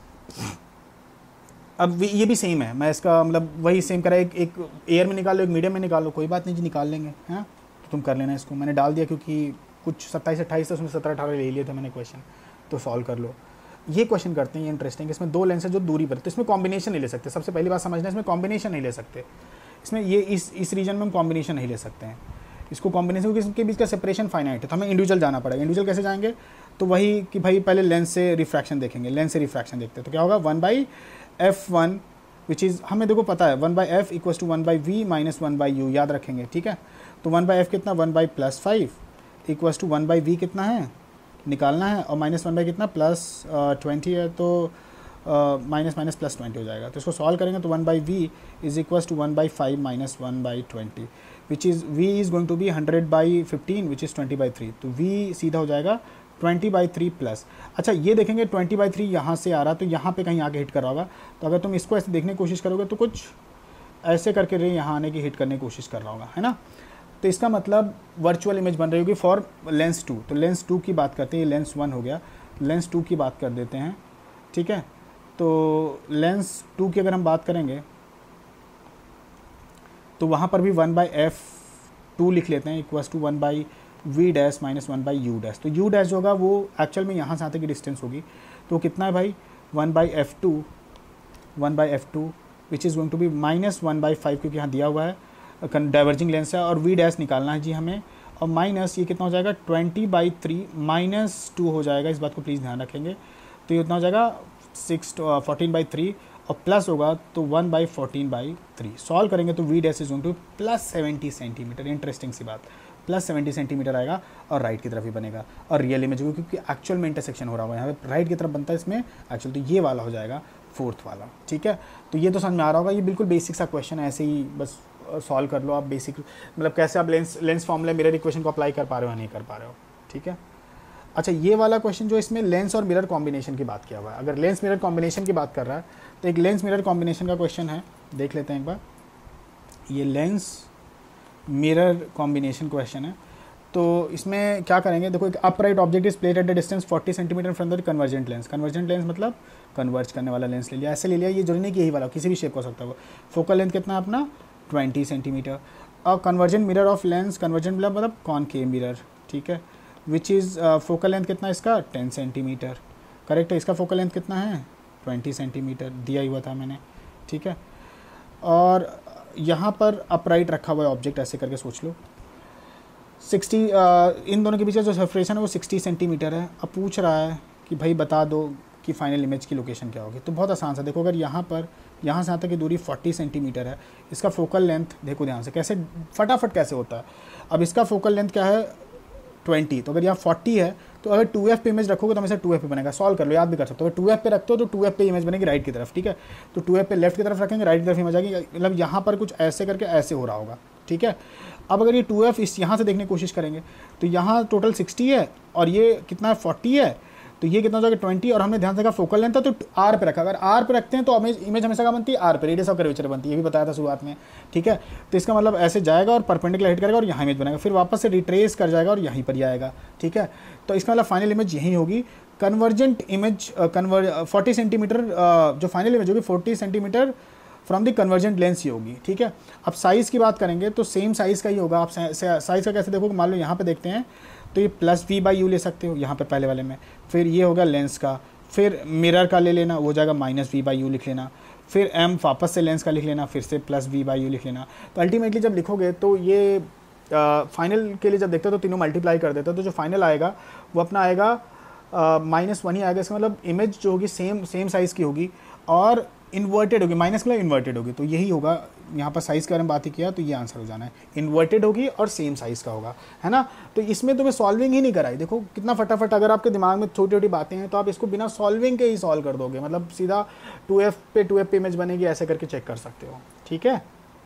Speaker 1: अब ये भी सेम है, मैं इसका मतलब वही सेम करा, एक एयर में निकाल लो, एक मीडियम में निकाल लो, कोई बात नहीं जी, निकाल लेंगे, है तो तुम कर लेना इसको। मैंने डाल दिया क्योंकि कुछ 27-28 था, उसमें 17-18 ले लिए थे मैंने क्वेश्चन, तो सॉल्व कर लो। ये क्वेश्चन करते हैं, ये इंटरेस्टिंग। इसमें दो लेंस है जो दूरी पर, तो इसमें कॉम्बिनेशन नहीं ले सकते। सबसे पहली बात समझना, इसमें कॉम्बिनेशन नहीं ले सकते। इसमें ये इस रीजन में हम कॉम्बिनेशन नहीं ले सकते हैं इसको, कॉम्बिनेशन, क्योंकि इसके बीच का सेपरेशन फाइनाइट है, तो हमें इंडिविजुअल जाना पड़ेगा। इंडिविजुअल कैसे जाएंगे, तो वही कि भाई पहले लेंस से रिफ्रैक्शन देखेंगे, लेंस से रिफ्रैक्शन देखते हैं तो क्या होगा 1/f1 विच इज़, हमें देखो पता है 1/f equals to 1/v minus 1/u, याद रखेंगे, ठीक है। तो 1/f कितना 1/+5 इक्वल्स टू 1/v कितना है निकालना है, और -1 कितना प्लस 20 है, तो माइनस माइनस प्लस 20 हो जाएगा। तो इसको सॉल्व करेंगे तो 1/v is equals to 1/5 minus 1/20 which is v is going to be 100/15 which is 20/3। तो v सीधा हो जाएगा 20/3 प्लस, अच्छा ये देखेंगे 20/3 यहाँ से आ रहा, तो यहाँ पे कहीं आके हिट कर रहा होगा। तो अगर तुम इसको ऐसे देखने की कोशिश करोगे तो कुछ ऐसे करके रे यहाँ आने की हिट करने की कोशिश कर रहा होगा, है ना। तो इसका मतलब वर्चुअल इमेज बन रही होगी फॉर लेंस 2। तो लेंस 2 की बात करते हैं, ये लेंस 1 हो गया, लेंस 2 की बात कर देते हैं, ठीक है। तो लेंस 2 की अगर हम बात करेंगे तो वहाँ पर भी 1/f2 लिख लेते हैं equals to 1/v dash minus 1/u dash. तो u डैश जो होगा वो एक्चुअल में यहाँ से आते की डिस्टेंस होगी, तो कितना है भाई 1/f2 which is going to be -1/5 क्योंकि यहाँ दिया हुआ है डाइवर्जिंग लेंस है, और v डैश निकालना है जी हमें, और माइनस ये कितना हो जाएगा 20/3 -2 हो जाएगा, इस बात को प्लीज़ ध्यान रखेंगे। तो ये उतना हो जाएगा 14/3 और प्लस होगा तो 1/14/3। सॉल्व करेंगे तो v dash is going to +70 centimetre. Interesting सी बात, +70 सेंटीमीटर आएगा और राइट की तरफ ही बनेगा, और रियल इमेज होगी क्योंकि एक्चुअल में इंटरसेक्शन हो रहा होगा, यहाँ पे राइट की तरफ बनता है इसमें एक्चुअल, तो ये वाला हो जाएगा 4th वाला, ठीक है। तो ये तो समझ में आ रहा होगा, ये बिल्कुल बेसिक सा क्वेश्चन है, ऐसे ही बस सॉल्व कर लो आप। बेसिक मतलब कैसे आप लेंस फॉर्मूला मिरर इक्वेशन को अप्लाई कर पा रहे हो या नहीं कर पा रहे हो, ठीक है। अच्छा ये वाला क्वेश्चन जो इसमें लेंस और मिरर कॉम्बिनेशन की बात किया हुआ है, अगर लेंस मिरर कॉम्बिनेशन की बात कर रहा है तो एक लेंस मिरर कॉम्बिनेशन का क्वेश्चन है, देख लेते हैं एक बार। ये लेंस मिरर कॉम्बिनेशन क्वेश्चन है, तो इसमें क्या करेंगे, देखो एक upright object is plate at the distance 40 centimetre from the convergent lens. Convergent lens मतलब कन्वर्ज करने वाला लेंस ले लिया, ऐसे ले लिया, ये जरूरी नहीं कि यही वाला, किसी भी शेप हो सकता है वो। फोकल लेंथ कितना है अपना 20 सेंटीमीटर, और convergent mirror of lens, convergent मतलब कॉनकेव मिरर, ठीक है, विच इज़ फोकल लेंथ कितना इसका 10 सेंटीमीटर, करेक्ट है। इसका फोकल लेंथ कितना है 20 सेंटीमीटर दिया हुआ था मैंने, ठीक है। और यहाँ पर अपराइट रखा हुआ है ऑब्जेक्ट, ऐसे करके सोच लो 60 इन दोनों के बीच का जो सेपरेशन है वो 60 सेंटीमीटर है। अब पूछ रहा है कि भाई बता दो कि फाइनल इमेज की लोकेशन क्या होगी। तो बहुत आसान सा, देखो अगर यहाँ पर यहाँ से यहाँ तक की दूरी 40 सेंटीमीटर है, इसका फोकल लेंथ देखो ध्यान से कैसे फटाफट कैसे होता है। अब इसका फोकल लेंथ क्या है 20, तो अगर यहाँ 40 है तो अगर 2f पे इमेज रखोगे तो हमेशा 2f पे बनेगा। सॉल्व कर लो, याद भी कर सकते हो। अगर 2f पे रखते हो तो 2f पे इमेज बनेगी राइट की तरफ, ठीक है। तो 2f पे लेफ्ट की तरफ रखेंगे, राइट की तरफ इमेज आएगी, मतलब यहाँ पर कुछ ऐसे करके ऐसे हो रहा होगा, ठीक है। अब अगर ये 2f इस यहाँ से देखने की कोशिश करेंगे तो यहाँ टोटल 60 है और ये कितना है 40 है, तो ये कितना हो जाएगा 20, और हमने ध्यान से कहा फोकल लेंथ था तो r पे रखा। अगर r पे रखते हैं तो इमेज हमेशा क्या बनती है r पे, रेडियस ऑफ कर्वेचर बनती है, ये भी बताया था शुरुआत में, ठीक है। तो इसका मतलब ऐसे जाएगा और परपेंडिकुलर हिट करेगा और यहाँ इमेज बनेगा, फिर वापस से रिट्रेस कर जाएगा और यहीं पर ही आएगा, ठीक है। तो इसका मतलब फाइनल इमेज यही होगी। कन्वर्जेंट इमेज 40 सेंटीमीटर जो फाइनल इमेज होगी 40 centimetre from the convergent lens ही होगी, ठीक है। अब साइज़ की बात करेंगे तो सेम साइज़ का ही होगा। आप साइज़ का कैसे देखो, मान लो यहाँ पे देखते हैं तो ये +v/u ले सकते हो यहाँ पे पहले वाले में, फिर ये होगा लेंस का, फिर मिरर का ले लेना, वो जाएगा -v/u लिख लेना, फिर m वापस से लेंस का लिख लेना, फिर से +v/u लिख लेना। तो अल्टीमेटली जब लिखोगे तो ये फाइनल के लिए जब देखते हो तो तीनों मल्टीप्लाई कर देते हो, तो जो फाइनल आएगा वो अपना आएगा -1 ही आएगा। इसका मतलब इमेज जो होगी सेम साइज़ की होगी और इन्वर्टेड होगी, माइनस का इन्वर्टेड होगी, तो यही होगा। यहाँ पर साइज़ के बारे में बात ही किया तो ये आंसर हो जाना है, इन्वर्टेड होगी और सेम साइज़ का होगा, है ना। तो इसमें तुम्हें सॉल्विंग ही नहीं कराई, देखो कितना फटाफट, अगर आपके दिमाग में छोटी छोटी बातें हैं तो आप इसको बिना सॉल्विंग के ही सॉल्व कर दोगे, मतलब सीधा 2f पे इमेज बनेगी, ऐसे करके चेक कर सकते हो, ठीक है।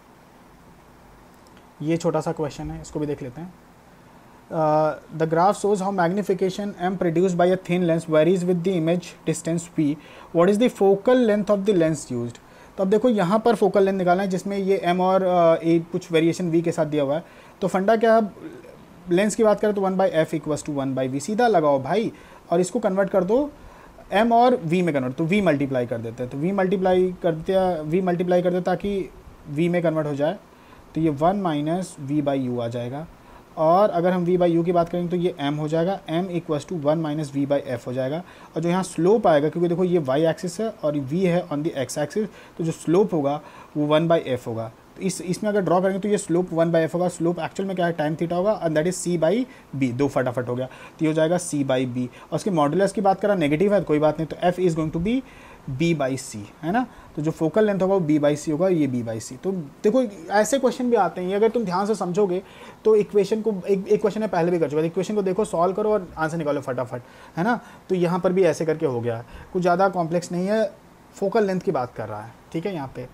Speaker 1: ये छोटा सा क्वेश्चन है, इसको भी देख लेते हैं। The graph shows how magnification m produced by a thin lens varies with the image distance v. What is the focal length of the lens used? तो अब देखो यहाँ पर फोकल लेंथ निकालना है जिसमें ये m और a कुछ वेरिएशन v के साथ दिया हुआ है। तो फंडा क्या है, लेंस की बात करें तो 1/f इक्वल्स टू 1/v, सीधा लगाओ भाई और इसको कन्वर्ट कर दो m और v में कन्वर्ट, तो v मल्टीप्लाई कर देते हैं, तो v मल्टीप्लाई कर देते ताकि v में कन्वर्ट हो जाए, तो ये 1 - v/u आ जाएगा। और अगर हम v/u की बात करेंगे तो ये m हो जाएगा, m इक्वल्स टू 1 - v/f हो जाएगा। और जो यहाँ स्लोप आएगा, क्योंकि देखो ये y एक्सिस है और v है ऑन द x एक्सिस, तो जो स्लोप होगा वो 1/f होगा। तो इसमें अगर ड्रॉ करेंगे तो ये स्लोप 1/f होगा। स्लोप एक्चुअल में क्या है, टाइम थीटा होगा, एंड दैट इज c/b, दो फटाफट हो गया, तो ये हो जाएगा c/b। और उसके मॉडुलस की बात करा नेगेटिव है तो कोई बात नहीं, तो f is going to be b/c, है ना। तो जो फोकल लेंथ होगा वो b/c होगा, ये b/c। तो देखो ऐसे क्वेश्चन भी आते हैं, ये अगर तुम ध्यान से समझोगे तो इक्वेशन को एक क्वेश्चन है पहले भी कर चुका, इक्वेशन को देखो, सॉल्व करो और आंसर निकालो फटाफट, है ना। तो यहाँ पर भी ऐसे करके हो गया, कुछ ज़्यादा कॉम्प्लेक्स नहीं है, फोकल लेंथ की बात कर रहा है, ठीक है। यहाँ पे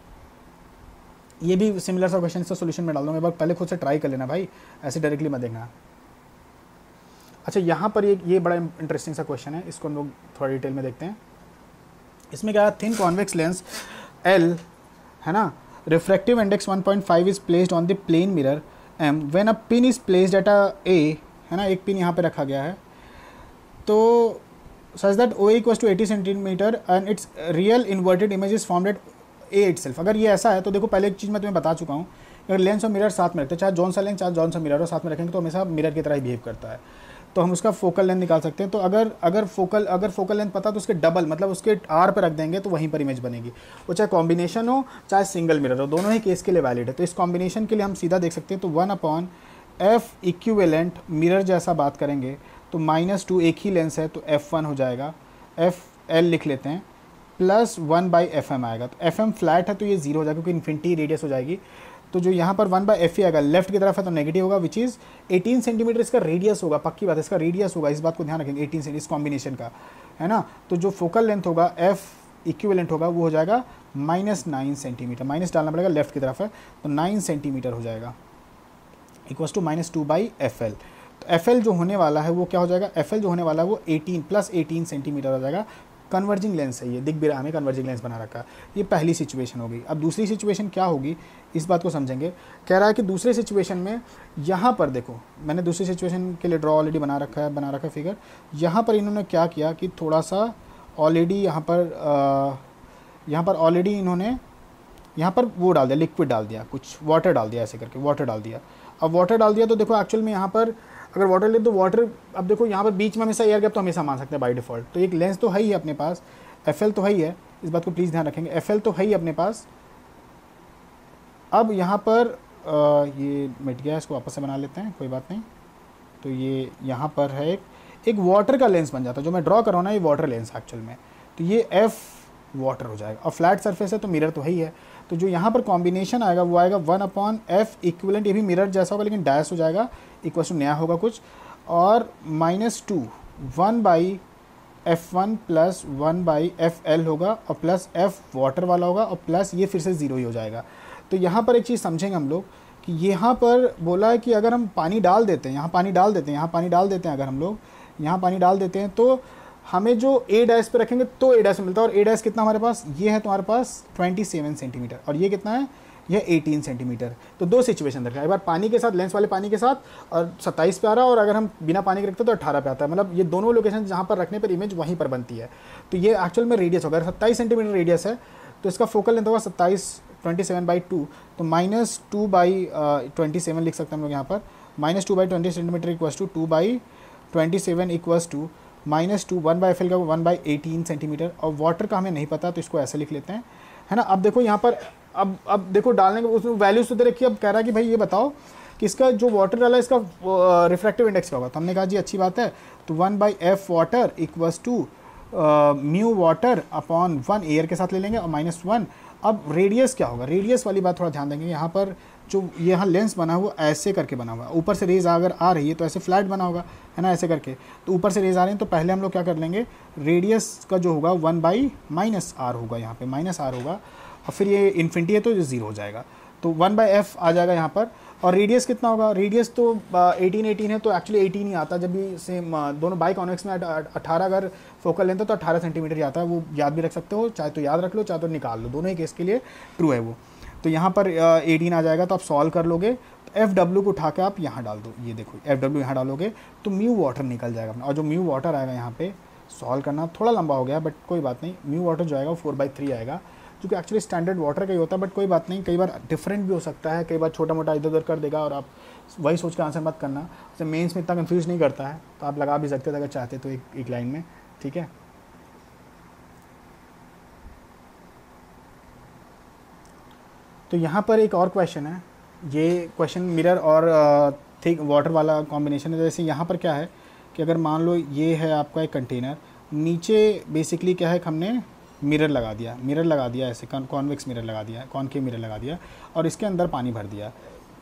Speaker 1: ये भी सिमिलर सा क्वेश्चन, इसका सोल्यूशन में डाल दूंगा, एक बार पहले खुद से ट्राई कर लेना भाई, ऐसे डायरेक्टली मत देखना। अच्छा, यहाँ पर ये बड़ा इंटरेस्टिंग सा क्वेश्चन है, इसको हम लोग थोड़ा डिटेल में देखते हैं। इसमें क्या है, थिन कॉन्वेक्स लेंस L, है ना, refractive index 1.5 is placed on the plane mirror M when a pin is placed at a A, है ना, एक पिन यहाँ पे रखा गया है, तो such that OA equal to 80 centimetre and its real inverted image is formed at A itself. अगर ये ऐसा है तो देखो पहले एक चीज़ मैं तुम्हें बता चुका हूँ, अगर लेंस और मिरर साथ में रखते हैं, चाहे जौन सा लेंस चाहे जौन सा मिरर हो, साथ में रखेंगे तो हमेशा मिरर की तरह ही बिहेव करता है, तो हम उसका फोकल लेंथ निकाल सकते हैं। तो अगर फोकल लेंथ पता तो उसके डबल, मतलब उसके R पे रख देंगे तो वहीं पर इमेज बनेगी, वो चाहे कॉम्बिनेशन हो चाहे सिंगल मिरर हो, दोनों ही केस के लिए वैलिड है। तो इस कॉम्बिनेशन के लिए हम सीधा देख सकते हैं, तो 1/f इक्विवेलेंट मिरर जैसा बात करेंगे तो -2 एक ही लेंस है तो f1 हो जाएगा, fl लिख लेते हैं, प्लस 1/fm आएगा। तो fm फ्लैट है तो ये 0 हो जाएगा क्योंकि इन्फिनिटी रेडियस हो जाएगी। तो जो यहाँ पर 1/f ही आएगा, लेफ्ट की तरफ है तो नेगेटिव होगा, विच इज़ 18 सेंटीमीटर इसका रेडियस होगा, पक्की बात है, इसका रेडियस होगा, इस बात को ध्यान रखेंगे, 18 सेंटीमीटर इस कॉम्बिनेशन का, है ना। तो जो फोकल लेंथ होगा f इक्विवेलेंट होगा वो हो जाएगा -9 सेंटीमीटर, माइनस डालना पड़ेगा, लेफ्ट की तरफ है तो 9 सेंटीमीटर हो जाएगा, इक्वल्स टू -2/fl। तो fl जो होने वाला है वो क्या हो जाएगा, fl जो होने वाला है वो 18 + 18 सेंटीमीटर हो जाएगा। कन्वर्जिंग लेंस है ये, दिख भी रहा हमें कन्वर्जिंग लेंस बना रखा है। ये पहली सिचुएशन होगी। अब दूसरी सिचुएशन क्या होगी इस बात को समझेंगे। कह रहा है कि दूसरे सिचुएशन में यहाँ पर देखो, मैंने दूसरी सिचुएशन के लिए ड्रॉ ऑलरेडी बना रखा है फिगर। यहाँ पर इन्होंने क्या किया कि थोड़ा सा ऑलरेडी यहाँ पर ऑलरेडी इन्होंने यहाँ पर वो डाल दिया, लिक्विड डाल दिया, कुछ वाटर डाल दिया, ऐसे करके वाटर डाल दिया। अब वाटर डाल दिया तो देखो एक्चुअल में यहाँ पर अगर वाटर ले तो वाटर, अब देखो यहाँ पर बीच में हमेशा एयर गैप तो हमेशा मान सकते हैं बाय डिफ़ॉल्ट। तो एक लेंस तो है ही अपने पास, FL तो है ही है, इस बात को प्लीज़ ध्यान रखेंगे, FL तो है ही अपने पास। अब यहाँ पर ये मिट गया, इसको वापस से बना लेते हैं, कोई बात नहीं। तो ये यहाँ पर है एक वाटर का लेंस बन जाता है, जो मैं ड्रॉ कर रहा हूँ ना, ये वाटर लेंस एक्चुअल में। तो ये F वाटर हो जाएगा, और फ्लैट सरफेस है तो मिरर तो है ही है। तो जो यहाँ पर कॉम्बिनेशन आएगा वो आएगा 1/f इक्विवेलेंट, ये भी मिरर जैसा होगा लेकिन डैश हो जाएगा, इक्वल टू नया होगा कुछ, और -2 1/f1 प्लस 1/fl होगा, और प्लस f वाटर वाला होगा, और प्लस ये फिर से 0 ही हो जाएगा। तो यहाँ पर एक चीज़ समझेंगे हम लोग कि यहाँ पर बोला है कि अगर हम पानी डाल देते हैं, यहाँ पानी डाल देते हैं, यहाँ पानी डाल देते हैं, अगर हम लोग यहाँ पानी डाल देते हैं तो हमें जो A डैश पे रखेंगे तो A डैश मिलता है, और A डैश कितना हमारे पास, ये है तुम्हारे पास 27 सेंटीमीटर, और ये कितना है, ये 18 सेंटीमीटर। तो दो सिचुएशन रखा है, एक बार पानी के साथ, लेंस वाले पानी के साथ, और 27 पे आ रहा है, और अगर हम बिना पानी के रखते तो 18 पे आता है। मतलब ये दोनों लोकेशन जहाँ पर रखने पर इमेज वहीं पर बनती है। तो ये एक्चुअल में रेडियस होगा, 27 सेंटीमीटर रेडियस है तो इसका फोकल लेंथ होगा 27/2, तो -2/27 लिख सकते हैं हम लोग यहाँ पर, -2/20 centimetre equals to 2/27 equals to -2 1/fl का 1/18 सेंटीमीटर, और वाटर का हमें नहीं पता तो इसको ऐसे लिख लेते हैं, है ना। अब देखो यहाँ पर, अब देखो डालने के उसमें वैल्यूज तो दे रखी है। अब कह रहा है कि भाई ये बताओ कि इसका जो वाटर डाला है इसका रिफ्रैक्टिव इंडेक्स क्या होगा। तो हमने कहा जी अच्छी बात है, तो 1/f water equals to mu water upon 1 air के साथ ले लेंगे, और -1। अब रेडियस क्या होगा, रेडियस वाली बात थोड़ा ध्यान देंगे। यहाँ पर जो यहाँ लेंस बना हुआ ऐसे करके बना हुआ है, ऊपर से रेज अगर आ रही है तो ऐसे फ्लैट बना होगा, है ना, ऐसे करके। तो ऊपर से रेज आ रहे हैं तो पहले हम लोग क्या कर लेंगे, रेडियस का जो होगा 1/-r होगा, यहाँ पे -r होगा, और फिर ये इन्फिनिटी है तो ये 0 हो जाएगा, तो 1/f आ जाएगा यहाँ पर। और रेडियस कितना होगा, रेडियस तो 18 है, तो एक्चुअली 18 ही आता है जब भी सेम दोनों बाई कॉन्वेक्स में 18 अगर फोकल लेंथ है तो 18 सेंटीमीटर ही आता है। वो याद भी रख सकते हो, चाहे तो याद रख लो चाहे तो निकाल लो, दोनों ही केस के लिए ट्रू है वो। तो यहाँ पर 18 आ जाएगा, तो आप सॉल्व कर लोगे, तो FW को उठा के आप यहाँ डाल दो, ये देखो FW यहाँ डालोगे तो म्यू वाटर निकल जाएगा अपना। और जो म्यू वाटर आएगा यहाँ पे, सॉल्व करना थोड़ा लंबा हो गया बट कोई बात नहीं, म्यू वाटर जो आएगा वो 4/3 आएगा, जो कि एक्चुअली स्टैंडर्ड वाटर का ही होता है, बट कोई बात नहीं, कई बार डिफरेंट भी हो सकता है, कई बार छोटा मोटा इधर उधर कर देगा, और आप वही सोच के आंसर मत करना, जैसे मेंस में इतना कंफ्यूज नहीं करता है, तो आप लगा भी सकते थे अगर चाहते तो एक लाइन में, ठीक है। तो यहाँ पर एक और क्वेश्चन है, ये क्वेश्चन मिरर और थिक वाटर वाला कॉम्बिनेशन है। जैसे यहाँ पर क्या है कि अगर मान लो ये है आपका एक कंटेनर, नीचे बेसिकली क्या है, हमने मिरर लगा दिया, मिरर लगा दिया ऐसे, कॉन्वेक्स मिरर लगा दिया, कॉनकेव मिरर लगा दिया, और इसके अंदर पानी भर दिया,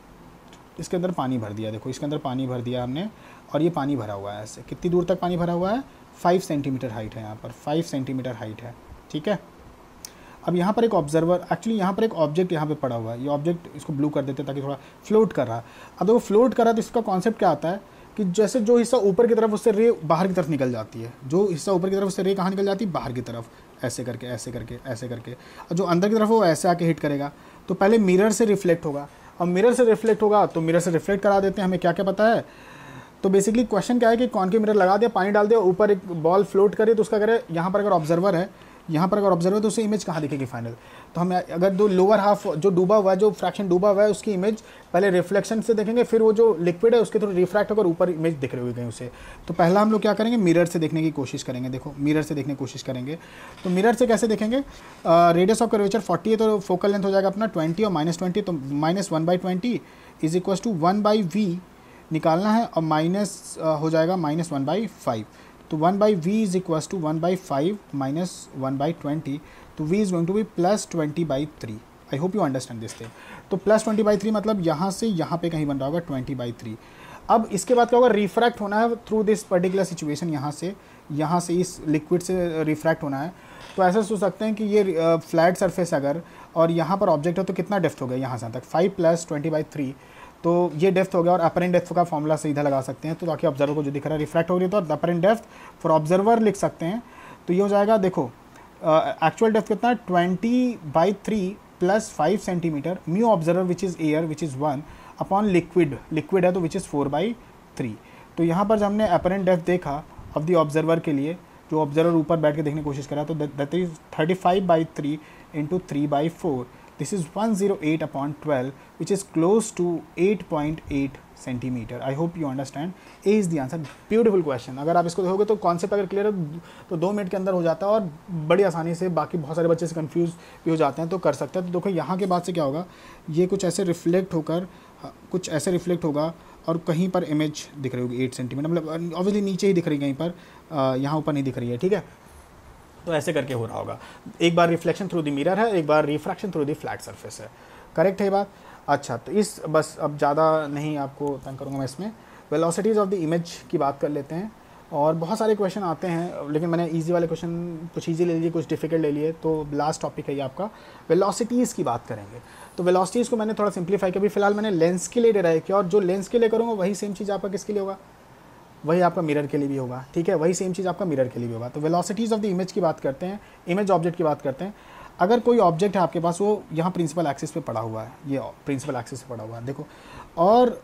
Speaker 1: इसके अंदर पानी भर दिया, देखो इसके अंदर पानी भर दिया हमने, और ये पानी भरा हुआ है ऐसे। कितनी दूर तक पानी भरा हुआ है? 5 सेंटीमीटर हाइट है यहाँ पर, 5 सेंटीमीटर हाइट है, ठीक है। अब यहाँ पर एक ऑब्जर्वर, एक्चुअली यहाँ पर एक ऑब्जेक्ट यहाँ पे पड़ा हुआ है, ये ऑब्जेक्ट इसको ब्लू कर देते हैं ताकि थोड़ा फ्लोट कर रहा है। अब देखो फ्लोट कर रहा है तो इसका कॉन्सेप्ट क्या आता है कि जैसे जो हिस्सा ऊपर की तरफ, उससे रे बाहर की तरफ निकल जाती है, जो हिस्सा ऊपर की तरफ उससे रे कहाँ निकल जाती है? बाहर की तरफ, ऐसे करके ऐसे करके ऐसे करके, और जो अंदर की तरफ वो ऐसे आके हिट करेगा। तो पहले मिरर से रिफ्लेक्ट होगा, और मिरर से रिफ्लेक्ट होगा तो मिरर से रिफ्लेक्ट करा देते हैं, हमें क्या क्या पता है। तो बेसिकली क्वेश्चन क्या है कि कॉनकेव मिरर लगा दिया, पानी डाल दिया, ऊपर एक बॉल फ्लोट करे, तो उसका करे यहाँ पर अगर ऑब्जर्वर है, यहाँ पर अगर ऑब्जर्वर है तो उसकी इमेज कहाँ दिखेगी फाइनल? तो हम अगर जो लोअर हाफ जो डूबा हुआ है, जो फ्रैक्शन डूबा हुआ है, उसकी इमेज पहले रिफ्लेक्शन से देखेंगे, फिर वो जो लिक्विड है उसके थ्रू रिफ्रैक्ट होकर ऊपर इमेज दिख रही होगी कहीं उसे। तो पहला हम लोग क्या करेंगे? मिरर से देखने की कोशिश करेंगे। देखो मिरर से देखने की कोशिश करेंगे, तो मिरर से कैसे देखेंगे? रेडियस ऑफ कर्वेचर 40 है तो फोकल लेंथ हो जाएगा अपना 20 और -20, तो -1/20 इज इक्वल टू 1/v निकालना है, और माइनस हो जाएगा -1/5। तो 1/v is equal to 1/5 minus 1/20, तो v is going to be +20/3। I hope you understand this thing. तो +20/3 मतलब यहाँ से यहाँ पे कहीं बन रहा होगा 20/3। अब इसके बाद क्या होगा? रिफ्रैक्ट होना है थ्रू दिस पर्टिकुलर सिचुएशन, यहाँ से इस लिक्विड से रिफ्रैक्ट होना है। तो ऐसा सोच सकते हैं कि ये फ्लैट सरफेस अगर, और यहाँ पर ऑब्जेक्ट है, तो कितना डेप्थ हो गया यहाँ से तक? 5 + 20/3, तो ये डेप्थ हो गया। और अपरेंट डेप्थ का फॉर्मूला सीधा लगा सकते हैं, तो ताकि ऑब्जर्वर को जो दिख रहा है रिफ्रैक्ट हो रही है, तो अपरेंट डेप्थ फॉर ऑब्जर्वर लिख सकते हैं। तो ये हो जाएगा, देखो एक्चुअल डेप्थ कितना है? 20/3 + 5 centimetre, mu observer which is air which is 1 upon liquid है तो विच इज़ 4/3। तो यहाँ पर जब हमने अपरेंट डेप्थ देखा ऑफ द ऑब्जर्वर के लिए, जो ऑब्जर्वर ऊपर बैठ के देखने की कोशिश करा, तो that is 35/3 × 3/4, this is 108/12 which is close to 8.8 centimetre. I hope you understand. A is the answer. Beautiful question. अगर आप इसको देखोगे तो कॉन्सेप्ट अगर क्लियर है तो 2 मिनट के अंदर हो जाता है, और बड़ी आसानी से, बाकी बहुत सारे बच्चे से कंफ्यूज भी हो जाते हैं, तो कर सकते हैं। तो देखो यहाँ के बाद से क्या होगा, ये कुछ ऐसे रिफ्लेक्ट होकर, कुछ ऐसे रिफ्लेक्ट होगा, और कहीं पर इमेज दिख रही होगी 8 सेंटीमीटर, मतलब ऑब्वियसली नीचे ही दिख रही है कहीं पर, यहाँ ऊपर नहीं दिख रही है, ठीक है। तो ऐसे करके हो रहा होगा, एक बार रिफ्लेक्शन थ्रू द मिरर है, एक बार refraction through the flat surface है। करेक्ट है ये बात? अच्छा, तो इस बस अब ज़्यादा नहीं आपको तंग करूँगा मैं इसमें। वेलोसिटीज़ ऑफ द इमेज की बात कर लेते हैं, और बहुत सारे क्वेश्चन आते हैं, लेकिन मैंने इजी वाले क्वेश्चन कुछ इजी ले लिए, कुछ डिफिकल्ट ले लिए। तो लास्ट टॉपिक है ये आपका, वेलोसिटीज़ की बात करेंगे। तो वेलोसिटीज़ को मैंने थोड़ा सिंप्लीफाई किया, फिलहाल मैंने लेंस के लिए डिराइव किया, और जो लेंस के लिए करूँगा वही सेम चीज़ आपका किसके लिए होगा? वही आपका मिरर के लिए भी होगा, ठीक है। वही सेम चीज़ आपका मिरर के लिए भी होगा। तो वेलोसिटीज़ ऑफ द इमेज की बात करते हैं, इमेज ऑब्जेक्ट की बात करते हैं। अगर कोई ऑब्जेक्ट है आपके पास, वो यहाँ प्रिंसिपल एक्सिस पे पड़ा हुआ है, ये प्रिंसिपल एक्सिस पे पड़ा हुआ है, देखो, और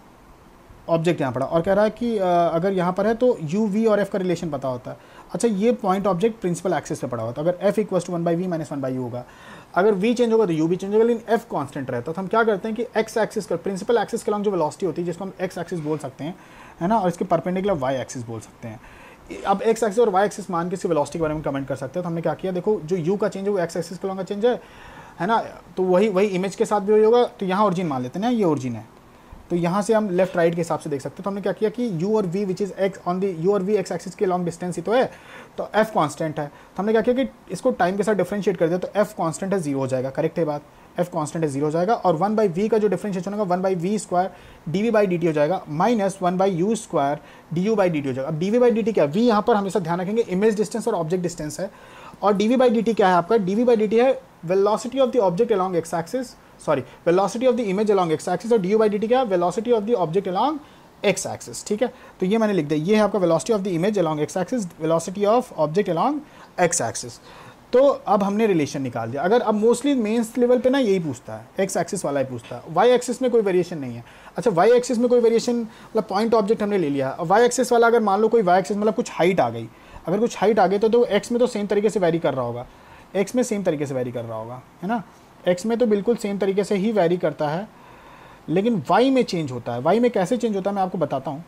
Speaker 1: ऑब्जेक्ट यहाँ पड़ा, और कह रहा है कि अगर यहाँ पर है तो u, v और f का रिलेशन पता होता है। अच्छा, ये पॉइंट ऑब्जेक्ट प्रिंसिपल एक्सिस पे पड़ा होता है, अगर f = 1/v - 1/u होगा। अगर v चेंज होगा तो u भी चेंज होगा, लेकिन f कांस्टेंट रहता है। तो हम क्या करते हैं कि x एक्सिस का, प्रिंसिपल एक्सिस के अलॉन्ग जो वेलोसिटी होती है, जिसको हम x एक्सिस बोल सकते हैं, है ना, और इसके परपेंडिकुलर y एक्सिस बोल सकते हैं। अब x एक्सिस और y एक्सिस मान के इसकी वेलोसिटी के बारे में कमेंट कर सकते हैं। तो हमने क्या किया, देखो जो u का चेंज है वो x एक्सिस के अलॉन्ग का चेंज है ना, तो वही इमेज के साथ भी वही होगा। तो यहाँ ओरिजिन मान लेते हैं ना, ये ओरिजिन है, तो यहाँ से हम लेफ्ट राइट के हिसाब से देख सकते हैं। तो हमने क्या किया कि u और v which is x on the, u और v x एक्सिस के लॉन्ग डिस्टेंस ही तो है, तो f कांस्टेंट है। तो हमने क्या किया कि इसको टाइम के साथ डिफरेंशिएट कर दिया, तो f कांस्टेंट है, 0 हो जाएगा। करेक्ट है बात, f कांस्टेंट है, 0 हो जाएगा। और 1/v का जो डिफरेंशिएशन होगा 1/v² dv/dt हो जाएगा, माइनस 1/u² du/dt हो जाएगा। अब dv/dt क्या है? v यहाँ पर हमेशा ध्यान रखेंगे इमेज डिस्टेंस और ऑब्जेक्ट डिस्टेंस है, और dv/dt क्या है आपका? dv/dt है velocity of the object along x axis, sorry, velocity of the image along x axis, और du/dt क्या है? Velocity of the object along x axis, ठीक है। तो ये मैंने लिख दिया, ये है आपका velocity of the image along x axis, velocity of object along x axis. तो अब हमने रिलेशन निकाल दिया। अगर अब मोस्टली मेंस लेवल पे ना यही पूछता है, x एक्सिस वाला ही पूछता है, y एक्सिस में कोई वेरिएशन नहीं है। अच्छा, y एक्सिस में कोई वेरिएशन, मतलब पॉइंट ऑब्जेक्ट हमने ले लिया, y एक्सिस वाला अगर मान लो कोई y एक्सिस मतलब कुछ हाइट आ गई, अगर कुछ हाइट आ गई तो x में तो सेम तरीके से वैरी कर रहा होगा, x में सेम तरीके से वैरी कर रहा होगा, है ना, x में तो बिल्कुल सेम तरीके से ही वैरी करता है, लेकिन y में चेंज होता है। y में कैसे चेंज होता है मैं आपको बताता हूँ,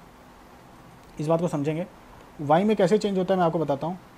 Speaker 1: इस बात को समझेंगे। y में कैसे चेंज होता है मैं आपको बताता हूँ।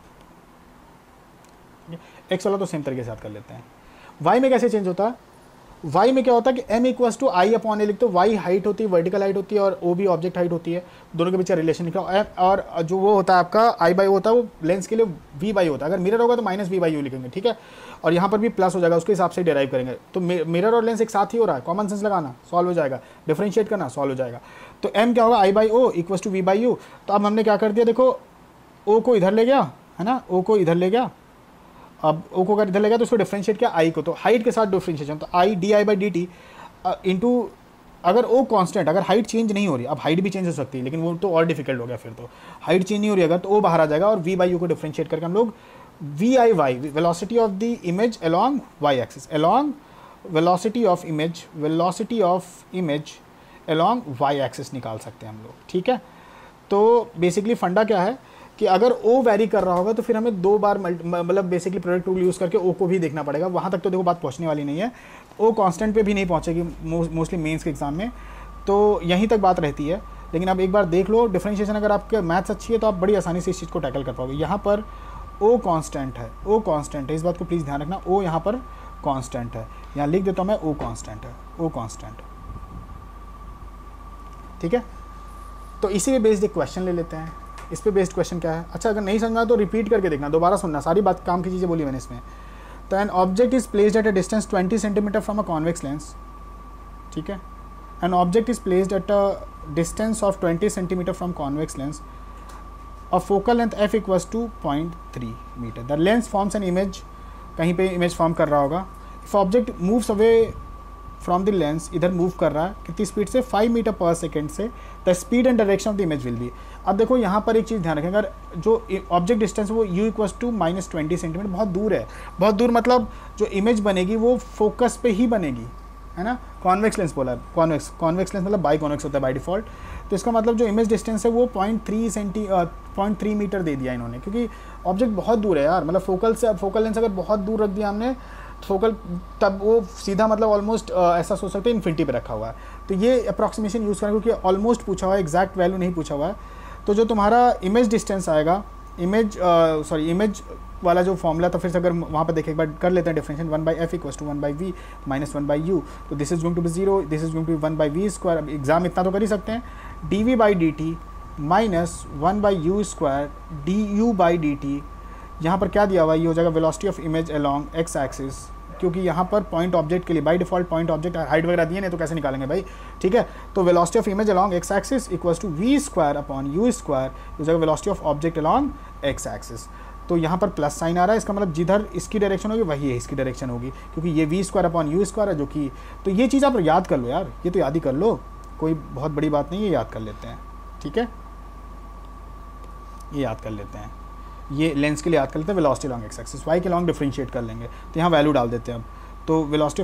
Speaker 1: x वाला तो सेम तरीके से याद कर लेते हैं। y में कैसे चेंज होता है? वाई में क्या होता है कि M equals to I upon A लिखते हो, वाई हाइट होती है, वर्टिकल हाइट होती है, और ओ भी ऑब्जेक्ट हाइट होती है, दोनों के बीच रिलेशन लिखा और जो वो होता है आपका आई बाई होता है वो लेंस के लिए वी बाई होता है, अगर मिरर होगा तो माइनस वी बाई यू लिखेंगे, ठीक है, और यहाँ पर भी प्लस हो जाएगा, उसके हिसाब से डिराइव करेंगे। तो मिरर और लेंस एक साथ ही हो रहा है, कॉमन सेंस लगाना, सॉल्व हो जाएगा, डिफरेंशिएट करना, सॉल्व हो जाएगा। तो एम क्या होगा, I by O equals to V by U. तो अब हमने क्या कर दिया, देखो ओ को इधर ले गया है ना, ओ को इधर ले गया, अब ओ को अगर इधर ले गया तो उसको डिफरेंशिएट किया आई को, तो हाइट के साथ डिफरेंशिएशन, तो I D I by D T into, अगर ओ कांस्टेंट, अगर हाइट चेंज नहीं हो रही, अब हाइट भी चेंज हो सकती है लेकिन वो तो और डिफिकल्ट हो गया, फिर तो हाइट चेंज नहीं हो रही अगर, तो ओ बाहर आ जाएगा, और वी बाई यू को डिफरेंशिएट करके हम लोग V I Y, velocity of the image along Y axis, along velocity of image, velocity of image along Y axis निकाल सकते हैं हम लोग, ठीक है। तो बेसिकली फंडा क्या है कि अगर ओ वेरी कर रहा होगा तो फिर हमें दो बार मतलब बेसिकली प्रोडक्ट रूल यूज़ करके ओ को भी देखना पड़ेगा, वहाँ तक तो देखो बात पहुँचने वाली नहीं है, ओ कांस्टेंट पे भी नहीं पहुँचेगी मोस्टली मेंस के एग्जाम में, तो यहीं तक बात रहती है। लेकिन अब एक बार देख लो डिफरेंशिएशन, अगर आपके मैथ्स अच्छी है तो आप बड़ी आसानी से इस चीज़ को टैकल कर पाओगे। यहाँ पर ओ कांस्टेंट है, ओ कांस्टेंट है, इस बात को प्लीज़ ध्यान रखना, ओ यहाँ पर कांस्टेंट है, यहाँ लिख देता हूँ मैं, ओ कांस्टेंट है, ओ कांस्टेंट, ठीक है। तो इसी पे बेस्ड एक क्वेश्चन ले लेते हैं। इस पे बेस्ड क्वेश्चन क्या है, अच्छा अगर नहीं समझना तो रिपीट करके देखना, दोबारा सुनना, सारी बात काम की चीज़ें बोली मैंने इसमें। तो an object is placed at a distance 20 centimetre from a convex lens, ठीक है, an object is placed at a distance of 20 centimetre from convex lens, a focal length f equals to 0.3 metre, the lens forms an image, कहीं पे image form कर रहा होगा, if object moves away from the lens, इधर move कर रहा है कितनी स्पीड से, 5 मीटर पर सेकेंड से, the speed and direction of the image will be. अब देखो यहाँ पर एक चीज़ ध्यान रखें, अगर जो ऑब्जेक्ट डिस्टेंस है वो u इक्वल्स टू -20 सेंटीमीटर, बहुत दूर है, बहुत दूर मतलब जो इमेज बनेगी वो फोकस पे ही बनेगी, है ना, कॉन्वेक्स लेंस बोला, कॉन्वेक्स लेंस मतलब बाई कॉन्वेक्स होता है बाई डिफॉल्ट, तो इसका मतलब जो इमेज डिस्टेंस है वो 0.3 मीटर दे दिया इन्होंने, क्योंकि ऑब्जेक्ट बहुत दूर है यार, मतलब फोकल लेंस अगर बहुत दूर रख दिया हमने फोकल, तब वो सीधा मतलब ऑलमोस्ट ऐसा सोच सकते हैं इन्फिनिटी पे रखा हुआ है। तो ये अप्रॉक्सीमेशन यूज़ करें, क्योंकि ऑलमोस्ट पूछा हुआ है, एग्जैक्ट वैल्यू नहीं पूछा हुआ है। तो जो तुम्हारा इमेज डिस्टेंस आएगा, इमेज वाला जो फॉर्मूला, तो फिर से अगर वहाँ पर देखें एक बार कर लेते हैं differentiation, 1/f equals to 1/v minus 1/u, तो this is going to be 0, this is going to be 1/v square, अब एग्जाम इतना तो कर ही सकते हैं, dv/dt minus 1/u square du/dt, यहाँ पर क्या दिया हुआ है, ये हो जाएगा velocity of image along X axis, क्योंकि यहाँ पर पॉइंट ऑब्जेक्ट के लिए by default point object height वगैरह दिए नहीं तो कैसे निकालेंगे भाई, ठीक है। तो velocity of image along X axis equals to V square upon U square, हो जाएगा velocity of object along X axis. तो यहाँ पर प्लस साइन आ रहा है, इसका मतलब जिधर इसकी डायरेक्शन होगी वही है इसकी डायरेक्शन होगी, क्योंकि ये V square upon U square है, जो कि तो ये चीज़ आप याद कर लो यार, ये तो याद ही कर लो, कोई बहुत बड़ी बात नहीं है, याद कर लेते हैं, ठीक है, ये याद कर लेते हैं, ये लेंस के लिए याद कर लेते हैं, velocity along X axis, Y के अलॉन्ग डिफरेंशिएट कर लेंगे, तो यहाँ वैल्यू डाल देते हैं अब, तो velocity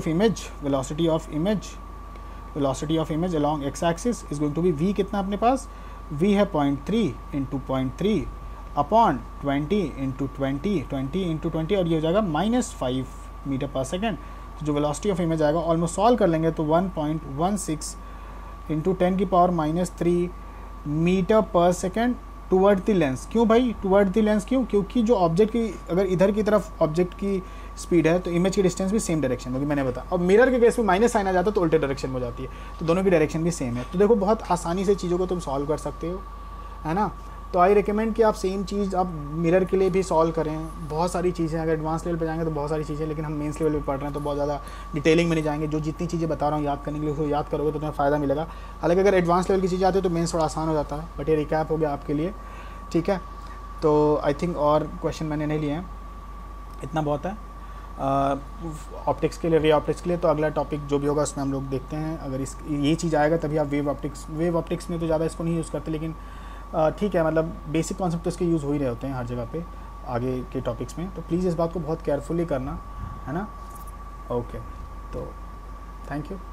Speaker 1: of image along X axis is going to be V, कितना अपने पास वी है 0.3 इंटू 0.3 अपॉन 20 इंटू 20 और ये हो जाएगा -5 मीटर पर सेकेंड। तो जो वेलोसिटी ऑफ इमेज आएगा ऑलमोस्ट सॉल्व कर लेंगे तो 1.16 इंटू 10⁻³ मीटर पर सेकेंड टुवर्ड द लेंस। क्यों भाई टुवर्ड द लेंस, क्यों? क्योंकि जो ऑब्जेक्ट की अगर इधर की तरफ ऑब्जेक्ट की स्पीड है तो इमेज की डिस्टेंस भी सेम डायरेक्शन होगी, मैंने बताया। और मिरर के केस में माइनस साइन आ जाता है तो उल्टे डायरेक्शन में हो जाती है, तो दोनों की डायरेक्शन भी सेम है। तो देखो बहुत आसानी से चीज़ों को तुम सॉल्व कर सकते हो, है ना। तो आई रिकमेंड कि आप सेम चीज़ आप मिरर के लिए भी सॉल्व करें। बहुत सारी चीज़ें, अगर एडवांस लेवल पे जाएंगे तो बहुत सारी चीज़ें, लेकिन हम मेंस लेवल पे पढ़ रहे हैं तो बहुत ज़्यादा डिटेलिंग में नहीं जाएंगे। जो जितनी चीज़ें बता रहा हूँ याद करने के लिए उसको याद करोगे तो तुम्हें फ़ायदा मिलेगा। हालांकि अगर एडवांस लेवल की चीज़ें आती है तो मेंस थोड़ा आसान हो जाता है, बट ये रिकैप हो गया आपके लिए, ठीक है। तो आई थिंक और क्वेश्चन मैंने नहीं लिए हैं, इतना बहुत है ऑप्टिक्स के लिए, रे ऑप्टिक्स के लिए। तो अगला टॉपिक जो भी होगा उसमें हम लोग देखते हैं। अगर इस ये चीज़ आएगा तभी आप वेव ऑप्टिक्स में तो ज़्यादा इसको नहीं यूज़ करते, लेकिन ठीक है, मतलब बेसिक कॉन्सेप्ट तो इसके यूज़ हो ही रहे होते हैं हर जगह पे आगे के टॉपिक्स में। तो प्लीज़ इस बात को बहुत केयरफुली करना, है ना। ओके, तो थैंक यू।